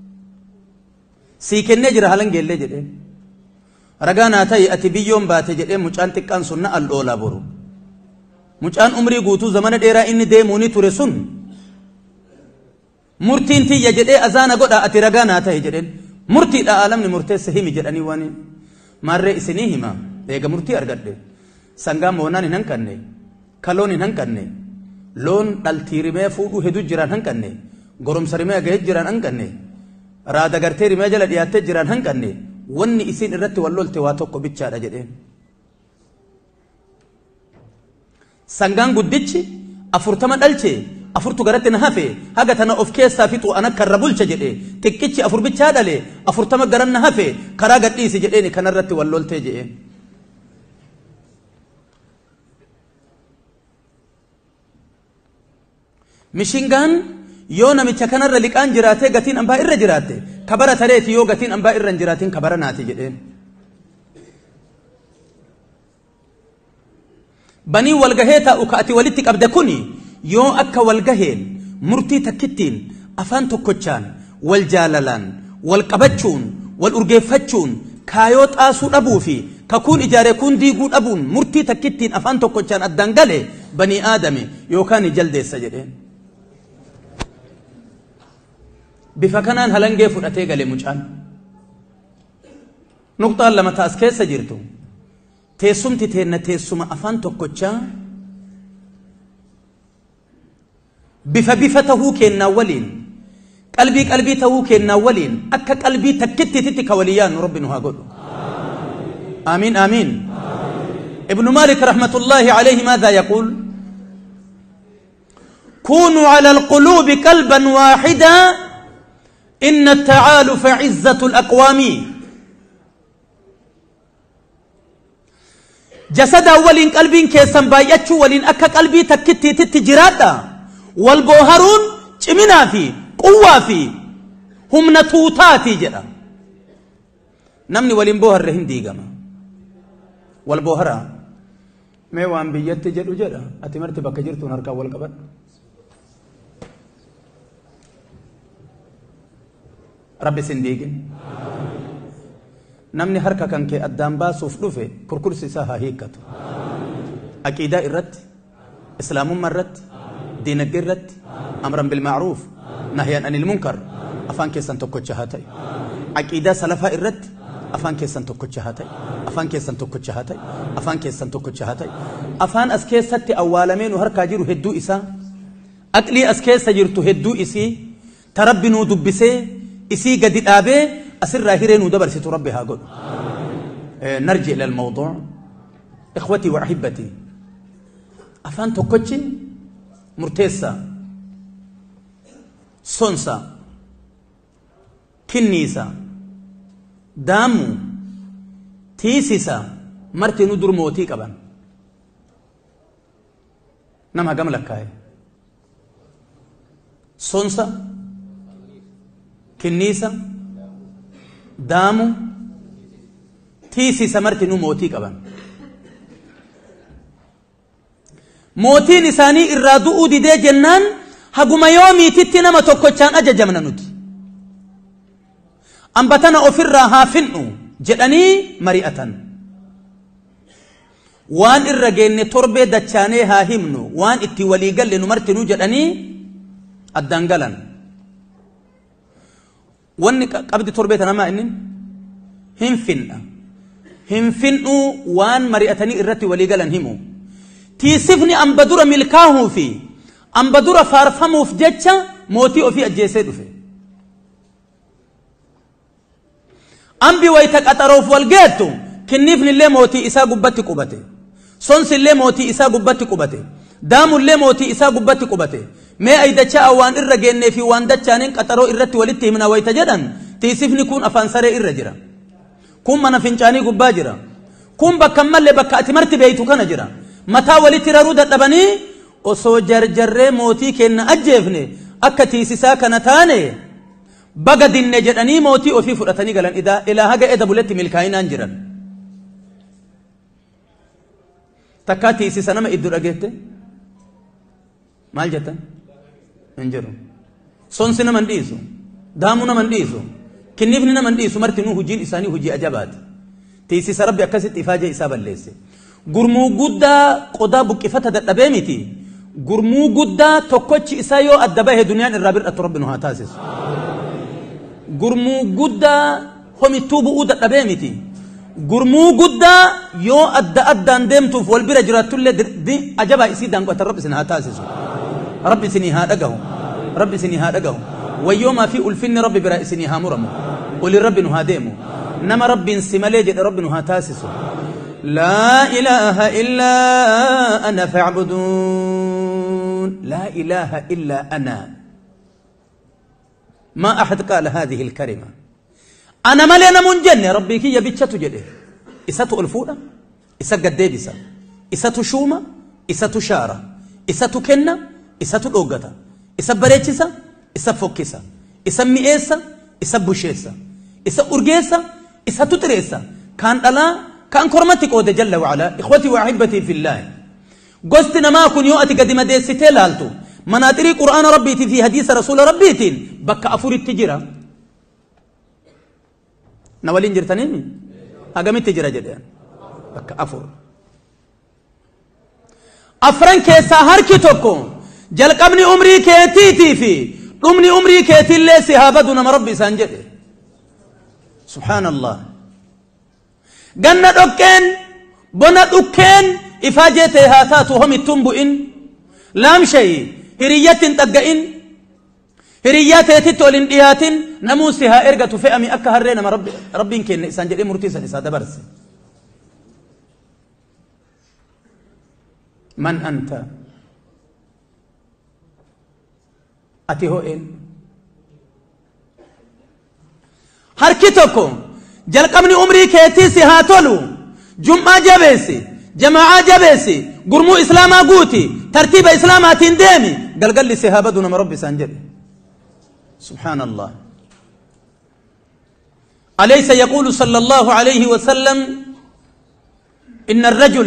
سي كنة جرى هلن جيلة جدين رغانا تاي أتي بيوم باتي جدين مجان تكان سنة الأولى برو مجان عمري قوتو زمان ديرا إني ديموني ترسون مرتين تي جدين أزانا قد أتي رغانا تاي جدين مرتي دا عالمني مرتي سهيمي جدني واني ماري إسنيهما ديگا مرتي أرغد سنگام مونان هنن كنه كالون هنن كنه لون دلتيرمي فودو هدو جران هنن كنه غرم سرمي أغيت جران هنن كنه رادا غرتي رمي جل ديات جران هنن كنه وني إسين الرت واللول تواتوكو بيتشا جدين سنگان قدتش أفرتما دلچه أفرتو غرت نهافه هاگا تنا أف كيسا فيتو أنا كربولچ جده تكيتش أفر بيتشا دله أفرتما غرن نهافه كرا غدي سي جدين كان الرت واللول تجه مشينغان يونا ميتشكن الرليك أنجراته قتين أنبا إرجراته كبرة تريت يو قتين أنبا إرجراتين كبرة ناتي جدين بني والجهيتا أكأتي ولتك أبدا كوني يو أكا والجهين مرتي تكتين أفان تكوتشان والجاللان والقبتشون والأرجفتشون كايوت آسو أبو في ككون إجارة كون ديقون أبون مرتي تكتين أفان تكوتشان الدنجلة بني آدمي يو كان جلد السجدين بفكانان هلنجي فرأتي قالي مجان نقطة لما تأسكي سجرتو تيسوم تتين تيسوم أفان تكوتشا بفبفته كينا ولين قلبي تهو كينا ولين أكا قلبي تكتي تتك وليان ربنا هاقول آمين آمين ابن مالك رحمة الله عليه ماذا يقول كونوا على القلوب قلبا واحدا إن التعالف عزة الأقوام جسد ولين قلب كيسن بايتشو ولين أكا قلبي تكتي تتجرادا والبوهرون جمنا في قوة في هم نتوتاتي جدا نمني ولين بوهر رهن ديقما والبوهرة ميوان بيت جدو جدا أتمرت بكجرتو نركا والقبر ربي سنديقن نمني حركة كان كي أدام باسوف لوفي كركرسي ساها هيكتو أكيدا إرت إسلام مرت دينك إرت أمرا بالمعروف نهيا عن المنكر أفان كيسان توكو شهاتي أكيدا سلفا إرت أفان كيسان توكو شهاتي أفان كيسان توكو شهاتي أفان كيسان توكو شهاتي أفان أسكيسة أوالمين وهركا جيرو هدو إسا أكلي أسكيسة جيرتو هدو إسي تربنو دبسي إسي قد الآبي أسر راهرين ودبر ستو ربي هاقول نرجع إلى الموضوع إخوتي وأحبتي أفان توكوتشي مرتيسا سونسا كنيسا دامو تيسيسا مرتي ندر موتي كبان نمها قم لكاي سونسا كنيسا دامو تيسيسا مرتي نو موتي كبان موتي نساني إرادو دي دي جنان هقوم يومي تتنا ما توكوشان أججمنا نوتي أنبتنا أفرها هافنو جدني مريئة وان الرجين تربي دچاني هاهمنو وان اتولي قل نمرتنو جدني الدنقلن وان قبض تربي تنما إنن هنفنو وان مريئتني إرتي ولي قلن همو تيسفني أم بدور ملكاه في أم بدور فارفمو في جتشا موتي وفي الجسد في أم بيويتك أتروف والجيتو كنيفني اللي موتي إسا قبتي قبتي صنص اللي موتي إسا قبتي قبتي دام اللي موتي إسا قبتي قبتي ما أيدتشا وان إرجين في وان دتشانين أترو إرتي ولتي من ويتجدن تيسفني كون أفانسري إرجرا كون من فنشاني قباجرا كون بكمل لبكا أتمرت بيتو كان جرا متى ولتي رودة لبني وصو جرجر موتي كن أجفني أكتي سيسا كنتاني بقد النجراني موتي وفي فرتني قالن إذا إلى هجا إذا بولت ملكاين أنجرا تكاتي سيسا نما إدور أجته مال جتا انجرو صنصنا من ديسو دامنا من ديسو كنيفنا من ديسو مرتنو هجين إساني هجي أجابات تيسي ربي أكست إفاجة إسابة ليسي gurmuu guddaa qodaa buqqifata dadhabee miti gurmuu guddaa tokkochi isaa yoo adda bahe duniyaan irraa bir'atu rabbi nu haa taasisu gurmuu guddaa homittuu bu'uu dadhabee miti gurmuu guddaa yoo adda addaan deemtuuf wal bira jiraatullee ajabaa isii daanqatan rabbi isin haa taasisu rabbi isinii haa dhagahu rabbi isinii haa dhagahu wayyoomaa fi ulfinni rabbi biraa isinii haa muramu olin rabbi nu haa deemu nama rabbiin si malee jedhe rabbi nu haa taasisu لا إله إلا أنا فاعبدون لا إله إلا أنا ما أحد قال هذه الكلمة أنا ملينا من جنة ربي كي يبتشت جده إساتو الفولة إسات قديبسة إساتو شومة إساتو شارة إساتو كنة إساتو الأوغة إسات بريتشسة إسات فوكسة إسات مئيسة إسات بوشيسة إسات أرقيسة إساتو تريسة كان ألا كان كرمتك أود جل وعلا إخوتي وأحبتي في الله قستنا ما كن يؤتي قد ما ديستي لالتو مناطري قرآن ربيتي في حديث رسول ربيتي بك أفور التجرة نوالين جرتنيني أقام التجرة جدا بك أفور أفرن كيسا هركي توكو جل قبني أمري كيتي في أمني أمري كيتي اللي سهابدنا مربي سانجد سبحان الله جنة أكين بنا أكين إفاجته هاتاتهم التنبؤين لام شيء هريات تقئين هريات تتولين إيات نموسها إرقة فئمي أكهرين ما ربي كين إنسان جدي مرتيسا إسادة برس من أنت أتي هو إن هركتكم جل قمني عمري كيتيسي هاتولو جمعة جبسي جماعة جبسي قرمو إسلاما قوتي ترتيب إسلاما تندمي قال لي سهابدنا مربي سانجري سبحان الله أليس يقول صلى الله عليه وسلم إن الرجل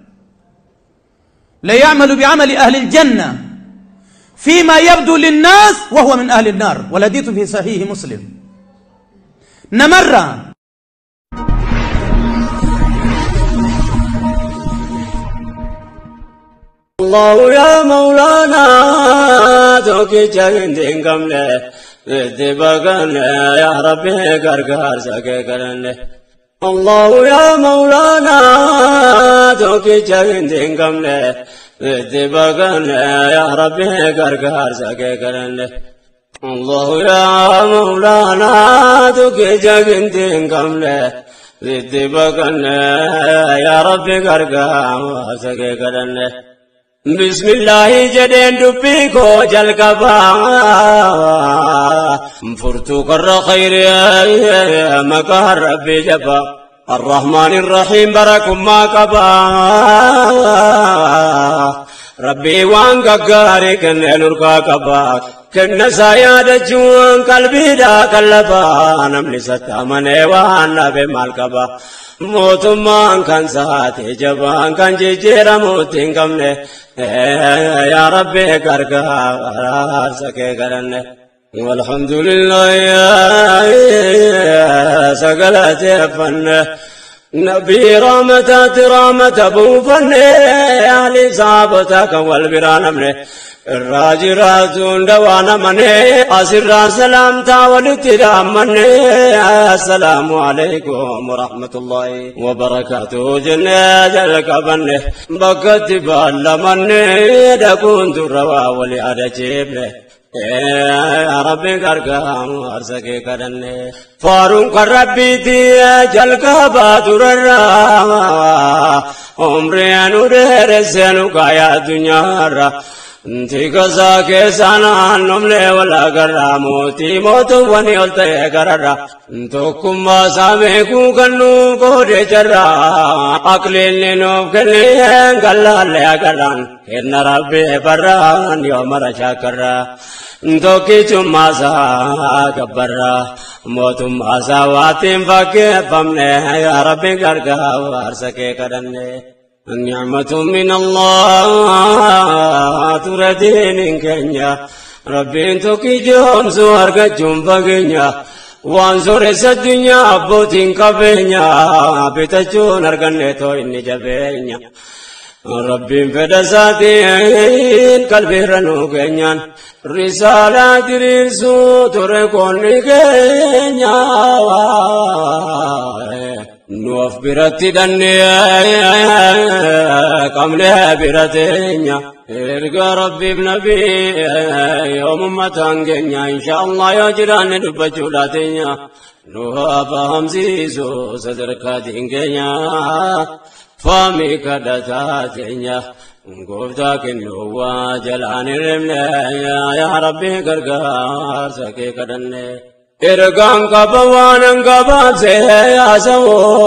لا يعمل بعمل أهل الجنة فيما يبدو للناس وهو من أهل النار والحديث في صحيح مسلم نمر الله يا مولانا توكي جاندين كمله اتباقنا يا ربي غرغر سكرنا الله يا مولانا توكي جاندين كمله اتباقنا يا ربي غرغر سكرنا الله يا مولانا توكي جاندين كمله اتباقنا يا ربي غرغر سكرنا بسم الله جدين دبيكو جلقبا فرتو قر خير مكار ربي جبا الرحمن الرحيم بركم ما قبا ربي وانك قاري كن نرقا قبا كن سايا جوان قلبي دا قلبا نملي ستامني وانا بمال قبا موتمان كان ساتي جبان كان جيجيرا موتين كمني يا ربي كركا سكي كرني والحمد لله يا سقلتي فن نبي رامتات رامت ابو فن اهل صابتك والبران مني الراجرات دوانا مني اسر سلام تاولترام مني السلام عليكم ورحمة الله وبركاته جنات الكبن بكت بالمني دكون دروا ولي ادجيبني يا ربي كركام ارسكي كرني فارون كربي تي جلكا بادررا عمري انو درسنو كايا دنيا تيكسا كيسانا نملي ولا غرا موتي موتو وني ولتي غرا توكما ساميكو كنو كودي جرا اقليني نو كلي غلا لي غران كن ربي بران يوم رشاكرا توكي چما سا كبرا موتم اساواتم فكي فمنه يا ربي غرغا ورسكي كدني نعمة من الله تردين كنيا ربي توكي جون سوار كجون فكنيا وانصر الدنيا بوتين كبنيا بتجون أركنه تو إني جبينيا ربي فدساتين قلبي رنو كنيا رسالة دريسو تركوني كنيا نوف برتي دنيا قملها برتينيا ارقى ربي بنبي يوم متانجنيا ان شاء الله يجران دبجولاتينيا نوها فهم زيزو صدركاتينيا فامي كدتاتينيا قفتا كنوا جلان الرملا يا ربي قرقار سكي كدني ارغان قبوان قباب سے آسو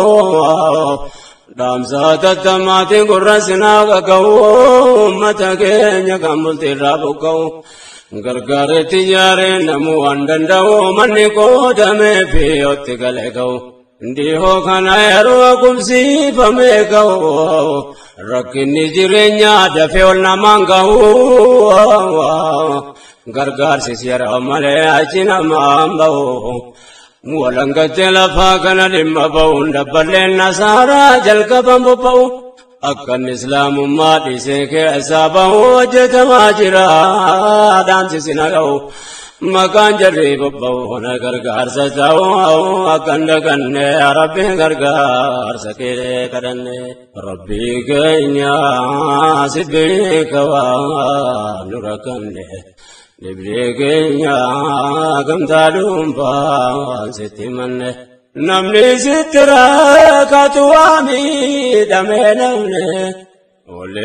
دام سات تماتی قرسنا قو امتا کینیا کمبلتی رابو قو گرگر تیارے نمو اندندو منی کو دمے پیوتی گلے قو دیہو کھانا ایرو کمسی فمے قو رکنی جرینیا دفع النمان قو غرغار سيسير امالي اچنا مامبو ولنگت لفا كان لمبو دبلن نصارى جلك بمبو اكن اسلام ما دي سيك اسابو وجت ماجرا دان سيناو مكان جري ببو غرغار سجاو اكن كن ربي غرغار سكير كدن ربي كنيا سبيك وا نوركن نبريكينيا كم تالوم فان ستمن نمني سترا كاتوامي دمنمني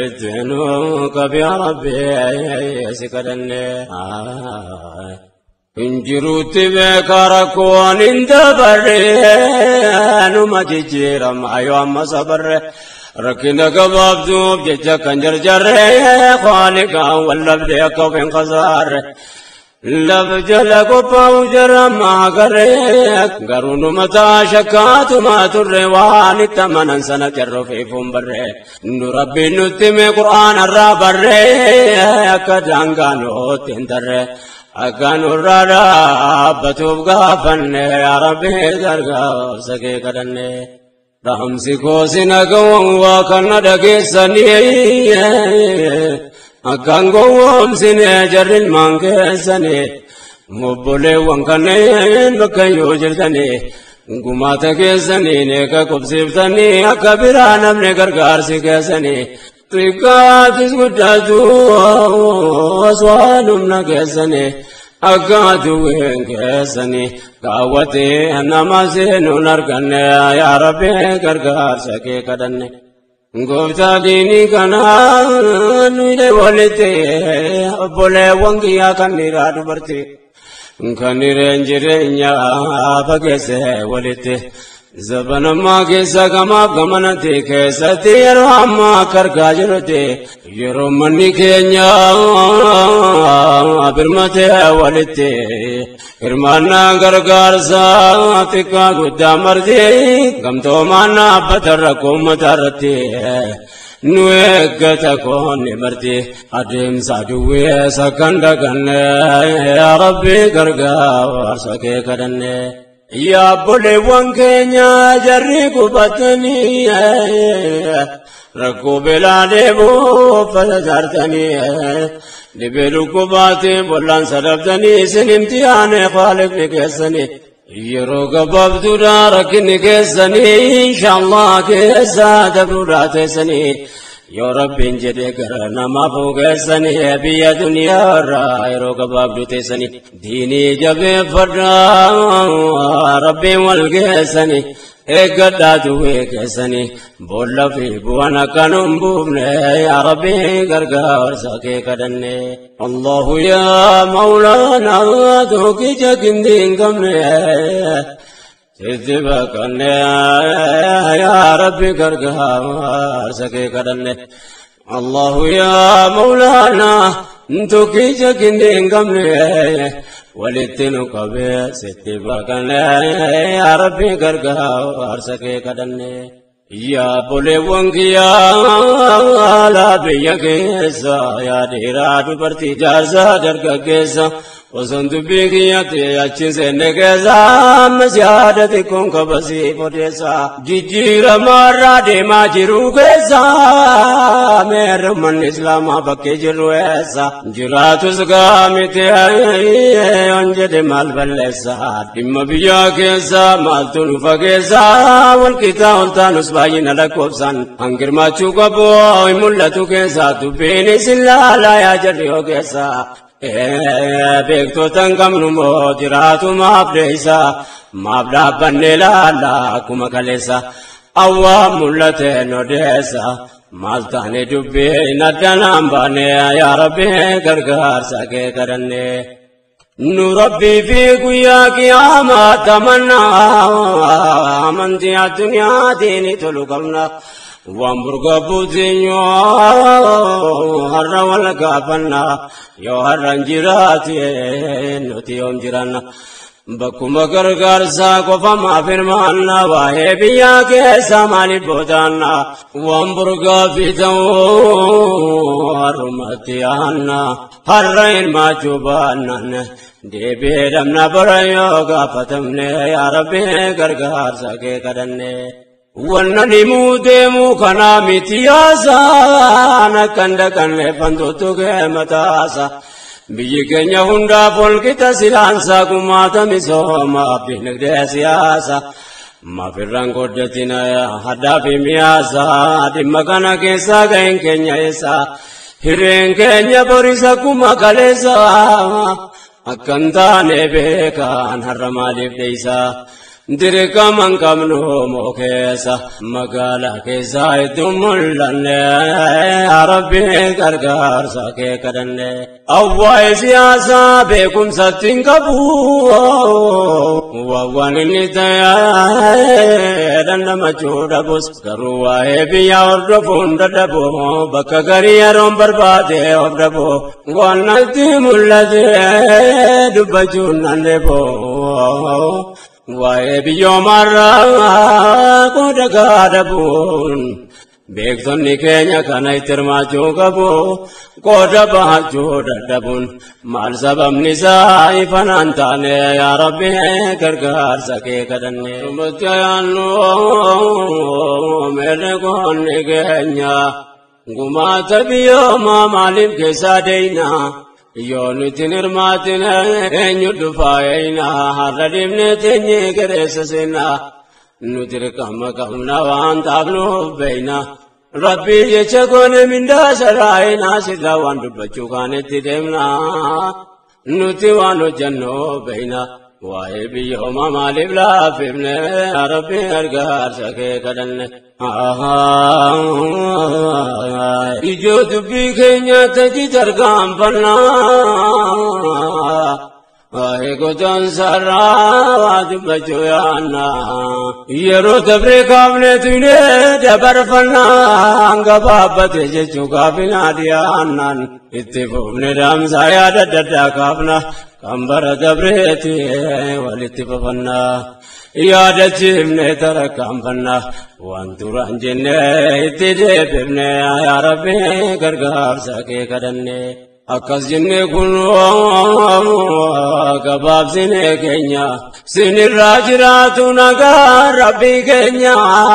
ولدنو كبي ربي سكدن injiruutti beekaa rakkoon hin dabarre numa jijjiirama yoo amma sabarre rakkina gabaabduuf jecha kan jarjarre qaaliqaan wallabdee akka of hin qasaarre laf jala qophaa'u jarama agarre garuu numa taa shakkaatumaa turre waan itti amanan sana jarrofeefuun barre nu rabbiin nutti mee qur'aan irraa barre akka daangaan ootti hin tarre akka nurraa dhaabbatuuf gaafanne yaa rabbi gargaarsa kee kadhanne dhaamsi koosina gawwan waa kana dhageessanii akkaan gowwoomsine jarri ilmaan keessanii obboleewwan kanneen bakka yoo jirtanii gumaata keessanii neeka qubsiiftanii akka biraa namni gargaarsi keessanii xiqqaatis guddaatus waan humna keessanii akka duwween keessanii kaawwatee nama seenuun arganne yaa rabbi gargaarsa kee kadhanne gooftaa diinii kanaa nuyi walitti obboleewwan kiyyaa kan dhiiraa dubartii kan dhiireen jireenya fageesse walitti zabanammaa keessa gamaaf gamanatti keessatti yeroo ammaa akka argaa jirutti yeroo manni keenya birmatee walitti hirmaannaa gargaarsa xiqqaa guddaa marti gamtoomaan dhaabbata rakkoo uummata irratti nu eeggata koonni marti adeemsa duwweessa kan daganne yaa rabbi gargaarsa kee kadhanne yaa obboleewwan keenya jarri qubatanii rakkoo beelaa deemuuf fayyadaartanii dhibee dhukkubaatiin bollaan sadabtanii isin imtihaane khaalifni keessanii yeroo gabaabduudha rakkinni keessanii inshaallah keessa dabruudhaa teessanii yoo rabbiin jedhee gara namaaf geessanii biyya duniyaa irraa yeroo gabaabduu teessanii diinii jabeeffadhaa rabbiin wal geessanii eeggadhaa duwwee keessanii boolla fi bu'aan akkan hin buufne yaa rabbi gargaarsa kee kadhanne allahu yaa mawlaanaa tokkicha gindi hin qabne sitti bakkanne yaa rabbi gargaarsa kee kadhanne allahu yaa mawlaanaa tokkicha gindi hin qabne walitti nu qabee sitti bakkanne yaa rabbi gargaarsa kee kadhanne yaa obboleewwan kiyyaa laa biyya keessa yaa dhiiraa dubartii jaarsaa dargaggeessa osoon dubbii kiyyatti achiin seenne keessa ammas yaada xiqqoon qabasiif odeessa jijjiiramaarraa deemaa jiru keessa meerri ummanni islaamaa bakkee jirru eessa jiraatus gaamite yoon jedhe maal balleessa dhimma biyyaa keessa maaltu nu fageessa walqixa ol taanus baay'ina lakkoofsan hangirmaachuu qabu hin mul'atu keessa dubbiin isin laalaa yaa jarri ogeessa beektotan qabnu moo jiraatu maaf deeysa maaf dhaabbanne laalla akkuma kaleessa awwaan mul'ate nodeessa maal taane dubbiin addanaan baane yaa rabbi gargaarsa kee kadhanne nu rabbii fi guyyaa qiyaamaa tamannaa amantii addunyaatiin tolu qabna waan burgabbuutiin har'a wal gaafanna yoo har'an jiraate nuti yoom jiranna bakkuma gargaarsaa qofa maaf hirmaanna waa'ee biyyaa keessa maaliif boodaanna waan burgaaffii ta'uu har'umatti yaanna har'a hirmaachuu baannan deebi'ee dhabna bara yoo gaafatamne yaa rabbi gargaarsa kee kadhanne wanna dhimuu deemuu kanaa miti yaasaan akkan dhaqanne fantuutu kee mataasa biyyi keenya hundaaf walqixa silaansaa gumaata misoomaaf dinagdee siyaasa maaf irraan godhatina haddaa fi miyaasa dhimma kana keessaa ga'een keenya eessa hireen keenya borisa kuma kaleessa akkan taane beekaan har'a maaliif dheeysa dirika man qabnu mokeessa magaalaa keessaa itti mul'anne Rabbi gargaarsa kee kadhanne awwaa'ee siyaasaa beekumsatti hin qabu waan inni ta'e dandamachuu dhabus garuu waa'ee biyyaa hordofuun dadhabu bakka garii yeroon barbaade of dhabu waan natti mul'ate dubbachuun nan deebu waa'ee biyyoomarraa qooda gaadabuun beektonni keenya kana itti hirmaachuu qabu qooda bahachuu dadhabuun maal sababni isaa ifanaan taane yaa Rabbi gargaarsa kee kadhanne rumatti ayaannu meeqoonni keenya gumaata biyyoomaa maaliif keessaa deeyna yoo nuti hirmaatine eenyu dhufaayina har'a dhibne teenye gereessa seenna nuti dirqama qabna waan taafnuuf beeyna Rabbi jecha goone mindaa saraayina sirraa waan dubbachuu kaanetti deemna nuti waan hojjannu beeyna waa'ee biyyoomaa maaliif laafifne Rabbi gargaarsa kee kadhanne ijoo dubbii keenya taji tarkaanfannaa gotaan sarraa waa dubbachuu yaanna yeroo dabree kaafneetu dabarfannaa gabaabbate jechuu kaafinaa dhiyaannan itti fufne dhaamsaa yaada daddaa kaafna kan bara dabreeti walitti fufannaa yaadachiifne tarkaanfannaa waan duraan jenne itti deebifne yaa Rabbi gargaarsa kee kadhanne akkas jenne kun gabaabsine keenya sinirraa jiraatu nagaa Rabbi keenya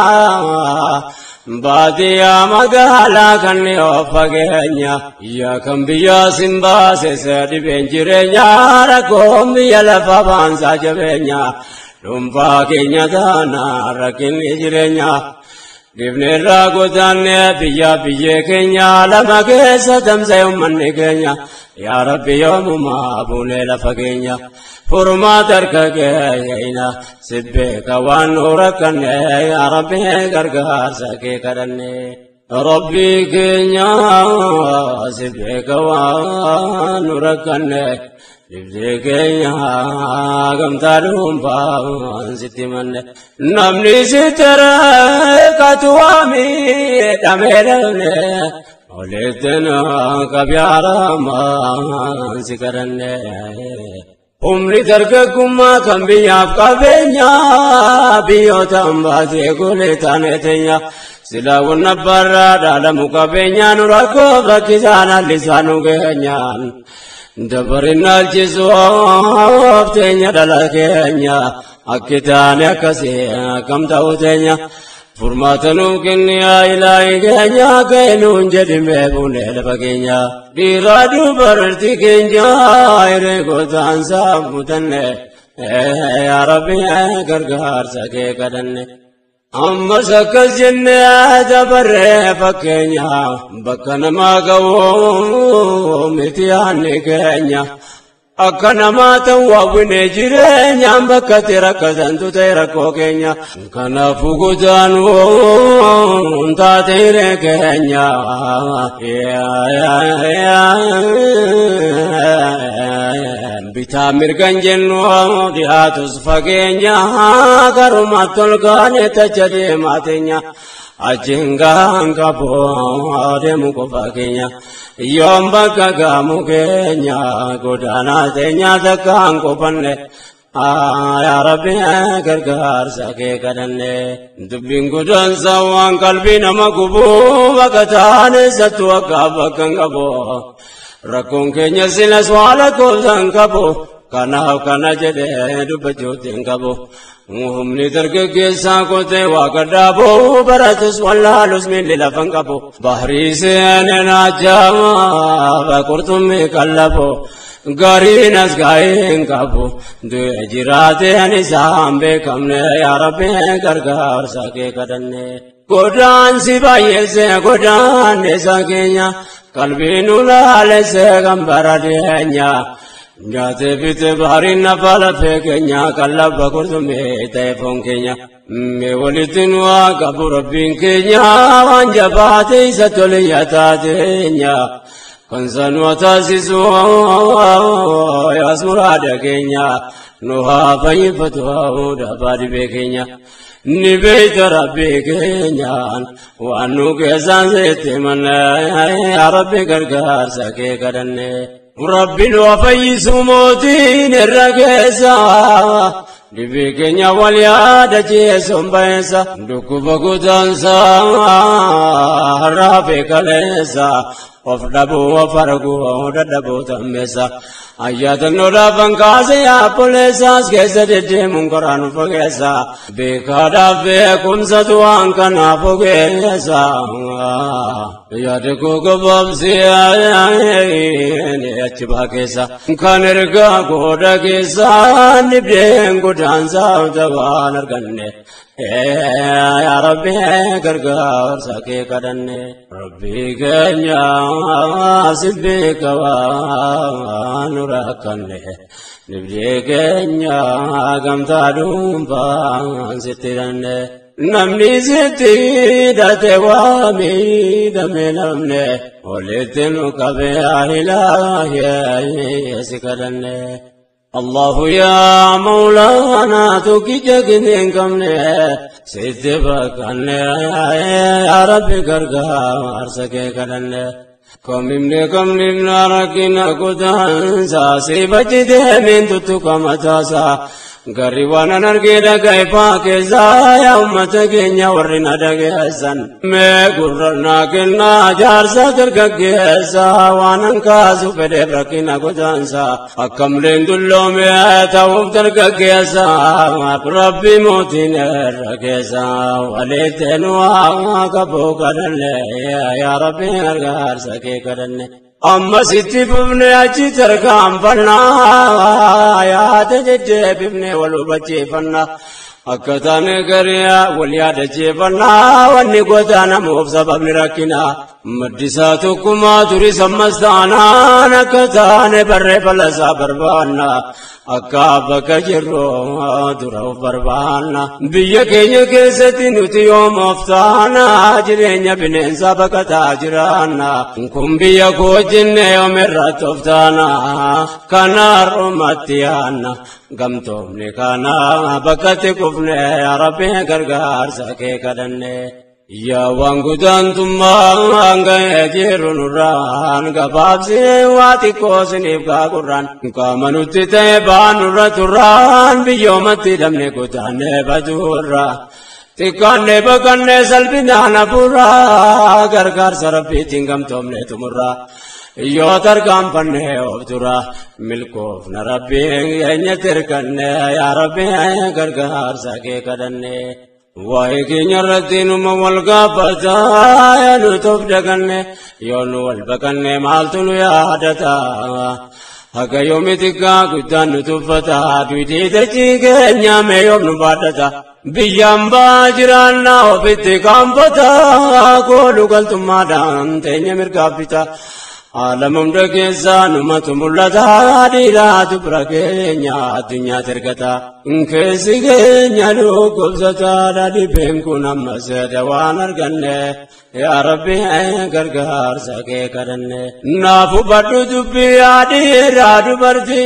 baadiyyaa magaalaa kanneen of fageenya yaa kan biyyaa sin baase dhibeen jireenya rakkoon biyya lafa baansaa jabeenya dhuunfaa keenya taana rakkinni jireenya dhibneerraa godaanne biyyee keenya lama keessa tamsa'e uummanni keenya yaa Rabbi yoomumaa buunee lafa keenya furmaata harka keenya sibbeeka waan nu rakkanne yaa Rabbi gargaarsa kee kadhanne Rabbi keenya sibbeeka waan nu rakkanne dhibdee keenya gamtaa dhuunfaan sitti manne namni sitti reekatu waamii dhamee dhabne oleettena qabyaaramaan si kadhanne humni dargaggummaa kan biyyaaf qabeenya biyyoota hambaatee golee taane teenya silaawwan abbaarraa dhaalamu qabeenyaan rakkoof rakkisaan hallisaa nu geenyaan dabarinnaal jisuuf teenya dhala keenya akkitaane akkasii akkam ta'u teenya furmaata nuu kenni yaa ilaahi keenya keenuun jedhimee buunee lafa keenya dhiiraa dubartii keenya hireegotaan saamutanne yaa Rabbi gargaarsa kee kadhanne ammas akkas jenne dabarree fakkeenya bakka namaa ga'u miti yaanni keenya akka namaa ta'u hawwinee jireenyaan bakka itti rakkatantu ta'e rakkoo keenya kanaafuu godaanuu taate hiree keenya bitaa mirgan jennu dhiyaatus fageenya garumatti ol kaane tacha deemaa teenya achiin gahan qabu deemu qofa keenya yoom bakka gaamu keenya godaanaa teenya takka hin qofanne yaa Rabbi gargaarsa kee kadhanne dubbiin godaansa waan qalbii nama gubu bakka taane sattu akka bakka hin qabu rakkoon keenya silas waa lakkoofsan qabu kanaaf kana jedhee dubbachuutti hin qabu humni dargaggeessaa kotee waa gadhaaboo baratus wallaalus miilli lafan qabu bahrii seeneen ajaa'iba qurxummii qallabu gariin as gaa'ee hin qabu du'e jiraateen isaan beekamne yaa Rabbi gargaarsa kee kadhanne godaansi baay'eesse godaanneessa keenya qalbii nu laalesse kan bara deenya Nyaate bite baariin nafa lafee keenya kan labba kurtumee ta'e foon keenya. Mee walitti nu haa qabu rabbiin keenya waan jabaate isa tole yaataateenya. Kan sanuu taasisu yaas muraada keenya nu haa fayyifatu haa dhabaa dhibee keenya. Ni beeyta rabbii keenyaan waan nu keessaan seetti mannaa rabbi gargaarsa kee kadhanne. Rabbi nu haa fayyisu mootiin irra keessa dhibee keenya wal yaada jeesuun bayeessa dhukkuba kutaansa raafee kaleessa of dhabuu of arguu dadhabuu tammeessa ayyaatannoo kan kaase yaappoleessaas keessa deddeemuun koraan fageessa beekaadhaaf beekumsatu waan kanaaf ogeessa yaada koo gabaabsee achi baakeessa kan ergaa gooda keessa nibdeen godaansaa waan arganne yaa rabbi gargaarsa kee kadhanne rabbii keenya sibbeeka waan nu rakkanne nibdee keenya gamtaa dhuunfaan sitti hidhanne namni sitti hidhate waa miidhame namne walitti nu qabee ilaahi si kadhanne. الله يا مولانا تكجكنين كمني ستبكني يا ربي غرغار سكي كدني كمني ناركنا كدانسا سيبجد من تتكمتاسا غريوانا نرغيدا غيبا كيزا يا أمتا كينيا ورنا دغيسان مي غرنا كنا جارسا درغيسا وانانكاسو فدي ركنا كدانسا أكم لندلو مي تاوف درغيسا ربي موتين رغيسا وليتنوا كبو كدني يا ربي غرغار سكي كدني أما ستي ببني أجي تركام فنا يا تجدي ببني والوبتي فنا أكتان كريا والياد جيفنا واني قوتانا موف سبب نراكنا مدساتكما تري سمستانا نكتان بري فلسا بربانا أكابك جرو درو بربانا بيا كينيا كيستي نتي يوم أفتانا جرينيا بنين سابك تاجرانا كم بيا كوجن يوم الرات أفتانا كنار أمتيانا قمتم لكانا بكتي كفني يا ربي غرغار سكي كدني يا وانغدان تمان غيرون ران غبابسي واتي كوسني غاغران كامنوتي تيبان رتران بيومتي دمني كوتاني بدورا تكاني بكاني سلبنا نبورا غرغار سربي تنغم تومني تمرا yoo tarkaan fannee of dura milkoofna rabbii eenye tirkanne yaa rabbii gargaarsa kee kadhanne waa'ee keenya irratti numa wal gaafataa yaa nu toof daganne yoo nu wal baqanne maaltu nu yaadata haga yoomitikkaa guddaan nu tuffataa duudii dachii keenya mee yoom nu baadhata biyyaan baa jiraannaa ofitti kaanfataa kooluu galtummaadhaan teenya mirgaaffita عالمم دكيسا نمت ملتا ديرات بركينيا الدنيا تركتا انكسي كينيا لوكب ستا دادي بينكو نمسد وانرغنه يا ربي غرغار سكي كدنه نافو بدو دبي آدي رادو برتي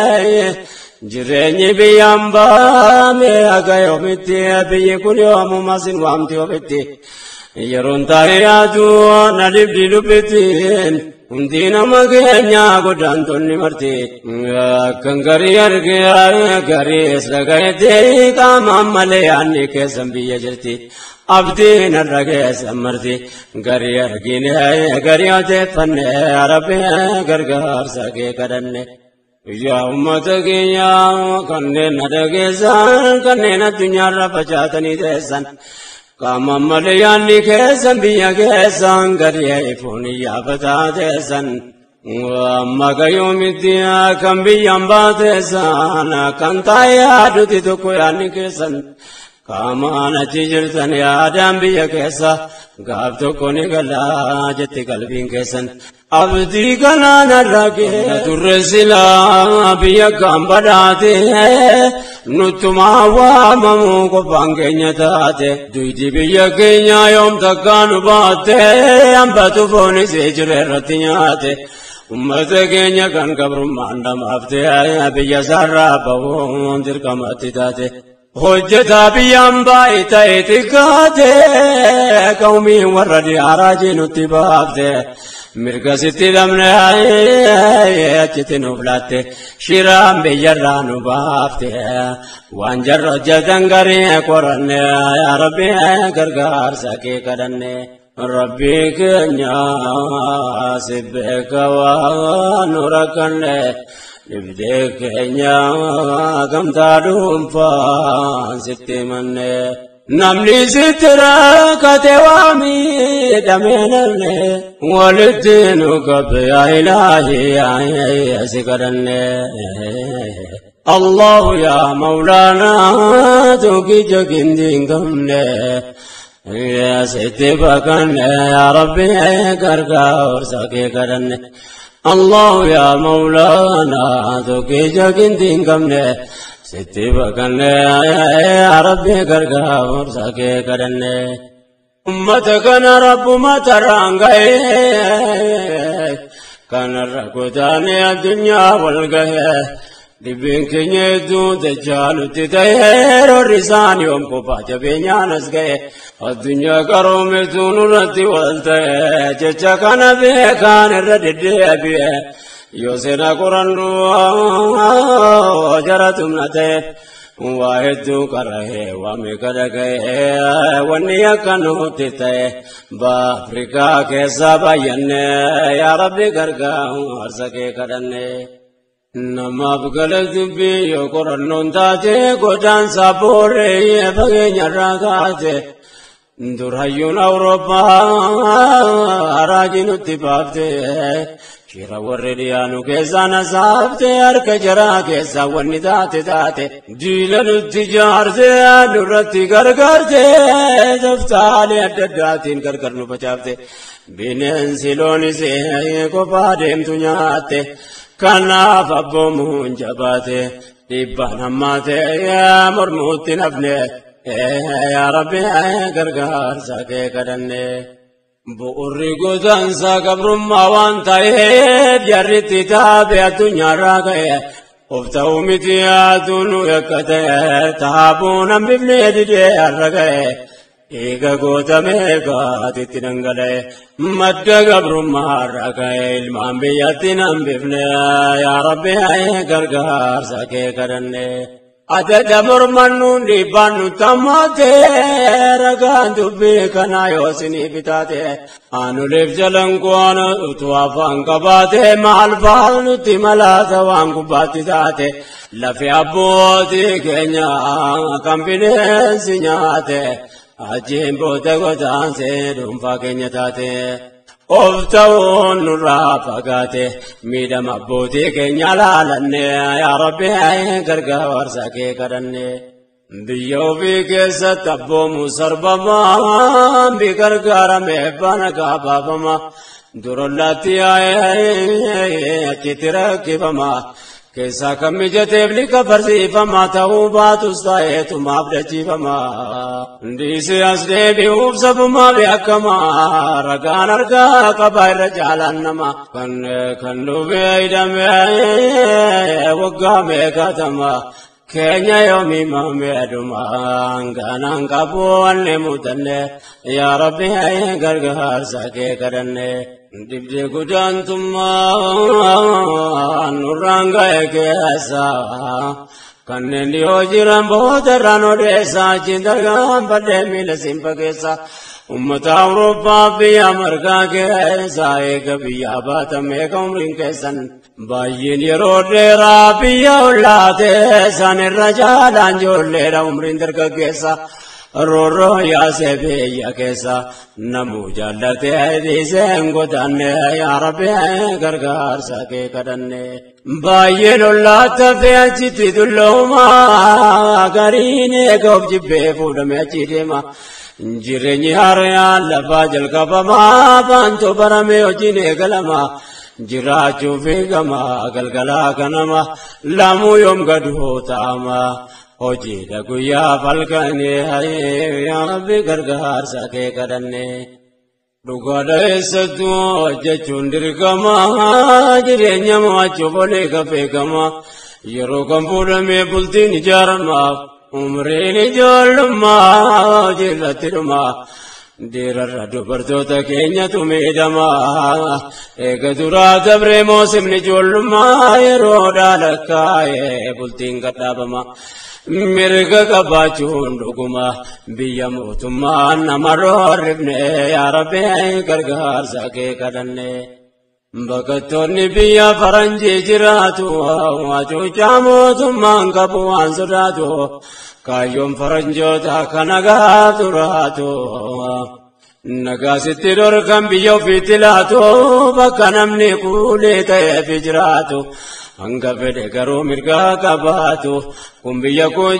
jireenyi biyyaan baame aga yoomitti biyyi kun yoomuu masin waamti ofitti yeroon taa'eeyaatu na dibdi dubbitiin hundi nama keenya godaantonni marti kan garii argee gariis dhagayetti qaamaan malee yaanni keessan biyya jirti abdiin irra keessan marti garii argine garii oteeffanne rabbi gargaarsa kee kadhanne yaa ummata keenya kanneen na dhageessan kanneen addunyaarra facaatanii teessan qaamaan malee yaanni keessan biyya keessan garii fuun yaafataa teessan amma gayyoomitti kan biyyaan baateessan kan taa'ee aduuti tokko yaanni keessan Kaamaana jirtan yaadaan biyya keessa gaaf tokko ni galaa jetti qalbiin keessan abdii kanaan arragee turre silaa biyya kan badhaate nuttumaa waamamu qofaan keenya taate duydi biyya keenya yoom takkaa nu baatte hambatu foonis jire irratti nyaate ummata keenya kan gabrummaan dhamaafte biyya sarraa bahuun dirqamatti taate hojjetaa biyyaan baay'ee ta'e xiqqaate qawmiin warra diyaaraa jinutti baafte mirga sitti dhabne achitti nuuf laatte shiraan biyyarraa nu baafte waan jarra hojjetan garii qoranne yaa rabbi gargaarsa kee kadhanne rabbi keenya si beeka waan nu rakkanne dhibdee keenya gamtaa dhuunfaan sitti manne namni sitti rakkate waa miidhamee namne walitti nu qabbe yaa ilaahi si kadhanne Allahu yaa mawlaanaa tokkicha kindiin qabne sitti bakanne yaa rabbi gargaarsa kee kadhanne الله يا مولانا توكيجا كنتين كمنا ستي بكنا يا ربي كركا ورساكي كرنا أمتك أنا رب ما ترانغاي كان الركوتاني الدنيا والغاية دبين كنيه دون تجالو تتاير الرسان يوم كوباجا بينيانس غاية الدنيا كروم تونولتي والتاير ججا كان بيه كان الردد بيه يوسنا قران رو جراتم نتاير واحد كره ومكدكه ونيا كانوا تتاير بافريكا كيسا باين يا ربي غرغا ارزقه كدنه nama bgalak dubbi yo qorannoon taate godaansa booree fageenya irraa kaate dur hayyuun awurooppaa raajii nutti baafte shira warri dhiyaanu keessaa nasaafte harka jaraa keessaa wanni taate diila nutti jaarte nurratti gargaarte toftaalee adda addaatiin gargar nu facaafte bineensi loonis kophaa deemtu nyaatte kanaaf abboomuun jabaate dhibbaan hammaate mormuutti nafne yaa rabbi gargaarsa kee kadhanne bu'urri godaansa gabrummaa waan ta'eef jarritti taabe addunyaarraa ka'e of ta'uu miti yaaduun yakkate taabuun hambifnee didee har'a ga'e eega gootamee gaatitti dhangala'e madda gabrummaa irraa ka'e ilmaan biyyatti hambifne yaa rabbi gargaarsa kee kadhanne adada mormannuun dhiibbaan nu tammaate ragaan dubbii kanaa yoo sinii bitaate anuleef jalan kuwaana utuu afaan qabaate maal faal nutti malaata waan gubbaatti taate lafi abbootii keenya kan bineensi nyaate achiin booda godaansee dhuunfaa keenya taate of ta'uun nurraa fagaate miidhama abbootii keenya laalanne yaa rabbi gargaarsa kee kadhanne biyya ofii keessatti abboomu sarbamaa bi gargaarame bana kaabafama durollaatti achitti rakkifama keessaa kan mijateef lika farsiifama ta'uu baatus ta'eetumaaf dachiifama ndiisee as deebi'uuf sabumaa beekama ragaan argaa qaba irra caalaan nama kan dhufee hidhamee waggaa meeqatama keenya yoomii mameedumaan ganaan qabu wanne muudanne yaa rabbi gargaarsa kee kadhanne dibdee gudaantummaa nurraan ga'e keessa kanneen dhiyoo jiran boodarraan odeessaa achiin dargaan badhee miila simpa keessa ummata awurooppaa biyya margaa keessa eega biyyaa baatamee ka umriin keessan baay'een yeroo dheeraa biyya ollaa teessan irra jaalaan ijoolleedha umriin dargaggeessa rorro ya sebe ya kesa namu jallate disen godanne ya rabbi gargar sake kadanne bayelo lata fe achiti dulloma garine gob jibbe fudame achidema jireenyi haryaa lafa jalqabama bantu barame hojii galama jiraachuu fi gama galgalaa kanama lamu yoom gadu ta'ama hojiidha guyyaa falkanii yaa rabbi gargaarsa kee kadhanne dhugaadha eessattuu hojjechuun dirqama jireenya mo'achuuf olee kafeekama yeroo kan fuudhamee bultiin ijaarama umriin ijoollummaa jillatti dhuma dhiirarra dubartoota keenyatu miidhama eega duraa dabree moosimni ijoollummaa yeroo dhaalakkaa'ee bultiin gadhaabama mirga qabaachuun dhuguma biyya mootummaan namarroo ribne yaa rabbi gargaarsa kee kadhanne bakattoonni biyya faranjii jiraatu hacuucaa mootummaan qabu waan sodaatu kaayyoon faranjoota akka nagaa turaatu nagaasitti dhorkan biyya ofiitti laatu bakka namni kuulee ta'eef jiraatu hanga fedhe garuu mirgaa qabaatu kun biyya koo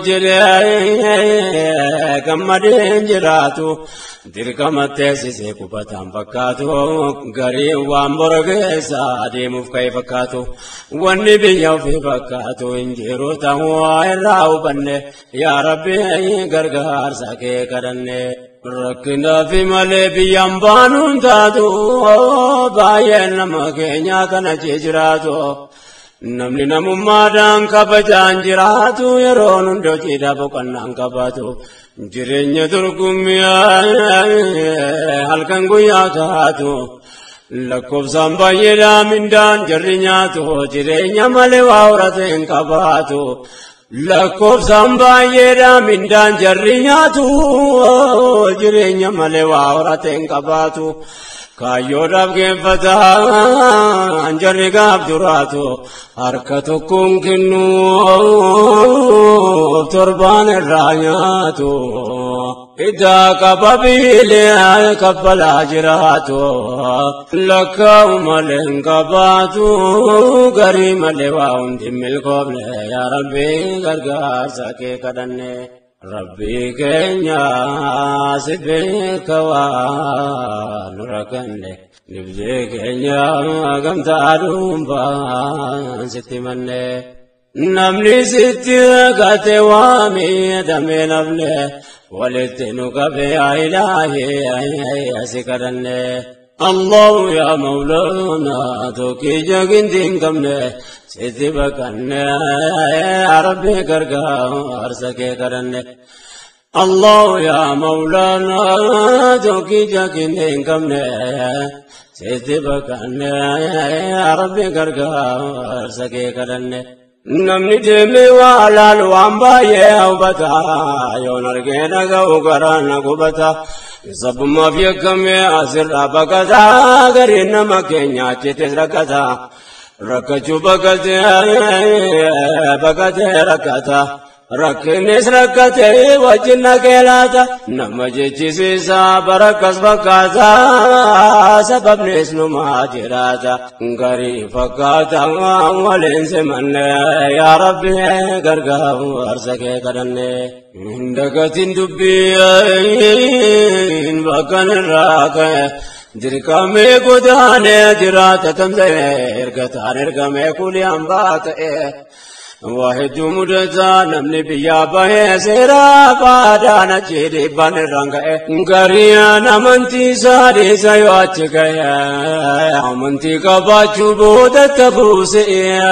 jedhee gammadeen jiraatu dirqama teessisee qubataan fakkaatu garii waan bora keessa adeemuuf ka'e fakkaatu wanni biyya ofii fakkaatu injiruu ta'uu irraa hubanne yaa rabbi gargaarsa kee kadhanne rakkinaa fi malee biyyaan baanuun taatu baay'een nama keenyaa kana jiraatu namni namummaadhaan kabajaan jiraatu yeroon hunda hojiidhaa boqonnaan qabaatu jireenya dorgommiyaa halkan guyyaa kaatu lakkoofsaan baay'eedhaa mindaan jarri nyaatu jireenya malee waa horate hin qabaatu lakkoofsaan baay'eedhaa mindaan jarri nyaatu jireenya malee waa horate hin qabaatu kaayyoodhaaf geeffataan jarri gaaf duraatu harka tokkoon kennuuf torbaan irraa nyaatu iddaa qaba biilee kaffalaa jiraatu lakkaa'u malee hin qabaatu garii malee waa hundi milkoofne yaa rabbi gargaarsa kee kadhanne rabbi keenya si beeka waan rakkanne dibdee keenya gamtaa dhuunfaan sitti manne namni sitti gate waa miidhamee nafne walitti nu qabe yaa ilaahi asi kadhanne الله يا مولانا توكي جاكين كمنا سيدي بكنا يا ربي كرقا أرسكي كرنا الله يا مولانا توكي جاكين كمنا سيدي بكنا يا ربي كرقا أرسكي كرنا namni deemee waa laalu waan baay'ee hawwataa yoo nargeena ga'u garaana gubata sabbummaaf yakkamee asirraa baqataa gariin nama keenya achitti rakkataa rakkachuu baqatee rakkata rakkinnis rakkatee wajjin naqee laata nama jechisiisaa barakkas fakkaata sababnis numaa jiraata garii fakkaata waliin simanne yaa rabbi gargaaru arsa kee kadhanne dagatiin dubbiin bakkan irraa ka'e dirqamee godaanee jiraata tamsa'e ergataan ergamee kulii hambaa ta'e واحد مدتا نمني بيا باه سيرا بادانا چيدي بان رنگئے گریانا منتی ساري سيوات گیا منتی کا باچو بودت بوسئے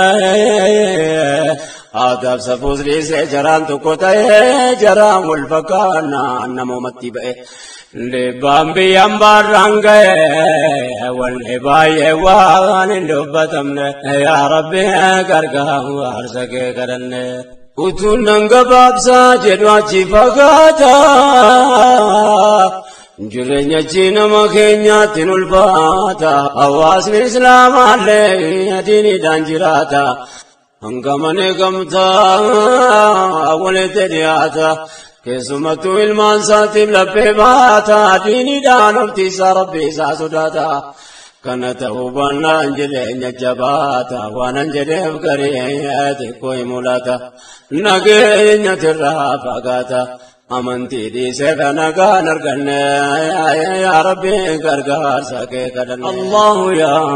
آداب سفوزری سے جران تو کوتا ہے جران والفکانا نمو متی بئے لبام بيام بارانگئے والنبائے وان اندوبتمنے یا ربی کرگاہو عرصکے کرنے اتون ننگا بابسا جنواچی فگاتا جرینیا چینا مکینیا تین الفاتا حواسن اسلام علیہ دینی دانجراتا ہنگا منے گمتا اولی تیریاتا keessumattuu ilmaan isaatiif laphee baata diiniidhaan oftiisaa rabbi isaa sodaata kana ta'uu baannaan jireenya jabaata waanan jedheef garee xiqqoo himulata nageenya tirraa fagaata amantii dhiisee nagaan arganne yaa rabbi gargaarsa kee kadhanne allahu yaa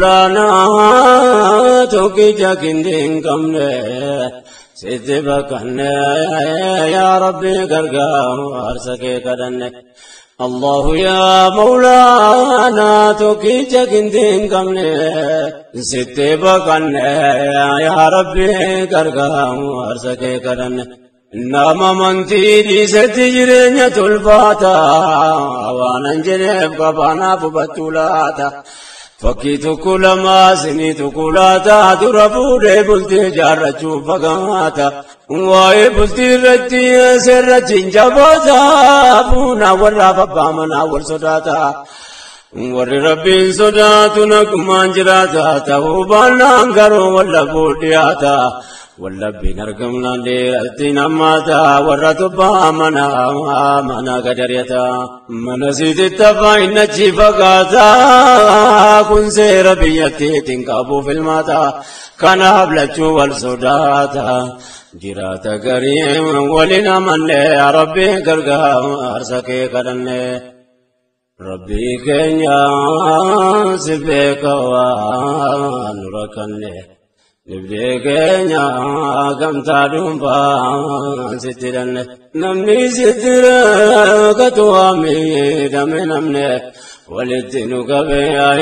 mawlaanaa tokkicha kindi hin qabne sitti bakkanne yaa rabbi gargaarsa kee kadhanne allahu yaa mawlaanaa tokkicha kindi hin qabne sitti bakkanne yaa rabbi gargaarsa kee kadhanne nama amantii dhiisetti jireenya tulfaata waanan jedheef qabaanaaf hubattuu laata fakkii tokko lamaa sinii tokko laata dura fuudhee bultii jaarrachuuf fagaata waa'ee bultii irratti seerrachi hin jabaata buunaa warraaf abbaa manaa wal sodaata warri rabbiin sodaatu nagumaan jiraata ta'uu baannaan garuu wallabuu dhiyaata wallabbiin argamnaan dheeratti nammaata warra tubbaa mana gadariyata mana siititti afaan innachi fagaata kun seera biyyattiitiin qabuuf ilmaata kanaaf lachuu wal sodaata jiraata garii waliin amanne rabbii gargaarsa kee kadhanne rabbii keenya si beeka waan nu rakkanne nibdee keenya gamtaa dhuunfaan sitti danne namni sitti rakkatu miidhame namne walitti nu qabe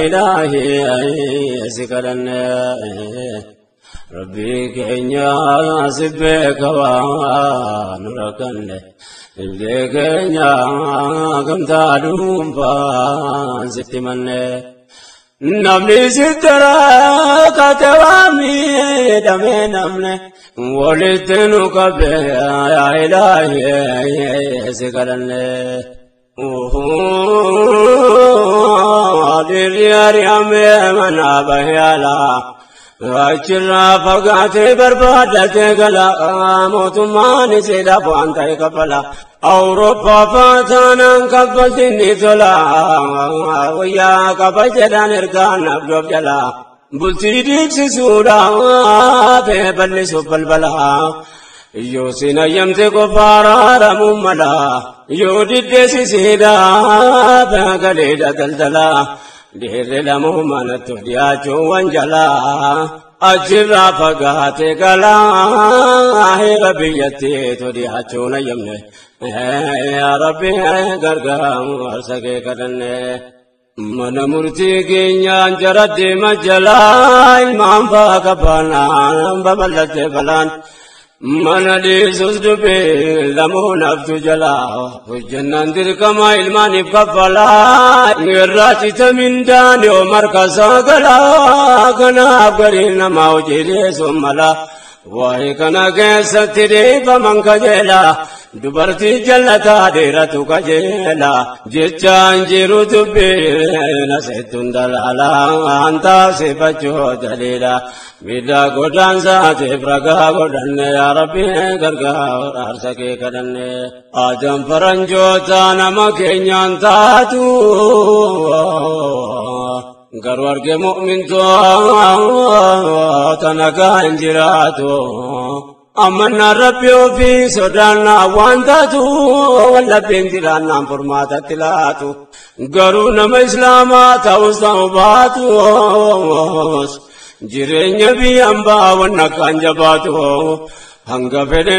ilaahi si kadhanne rabbii keenya si beeka waan nu rakkanne nibdee keenya gamtaa dhuunfaan sitti manne namni sitti rakkate miidhame namne walitti nu qabe ilaahi si kadhanne dirri ari'ame mana bahyaala achirraa fagaatee barbaadate gala mootummaan isiidhaaf waan ta'e kaffala awurooppaa faataanaan kaffaltinni tola wayyaa qaba jedhaan ergaan abdoof jala bultii diigsisuudhaaf bal'isuuf balbala yoo sin ayyamte qofa araaramuun mala yoo diddeessisiidhaaf galeedha daldala dhiirri lamuu manatti dhiyaachuun wanjalaa achirraa fagaate galaa heera biyyattiitu dhiyaachuun ayyamne yaa rabbi gargaarsa kee kadhanne mana murtii keenyaan jaratti majalaa ilmaan faa qabaanaan babal'atte balaan mana dhiisus dubbii lamuu naftu jalaa hojjannaan dirqama ilmaaniif kaffalaa irraa cita mindaan yoo markasaa galaa kanaaf gariin namaa hojii dhiyeessuun mala waa'ee kana keessatti dhiifaman kajeela dubartii jallataa dheeratu kajeela jechaan jiru dubbii naseettuun dalaalaa taasifachuu daliila miidhaa godaansaatiif ragaa godhanne yaa rabbi gargaarsa kee kadhanne aadaan faranjoota nama keenyaan taatu garuu arge mu'mintoota nagaa hin jiraatu ammannaan rabbi ofii sodaannaa waan taatu wallabbiin jiraannaan furmaatatti laatu garuu nama islaamaa ta'us ta'u baatus jireenya biyyaan baawwan akkaan jabaatu hanga fedhe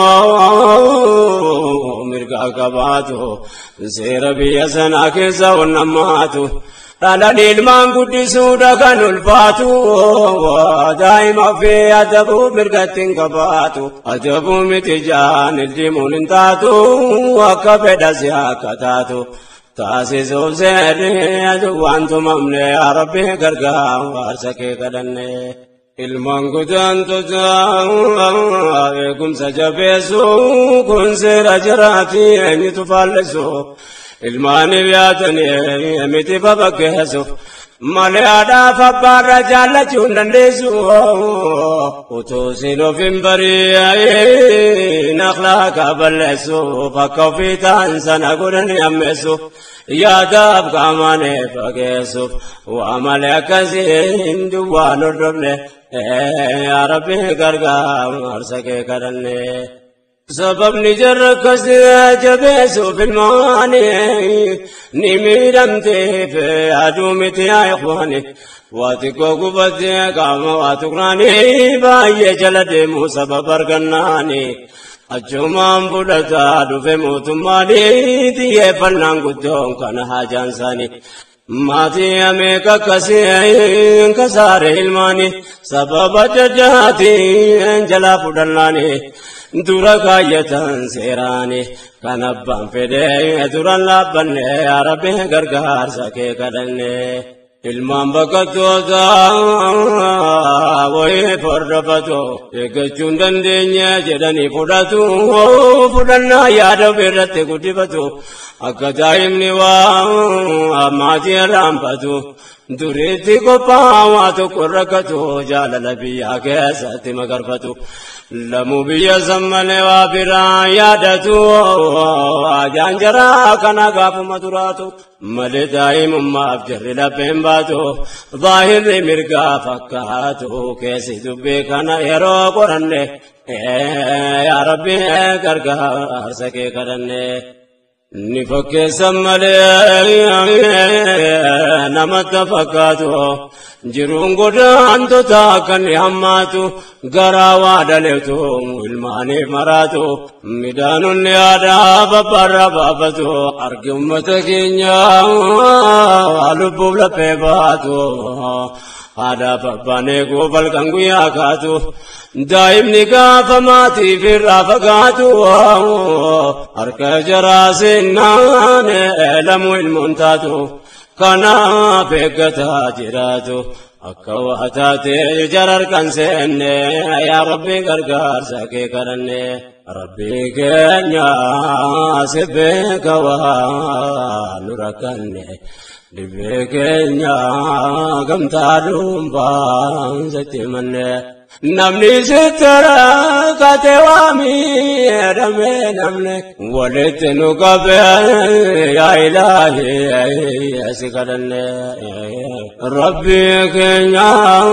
namoo mirgaa qabaatu seera biyya sanaa keessa wannammaatu dhalaan ilmaan guddisuudha kan ulfaatu daa'ima fi adabuu mirgatti hin qabaatu adabuu miti jaan ildimuun hin taatu akka fedhasi akka taatu taasisuuf seerri waan tumamne yaa rabbi gargaarsa kee kadhanne ilmaan gudaantota eegumsa jabeessu kun seera jiraati eenyutu faalleessu ilmaaniif yaatanii miti babakkeessuuf مليادا فبارا جالا جونن ديسو وتوسينو فيمبري نخلاق بلسو فكو في تانسنا قرن يمسو يا داب كاماني فكيسو وعملك زين دوان الربن يا ربي قرقام أرسكي كرني سبب نجر كسي جبسو في الماني نميرمتي في عدومتي يا إخواني واتكو قبتي قام واتقراني باي جلد سبب أرقناني أجمع بلتا دفع موتماني دي فنان قدون كان حاجان ساني ماتي أميكا كسي كسار الماني سبب ججاتي جلا فدلاني دورا كايتان سيراني كان أبان فدي دورا لابن يا ربي غرغار سكي كدني ilmaan bakkattoota wayii farrafatoo eeggachuun dandeenya jedhanii fudhannaa yaada irratti guddifatu akka daa'imni waa maatii raanfatu duriitti qophaa'aa tokko rakkatu jaalala biyyaa keessatti magarfatu lamuu biyya sammalee waa biraa yaadatu ajaan jaraa kana gaafuma turaatu malee daa'imummaaf jarri lapheen baatu zaahirri mirgaa fakkaatu keessi dubbii kana yeroo qoranne yaa rabbi gargaarsa kee kadhanne ni fakkeessan malee namatti fakkaatu jiruun godaantota kan hammaatu garaa waa dhaleetu ilmaaniif maraatu midhaanonni aadaa babbarra baafatu argi ummata keenya lubbuuf laphee baatu aadaa babbaan eeguu falkan guyyaa kaatu daa'imni gaafa maatiif irraa fagaatu harka jaraa seennaan lamuu ilmoon taatu kanaaf eeggataa jiraatu akka waa taatee jara harkan seenne yaa rabbi gargaarsa kee kadhanne rabbi keenya si beeka waa nu rakkanne dhibee keenya gamtaa dhuunfaan sitti manne namni sittara kate waamiidhame namne walitti nu qabe yaa ilaahi si kadhanne rabbi keenya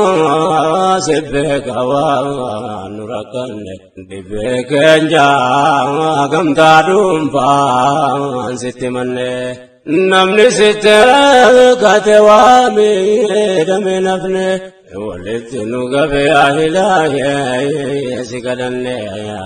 si beeka waa nu rakkanne dhibee keenya gamtaa dhuunfaan sitti manne namni sittara kate waamiidhame namne ولدت نقف يا إلهي سكدني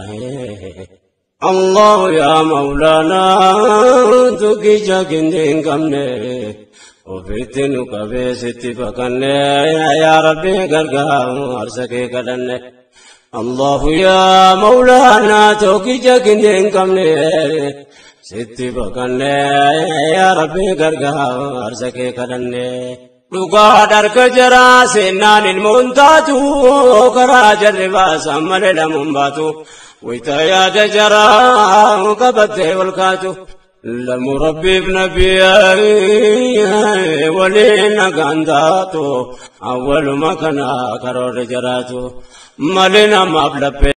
الله يا مولانا تكيشا كندين كمني وفيت نقف ستفكني يا ربي قرقام أرسكي كدني الله يا مولانا تكيشا كندين كمني ستفكني يا ربي قرقام أرسكي كدني dhugaa darka jaraa seennaan ilmoon taatu karaa jarri baasan malee lamuun baatu wayita yaada jaraa qabattee ol kaatu lamu rabbiif nabii waliin nagaan taatu awwaluma kana karoorri jaraatu malee namaaf laphee